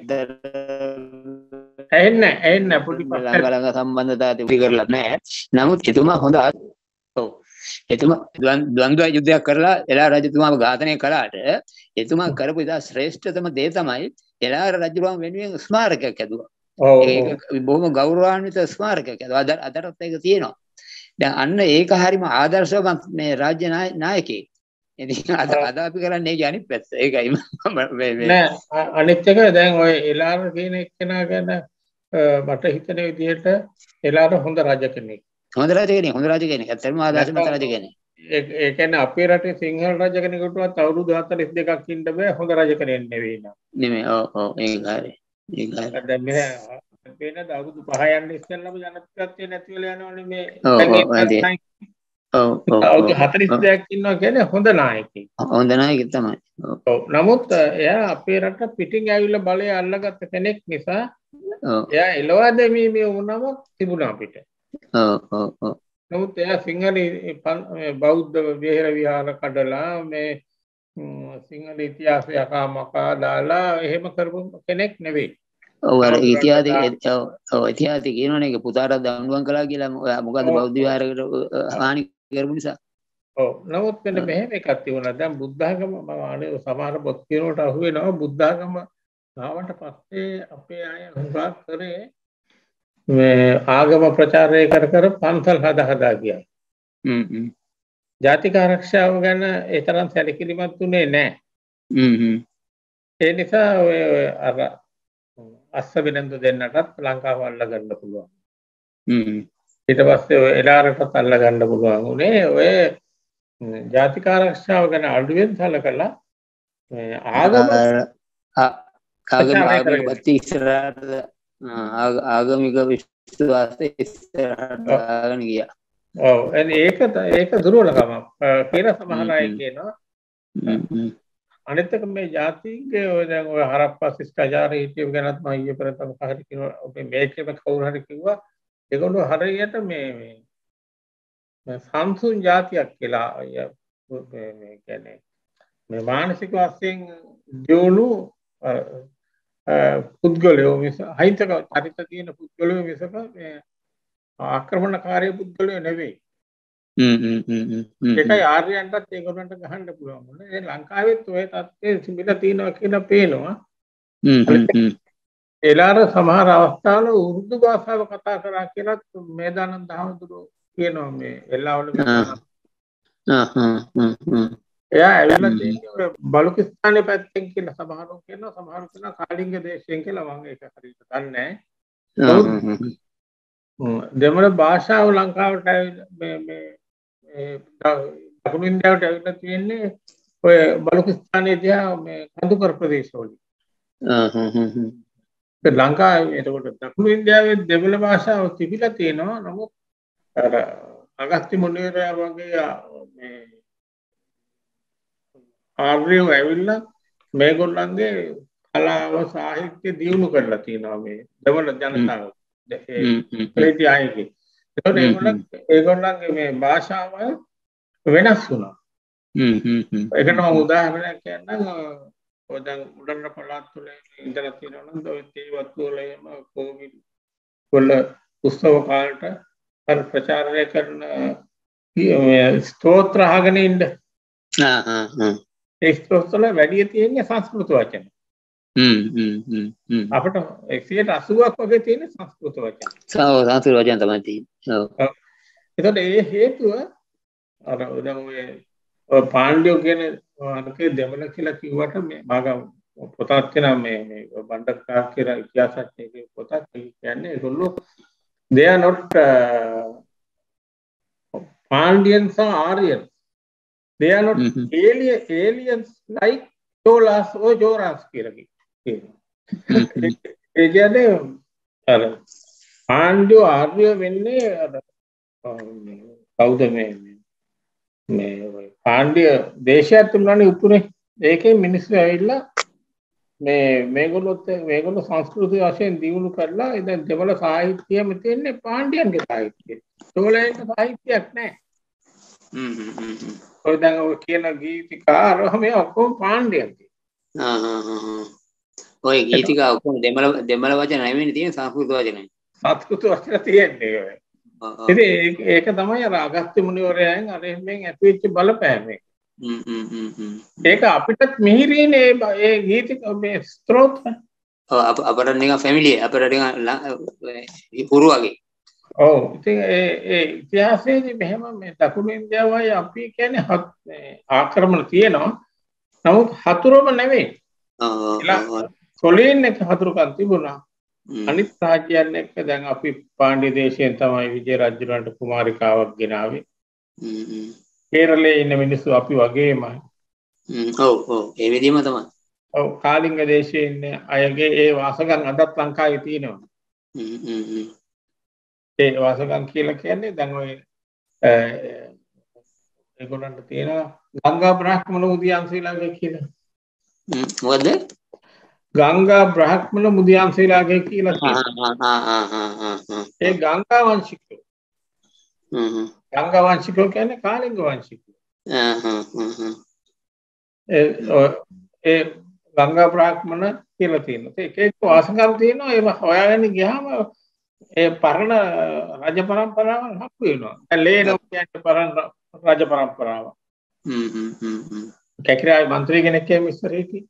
ඇහෙන්නේ ඇහෙන්නේ පොඩි ළඟ ළඟ සම්බන්ධතා තිබි කරලා නැහැ. නමුත් එතුමා හොඳ ඔව් එතුමා ද්වන්ද්ව යුද්ධයක් කරලා එලා රජතුමාව ඝාතනය කළාට එතුමා කරපු ඉතා ශ්‍රේෂ්ඨතම දේ තමයි එලා රජුරුවන් වෙනුවෙන් ස්මාරකයක් ඇදුවා. ඒක බොහොම ගෞරවාන්විත ස්මාරකයක් ඇදුවා. අද අදටත් ඒක තියෙනවා. දැන් අන්න ඒක හරියම ආදර්ශවත් මේ රාජ්‍ය නායකයෙක්. ඉතින් අද අද අපි කරන්නේ ඒක අනිත් පැත්ත. ඒකයි මේ නෑ අනිත් එක දැන් ඔය එලාර කියන එක්කෙනා ගැන මට හිතෙන විදිහට එලාර හොඳ රජ කෙනෙක්. හොඳ රජ කෙනෙක් හොඳ රජ කෙනෙක්. ඇත්තටම ආදර්ශමත් රජ කෙනෙක්. ඒ කියන්නේ අපේ රටේ සිංහල රජ කෙනෙකුටවත් අවුරුදු හතළිස් දෙකක් ඉන්න බෑ හොඳ රජ කෙනෙක් නෙවෙයි නා. නෙමෙයි. ඔව් ඔව් ඒක හරි. ඒක හරි. දැන් මේ වෙන අවුරුදු පහ යන්න ඉස්සෙල්ලාම ජනප්‍රියත්වය නැති වෙලා යනවනේ මේ. ඔව් ඔව් ඔව් අවුරුදු හතළිස් දෙකක් ඉන්නවා කියන්නේ හොඳ නායකයෙක්. හොඳ නායකයෙක් තමයි. ඔව්. නමුත් එයා අපේ රට පිටින් ඇවිල්ලා බලය අල්ලගත්ත කෙනෙක් නිසා එයා එළවා දැමීමේ වුණම තිබුණා අපිට. ඔව් ඔව් ඔව්. නමුත් එයා සිංහල බෞද්ධ විහෙර විහාර කඩලා මේ සිංහල ඉතිහාසය අකාමකා දාලා එහෙම කරපු කෙනෙක් නෙවෙයි. ඔව් අර ඉතිහාසයේ ඔව් ඉතිහාසයේ කියනවනේ ඒක පුතාට දඬුවම් කළා කියලා මොකද්ද බෞද්ධ විහාරයකට හානි කරපු නිසා. ඔව් නමුත් මෙන්න මෙහෙම එකක් තිබුණා. දැන් බුද්ධාගම මම අනේ සමහර පොත් කියනකොට අහුවෙනවා බුද්ධාගම ආවට පස්සේ අපේ අය හුඟක් කරේ මේ ආගම ප්‍රචාරය කර කර පන්සල් හදා හදා ගියා. හ්ම් හ්ම්. ජාතික ආරක්ෂාව ගැන ඒ තරම් සැලකිලිමත් උනේ නැහැ. හ්ම් හ්ම්. ඒ නිසා ඔය අර අස්සබිනන්දු දෙන්නටත් ලංකාව අල්ල ගන්න පුළුවන්. හ්ම්. ඊට පස්සේ ඔය එලාරටත් අල්ල ගන්න පුළුවන් උනේ ඔය ජාතික ආරක්ෂාව ගැන අඩුවෙන් සැලකලා මේ ආගම ආගම ආගම ඉස්සරහට ආගමික විශ්වාසය ඉස්සරහට ආගෙන ගියා. ඔව් ඒක ඒක දුර්වලකමක් කියලා සමහර අය කියනවා. අනිත් එක මේ ජාතිගේ ඔය දැන් ඔය හරප්පා ශිෂ්ටාචාරය හිටියව ගැනත් මම ඊයේ පෙරතම කහරි කියනවා. ඔබේ මේකේම කවුරු හරි කිව්වා ඒගොල්ලෝ හරියට මේ මේ සංසුන් ජාතියක් කියලා මේ මේ කියන්නේ මේ මානසික වශයෙන් දියුණු පුද්ගලයෝ මිස අහිංසක චරිත තියෙන පුද්ගලයෝ මිසක මේ ආක්‍රමණකාරී පුද්ගලයෝ නෙවෙයි. හ්ම් හ්ම් හ්ම්. ඒකයි ආර්යයන්ටත් ඒගොල්ලන්ට ගහන්න පුළුවන් මොනේ. ඒ ලංකාවෙත් ඔය තත්ත්වයේ තිබිලා තියෙනවා කියලා පේනවා. හ්ම් හ්ම්. එලාර සමහර අවස්ථාවල උර්දු භාෂාව කතා කරා කියලා මේදානන්ද හඳුරු කියනවා මේ එල්ලාවල. ආ හ්ම් හ්ම්. එයා ඇවිල්ලා තියෙන්නේ බලුකිස්තානයේ පැත්තෙන් කියලා සමහරව කියනවා සමහරව කියනවා කාලිංග දේශයෙන් කියලා මම ඒක හරියට දන්නේ නැහැ. දෙමළ භාෂාව ලංකාවට මේ මේ දකුණු ඉන්දියාවට ඇවිල්ලා තියෙන්නේ ඔය බලුකිස්තානයේ දිහා මේ කඳුකර ප්‍රදේශවල. ආ හ්ම් හ්ම්. ඒ ලංකාවේ එතකොට දකුණු ඉන්දියාවේ දෙමළ භාෂාව තිබිලා තියෙනවා. නමුත් අර අගස්ති මුනිවරයා වගේ මේ ආර්යව ඇවිල්ලා මේගොල්ලන්ගේ කලාව සාහිත්‍ය දියුණු කරලා තියෙනවා මේ දෙමළ ජනතාව. ඒ ප්‍රේති ආයේ. ඒකට ඒගොල්ලන් ඒගොල්ලන්ගේ මේ භාෂාව වෙනස් වුණා. හ්ම් හ්ම් හ්ම්. ඒකට මම උදාහරණයක් කියන්නම්. ඔය දැන් උඩරට පළාත් වල ඉඳලා තියෙනවා නම් ඔය තේවත් වල එම කෝවිල් වල උත්සව කාලට අර ප්‍රචාරණය කරන ස්තෝත්‍ර අහගෙන ඉන්න. ආ ආ ආ. ඒ ස්තෝත්‍ර වල වැඩි තියෙන්නේ සංස්කෘත වචන. හ්ම් හ්ම් හ්ම් හ්ම්. අපිට එකසිය අසූවක් වගේ තියෙන සංස්කෘත වචන. සාව සංස්කෘත වචන තමයි තියෙන්නේ. ඔව්. ඒතකොට ඒ හේතුව අර දැන් ඔය පාණ්ඩ්‍යෝ කියන අනකේ දෙමළ කියලා කිව්වට මේ භාගම් පොතක් තියෙනවා මේ මේ බණ්ඩකාර කියලා ඉතිහාසඥයෙක්ගේ පොතක් කියන්නේ ඒගොල්ලෝ they are not uh, Pandyans or Aryans. They are not mm-hmm. alien, aliens like Cholas or Joras කියලා කියනවා. ඒ කියන්නේ අර පාණ්ඩ්‍ය ආර්ය වෙන්නේ අර කවුද මේ මේ පාණ්ඩ්‍ය දේශයක් තිබුණානේ උතුරේ. ඒකේ මිනිස්සු ඇවිල්ලා මේ මේගොල්ලොත් මේගොල්ලෝ සංස්කෘතිය වශයෙන් දියුණු කරලා දැන් දෙමළ සාහිත්‍යයම තියෙන්නේ පාණ්ඩ්‍යයන්ගේ සාහිත්‍යය. චෝලයන්ගේ සාහිත්‍යයක් නැහැ. හ්ම් හ්ම් හ්ම්. ඔය දැන් ඔය කියන ගීතිකාර මේ ඔක්කොම පාණ්ඩ්‍යයන්ගේ. ආ ආ ආ. ඔය ගීතිකා ඔක්කොම දෙමළ දෙමළ වචන නෙමෙයි තියෙන සංස්කෘත වචනයි. සංස්කෘත වචන තියෙන්නේ. ඉතින් ඒක තමයි අර අගස්ත්‍ය මුනිවරයන් අර එහෙමෙන් ඇතිවෙච්ච බලපෑම. හ්ම් හ්ම් හ්ම් හ්ම්. ඒක අපිටත් මිහිරිනේ ඒ ගීතික මේ ස්ත්‍රෝත. ඔව් අපරට නිකන් ෆැමිලි අපරට නිකන් පුරු වගේ. ඔව් ඉතින් ඒ ඒ ඉතිහාසයේදී මෙහෙම මේ දකුණු ඉන්දියාවයි අපි කියන්නේ ආක්‍රමණ තියෙනවා. නමුත් හතුරුම නෙවෙයි. ඔව්. කොලින් එක හතුරුකම් තිබුණා. අනිත් රාජ්‍යයන් එක්ක දැන් අපි පාණ්ඩ්‍ය දේශයෙන් තමයි විජය රජුලන්ට කුමාරිකාවක් ගෙනාවේ. හ්ම් හ්ම්. කේරළයේ ඉන්න මිනිස්සු අපි වගේමයි. හ්ම් ඔව් ඔව් ඒ විදිහම තමයි. ඔව් කාලිංග දේශයේ ඉන්න අයගේ ඒ වාසගම් අදත් ලංකාවේ තියෙනවා. හ්ම් හ්ම් හ්ම්. ඒ වාසගම් කියලා කියන්නේ දැන් ඔය ඒගොල්ලන්ට තියෙනවා ගංගා බ්‍රාහ්මණ මුදියන් ශ්‍රී ලංකාවේ කියලා. හ්ම් මොකද? ගංගා බ්‍රාහ්මණ මුදියන් ශ්‍රී ලංකාවේ කියලා තියෙනවා. ආ ආ ආ ආ ආ. ඒ ගංගා වංශිකයෝ. හ්ම් හ්ම්. ගංගා වංශිකයෝ කියන්නේ කාලිංග වංශිකයෝ. ආ හ්ම් හ්ම් හ්ම්. ඒ ඒ ගංගා බ්‍රාහ්මණ කියලා තියෙනවා. ඒක එක්ක වාසගම් තියෙනවා. ඒව හොයාගෙන ගියාම ඒ පරණ රජ පරම්පරාවල් හම්බ වෙනවා. දැන් ලේනෝ කියන්නේ පරණ රජ පරම්පරාව. හ්ම් හ්ම් හ්ම් හ්ම්. කැකිරායි മന്ത്രി කෙනෙක් කියම ඉස්සරේ හිටියේ.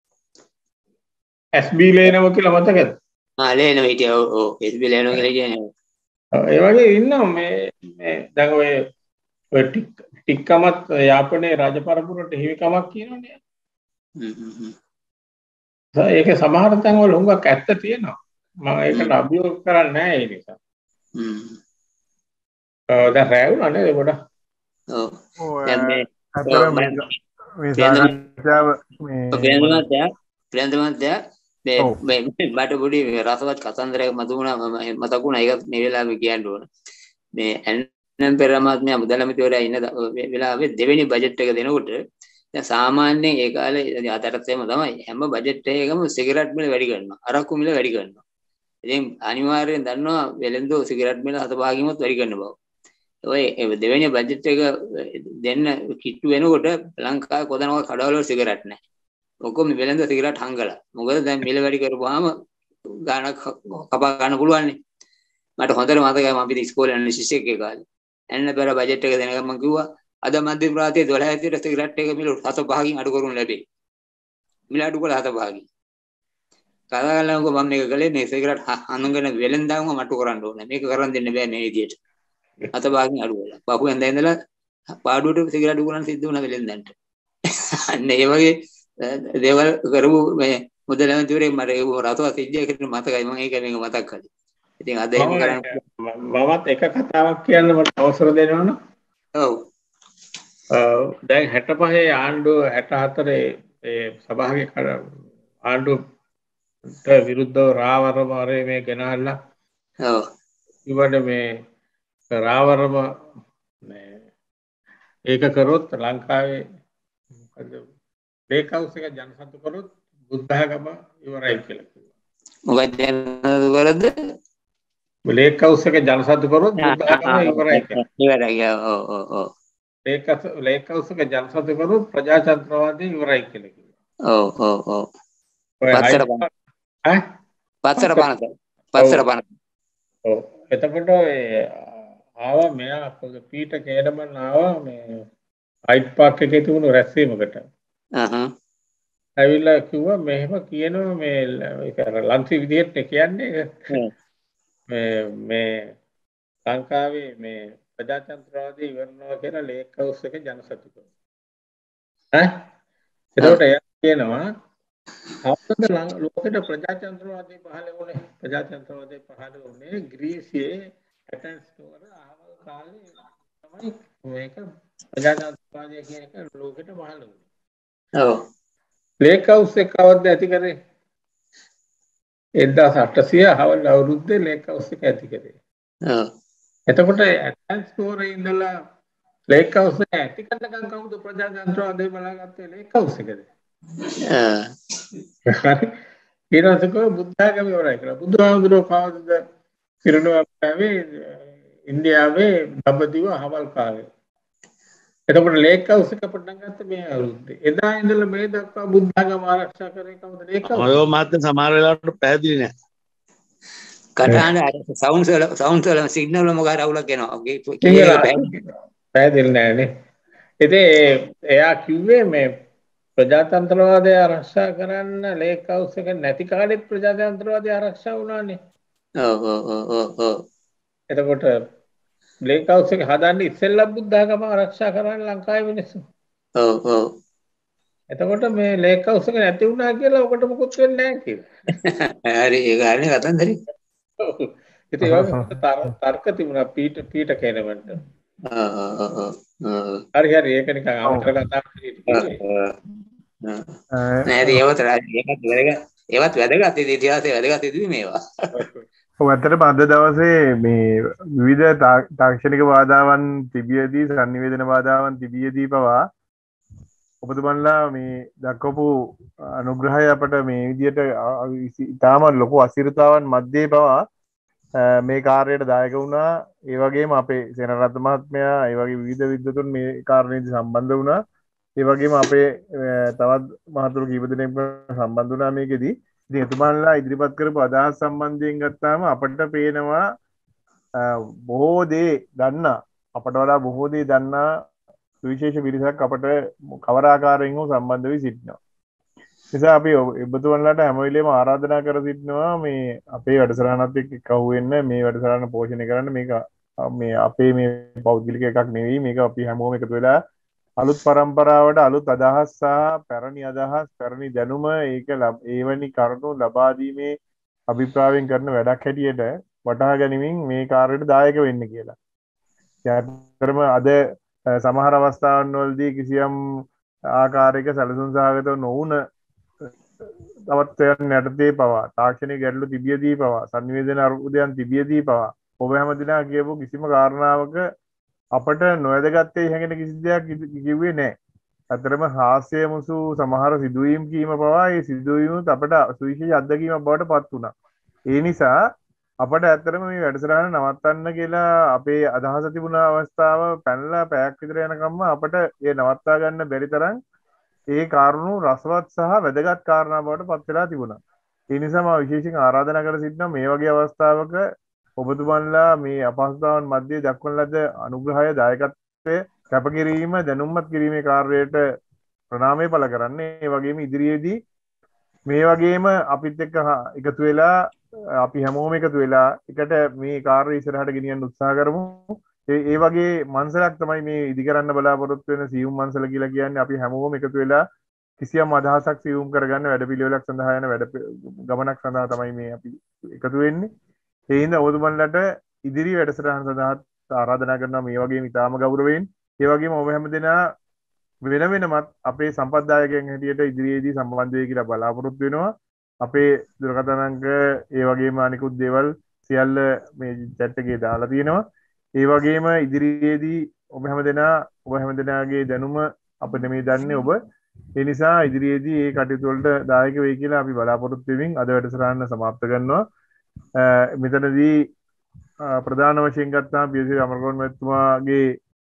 එස් බී ලේනෝ කියලා මතකද? ආ ලේනෝ හිටියා. ඔව් ඔව් එස් බී ලේනෝ කියලා හිටියනේ. ඒ වගේ ඉන්නවා මේ මේ දැන් ඔය ඔය ටික් ටික්කමත් යාපනයේ රජ පරපුරට හිමිකමක් කියනවනේ. හ්ම් හ්ම් හ්ම්. ඒක සමහර තැන් වල හුඟක් ඇත්ත තියෙනවා. මම ඒකට අභියෝග කරන්නේ නැහැ ඒ නිසා. හ්ම්. ඔව් දැන් රැවුණා නේද ගොඩක්. ඔව්. දැන් මේ අතර මේ මේ සාකච්ඡාව මේ ප්‍රේන්දමත්ය ප්‍රේන්දමත්ය මේ මේ මට පොඩි රසවත් කතන්දරයක් මතුණා මතකුණා ඒක මේ වෙලාවේ කියන්න ඕන. මේ එන් පෙරමාත්මයා මුදල් අමාත්‍යවරයා ඉන්න වෙලාවේ දෙවෙනි බජට් එක දෙනකොට දැන් සාමාන්‍යයෙන් ඒ කාලේ අතරත් එහෙම තමයි හැම බජට් එකකම සිගරට් මිල වැඩි කරනවා අරක්කු මිල වැඩි කරනවා. ඉතින් අනිවාර්යෙන් දන්නවා වෙළඳෝ සිගරට් මිල හත පහකින්වත් වැඩි කරන බව. ඔය දෙවෙනි බජට් එක දෙන්න කිට්ටු වෙනකොට ලංකාවේ කොතනක කඩවල වල සිගරට් නැහැ. ඔක්කොම වෙළඳ සිගරට් හංගලා. මොකද දැන් මිල වැඩි කරපුවාම ගාණක් කපා ගන්න පුළුවන් නේ. මට හොඳට මතකයි මම අපි ඉස්කෝලේ යන ශිෂ්‍යෙක් ඒ කාලේ. එන්න පෙර බජට් එක දෙනකම් මම කිව්වා අද මධ්‍යම ප්‍රාන්තයේ දොළහ විතර සිගරට් එක මිල හත පහකින් අඩු කරනු ලැබේ. මිල අඩු කළා හත පහකින්. කතා කරලාකෝ මම මේක කළේ මේ සිගරට් අනුගෙන වෙලෙන්දාම මට්ටු කරන්න ඕනේ. මේක කරන් දෙන්න බෑ මේ විදියට. හත පහකින් අඩු කළා. පහුවෙන්ද ඉඳලා පාඩුවට සිගරට් උගලන් සිද්ධ වුණා වෙලෙන්දන්ට. අන්න ඒ වගේ දේවල් කරපු මේ මුදල් අමාත්‍යවරයෙක් මට ඒ රසවත් සිද්ධියකට මතකයි මම ඒක මේක මතක් කළේ. ඉතින් අද එහෙම කරන්නේ මමත් එක කතාවක් කියන්න මට අවසර දෙනවනේ. ඔව්. දැන් හැටපහේ ආණ්ඩුව හැටහතරේ ඒ සභාවේ ආණ්ඩුවට විරුද්ධව රාවරම වරේ මේ ගෙනහල්ලා. ඔව්. ඉවඩ මේ රාවරම මේ ඒක කරොත් ලංකාවේ මොකද ලේක් හවුස් එක ජනසතු කරොත් බුද්ධඝම ඉවරයි කියලා කිව්වා. මොකද ජනසතු කරොත් ලේක් හවුස් එක ජනසතු කරොත් බුද්ධඝම ඉවරයි කියලා. ඉවරයි. ඔව් ඔව් ඔව්. ලේක් ලේක් හවුස් එක ජනසතු කරොත් ප්‍රජාතන්ත්‍රවාදී ඉවරයි කියලා කිව්වා. ඔව් ඔව් ඔව්. පත්තර පාන. ඈ? පත්තර පාන. පත්තර පාන. ඔව්. එතකොට ඒ ආවා මෙයා පීට කේඩමන් ආවා මේ හයිඩ් පාක් එකේ තිබුණු රැස්වීමකට. අහහ. ඇවිල්ලා කිව්වා මෙහෙම කියනවා මේ ඒක ලන්සි විදිහට කියන්නේ මේ මේ ලංකාවේ මේ ප්‍රජාතන්ත්‍රවාදී ඉවරනවා කියලා ලේක් හවුස් එක ජනසතු කරනවා. ඈ? ඒකට එයා කියනවා අපිට ලෝකෙට ප්‍රජාතන්ත්‍රවාදී පහළ වුණේ ප්‍රජාතන්ත්‍රවාදී පහළ වුණේ ග්‍රීසියේ ඇටන්ස් වල ආවල් කාලේ තමයි මේක ප්‍රජාතන්ත්‍රවාදී කියන එක ලෝකෙට පහළ වුණේ. ඔව්. ලේක් හවුස් එක කවද්ද ඇති කරේ? එක්දාස් අටසිය අවල් අවුරුද්දේ ලේක් හවුස් එක ඇති කරේ. ඔව්. එතකොට ඇටන්ස් නුවරේ ඉඳලා ලේක් හවුස් එක ඇති කරනකම් කවුද ප්‍රජාතන්ත්‍රවාදී බලාගත්තේ ලේක් හවුස් එකද? ආ. හරි. ඊට බුද්ධඝම ඉවරයි කියලා. බුදුහාමුදුරුවෝ කවදද පිරිනුවම් කළේ ඉන්දියාවේ දඹදිව හවල් කාලේ. එතකොට ලේක් හවුස් එක පටන් ගත්ත මේ අවුරුද්දේ. එදා ඉඳලා මේ දක්වා බුද්ධාගම ආරක්ෂා කරේ කවුද ලේක් හවුස්? ඔය මහත්තයා සමහර වෙලාවට පැහැදිලි නෑ. කටහඬ සවුන්ඩ්ස් වල සවුන්ඩ්ස් වල සිග්නල් වල මොකක් රවුලක් එනවා. පැහැදිලි නෑනේ. ඉතින් එයා කිව්වේ මේ ප්‍රජාතන්ත්‍රවාදය ආරක්ෂා කරන්න ලේක් හවුස් එක නැති කාලෙත් ප්‍රජාතන්ත්‍රවාදය ආරක්ෂා වුණානේ. ඔව් ඔව් ඔව් ඔව් ඔව්. එතකොට ලේක් හවුස් එක හදන්න ඉස්සෙල්ලා බුද්ධාගම ආරක්ෂා කරන්න ලංකාවේ මිනිස්සු. ඔව් ඔව්. එතකොට මේ ලේක් හවුස් එක නැති වුණා කියලා ඔකට මොකුත් වෙන්නේ නැහැ කියලා. හරි ඒක හරිනේ කතන්දරේ. ඔව්. ඉතින් ඒ වගේ තර්ක තිබුණා පීට පීට කෙනෙකුට. ආ ආ ආ ආ. හරි හරි ඒක නිකන් අමතර කතාවක් විදිහට. නෑ ඒවත් ඒවත් වැදගත් ඒවත් වැදගත් ඉතිහාසයේ වැදගත් ඉදිරි මේවා. ඔව් ඇත්තටම අද දවසේ මේ විවිධ තාක්ෂණික බාධාවන් තිබියදී සංනිවේදන බාධාවන් තිබියදී පවා ඔබතුමන්ලා මේ දක්වපු අනුග්‍රහය අපට මේ විදිහට ඉතාම ලොකු අසිරතාවන් මැද්දේ පවා මේ කාර්යයට දායක වුණා. ඒ වගේම අපේ සේනාරත්න මහත්මයා ඒ වගේ විවිධ විද්වතුන් මේ කාරණේදී සම්බන්ධ වුණා. ඒ වගේම අපේ තවත් මහතුරු කීප දෙනෙක් සම්බන්ධ වුණා මේකෙදී. ඉතින් එතුමන්ලා ඉදිරිපත් කරපු අදහස් සම්බන්ධයෙන් ගත්තාම අපිට පේනවා බොහෝ දේ දන්නා අපට වඩා බොහෝ දේ දන්නා විශේෂ පිරිසක් අපට කවර ආකාරයෙන් හෝ සම්බන්ධ වී සිටිනවා. නිසා අපි ඔබතුමන්ලාට හැම වෙලේම ආරාධනා කර සිටිනවා මේ අපේ වැඩසටහනත් එක්ක එකහුව වෙන්න මේ වැඩසටහන පෝෂණය කරන්න. මේක මේ අපේ මේ පෞද්ගලික එකක් නෙවෙයි. මේක අපි හැමෝම එකතු වෙලා අලුත් පරම්පරාවට අලුත් අදහස් සහ පැරණි අදහස් පැරණි දැනුම ඒක ඒවැනි කරුණු ලබා දීමේ අභිප්‍රායයෙන් කරන වැඩක් හැටියට වටහා ගැනීමෙන් මේ කාර්යයට දායක වෙන්න කියලා. ඇත්තටම අද සමහර අවස්ථාවන් වලදී කිසියම් ආකාරයක සැලසුම් සහගත නොවුන තවත්වයන් යටතේ පවා තාක්ෂණික ගැටලු තිබියදී පවා සංනිවේදන අරුදයන් තිබියදී පවා ඔබ හැමදිනා කියපු කිසිම කාරණාවක අපට නොවැදගත්තේ හැඟෙන කිසි දෙයක් කිව්වේ නැහැ. අතරම හාස්‍ය මුසු සමහර සිදුවීම් කීම පවා ඒ සිදුවීමුත් අපට සුවිශේෂ අත්දැකීමක් බවට පත් වුණා. ඒ නිසා අපට ඇත්තටම මේ වැඩසටහන නවත්තන්න කියලා අපේ අදහස තිබුණ අවස්ථාව පැනලා පැයක් විතර යනකම්ම අපට ඒ නවත්තා ගන්න බැරි තරම් ඒ කාරණු රසවත් සහ වැදගත් කාරණා බවට පත් වෙලා තිබුණා. ඒ නිසා මම විශේෂයෙන් ආරාධනා කර සිටිනවා මේ වගේ අවස්ථාවක ඔබතුමන්ලා මේ අපහසුතාවන් මැද්දේ දක්වන ලද අනුග්‍රහය දායකත්වය කැපකිරීම දැනුම්මත් කිරීමේ කාර්යයට ප්‍රණාමය පළ කරන්න. ඒ වගේම ඉදිරියේදී මේ වගේම අපිත් එක්ක එකතු වෙලා අපි හැමෝම එකතු වෙලා එකට මේ කාර්ය ඉස්සරහට ගෙනියන්න උත්සාහ කරමු. ඒ ඒ වගේ මන්සලක් තමයි මේ ඉදි කරන්න බලාපොරොත්තු වෙන සියුම් මන්සල කියලා කියන්නේ. අපි හැමෝම එකතු වෙලා කිසියම් අදහසක් සියුම් කරගන්න වැඩපිළිවෙලක් සඳහා යන වැඩ ගමනක් සඳහා තමයි මේ අපි එකතු වෙන්නේ. ඒ හින්දා ඔබතුමන්ලට ඉදිරි වැඩසටහන සඳහා ආරාධනා කරනවා මේ වගේම ඉතාම ගෞරවයෙන්. ඒ වගේම ඔබ හැමදෙනා වෙන වෙනමත් අපේ සම්පත්දායකයන් හැටියට ඉදිරියේදී සම්බන්ධ වෙයි කියලා බලාපොරොත්තු වෙනවා. අපේ දුරකථන අංක ඒ වගේම අනිකුත් දේවල් සියල්ල මේ chat එකේ දාලා තියෙනවා. ඒ වගේම ඉදිරියේදී ඔබ හැමදෙනා ඔබ හැමදෙනාගේ දැනුම අපිට මේ දන්නේ ඔබ. ඒ නිසා ඉදිරියේදී මේ කටයුතු වලට දායක වෙයි කියලා අපි බලාපොරොත්තු වෙමින් අද වැඩසටහන સમાપ્ત කරනවා. මෙතනදී ප්‍රධාන වශයෙන් ගත්තාම පියසිරි අමරකෝන් මහත්මයාගේ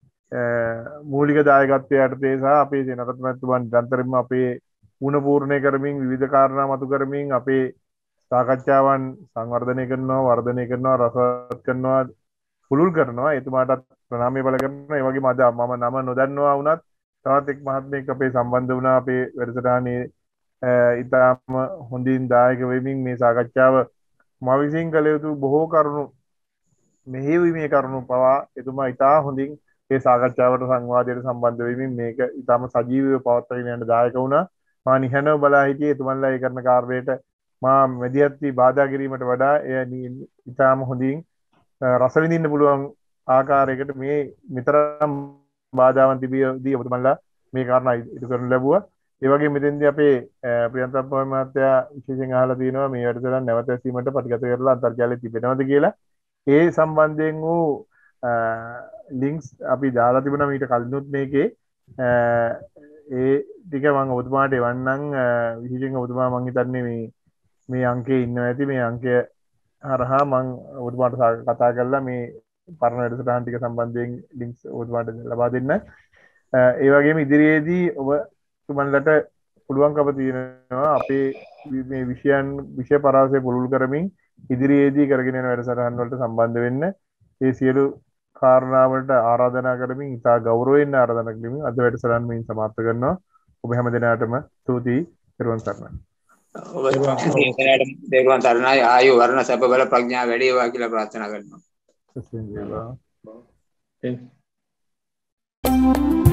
මූලික දායකත්වය යටතේ සහ අපේ සේනාරත්න මහත්මයා නිරන්තරයෙන්ම අපේ මුණ පූර්ණය කරමින් විවිධ කාරණා මතු කරමින් අපේ සාකච්ඡාවන් සංවර්ධනය කරනවා වර්ධනය කරනවා රසවත් කරනවා පුළුල් කරනවා. එතුමාටත් ප්‍රණාමය පළ කරනවා. ඒ වගේම අද මම නම නොදන්නවා වුණත් තවත් එක් මහත්මයෙක් අපේ සම්බන්ධ වුණා අපේ වැඩසටහනේ ඉතාම හොඳින් දායක වෙමින් මේ සාකච්ඡාව මා විසින් කළ යුතු බොහෝ කරුණු මෙහෙයවීමේ කරුණු පවා එතුමා ඉතා හොඳින් ඒ සාකච්ඡාවට සංවාදයට සම්බන්ධ වෙමින් මේක ඉතාම සජීවීව පවත්වාගෙන යන්න දායක වුණා. මා නිහඬව බලා හිටියේ එතුමන්ලා ඒ කරන කාර්යයට මා මැදිහත් වී බාධා කිරීමට වඩා එය ඉතාම හොඳින් රස විඳින්න පුළුවන් ආකාරයකට මේ මෙතරම් බාධාවන් තිබියදී ඔබතුමන්ලා මේ කාරණා ඉටු කරන්න ලැබුවා. ඒ වගේම මෙතෙන්දී අපේ ප්‍රියන්තප්ප මහත්තයා විශේෂයෙන් අහලා තිනවා මේ වැඩසටහන නැවත ඇසීමට පටිගත කරලා අන්තර්ජාලයේ තිබෙනවද කියලා. ඒ සම්බන්ධයෙන් වූ ලින්ක්ස් අපි දාලා තිබුණා මීට කලිනුත් මේකේ. ඒ ටික මම ඔබතුමාට එවන්නම්. විශේෂයෙන් ඔබතුමා මම හිතන්නේ මේ මේ අංකයේ ඉන්නවා ඇති. මේ අංකය හරහා මම ඔබතුමාට කතා කරලා මේ පරණ වැඩසටහන් ටික සම්බන්ධයෙන් ලින්ක්ස් ඔබතුමාට ලබා දෙන්න. ඒ වගේම ඉදිරියේදී ඔබ තුමන්ලට පුළුවන්කම තියෙනවා අපේ මේ විෂයන් විෂය පරාසය පුළුල් කරමින් ඉදිරියේදී කරගෙන යන වැඩසටහන් වලට සම්බන්ධ වෙන්න ඒ සියලු කාරණාවලට ආරාධනා කරමින් ඉතා ගෞරවයෙන් ආරාධනා කරමින් අද වැඩසටහන මෙයින් සමාප්ත කරනවා. ඔබ හැම දිනකටම ස්තුතියි. පෙරවන් සරණයි. ඔබ දේරුවන් සරණයි. ආයු වර්ණ සැප බල ප්‍රඥා වැඩි වේවා කියලා ප්‍රාර්ථනා කරනවා. එසේම වේවා. Thank you.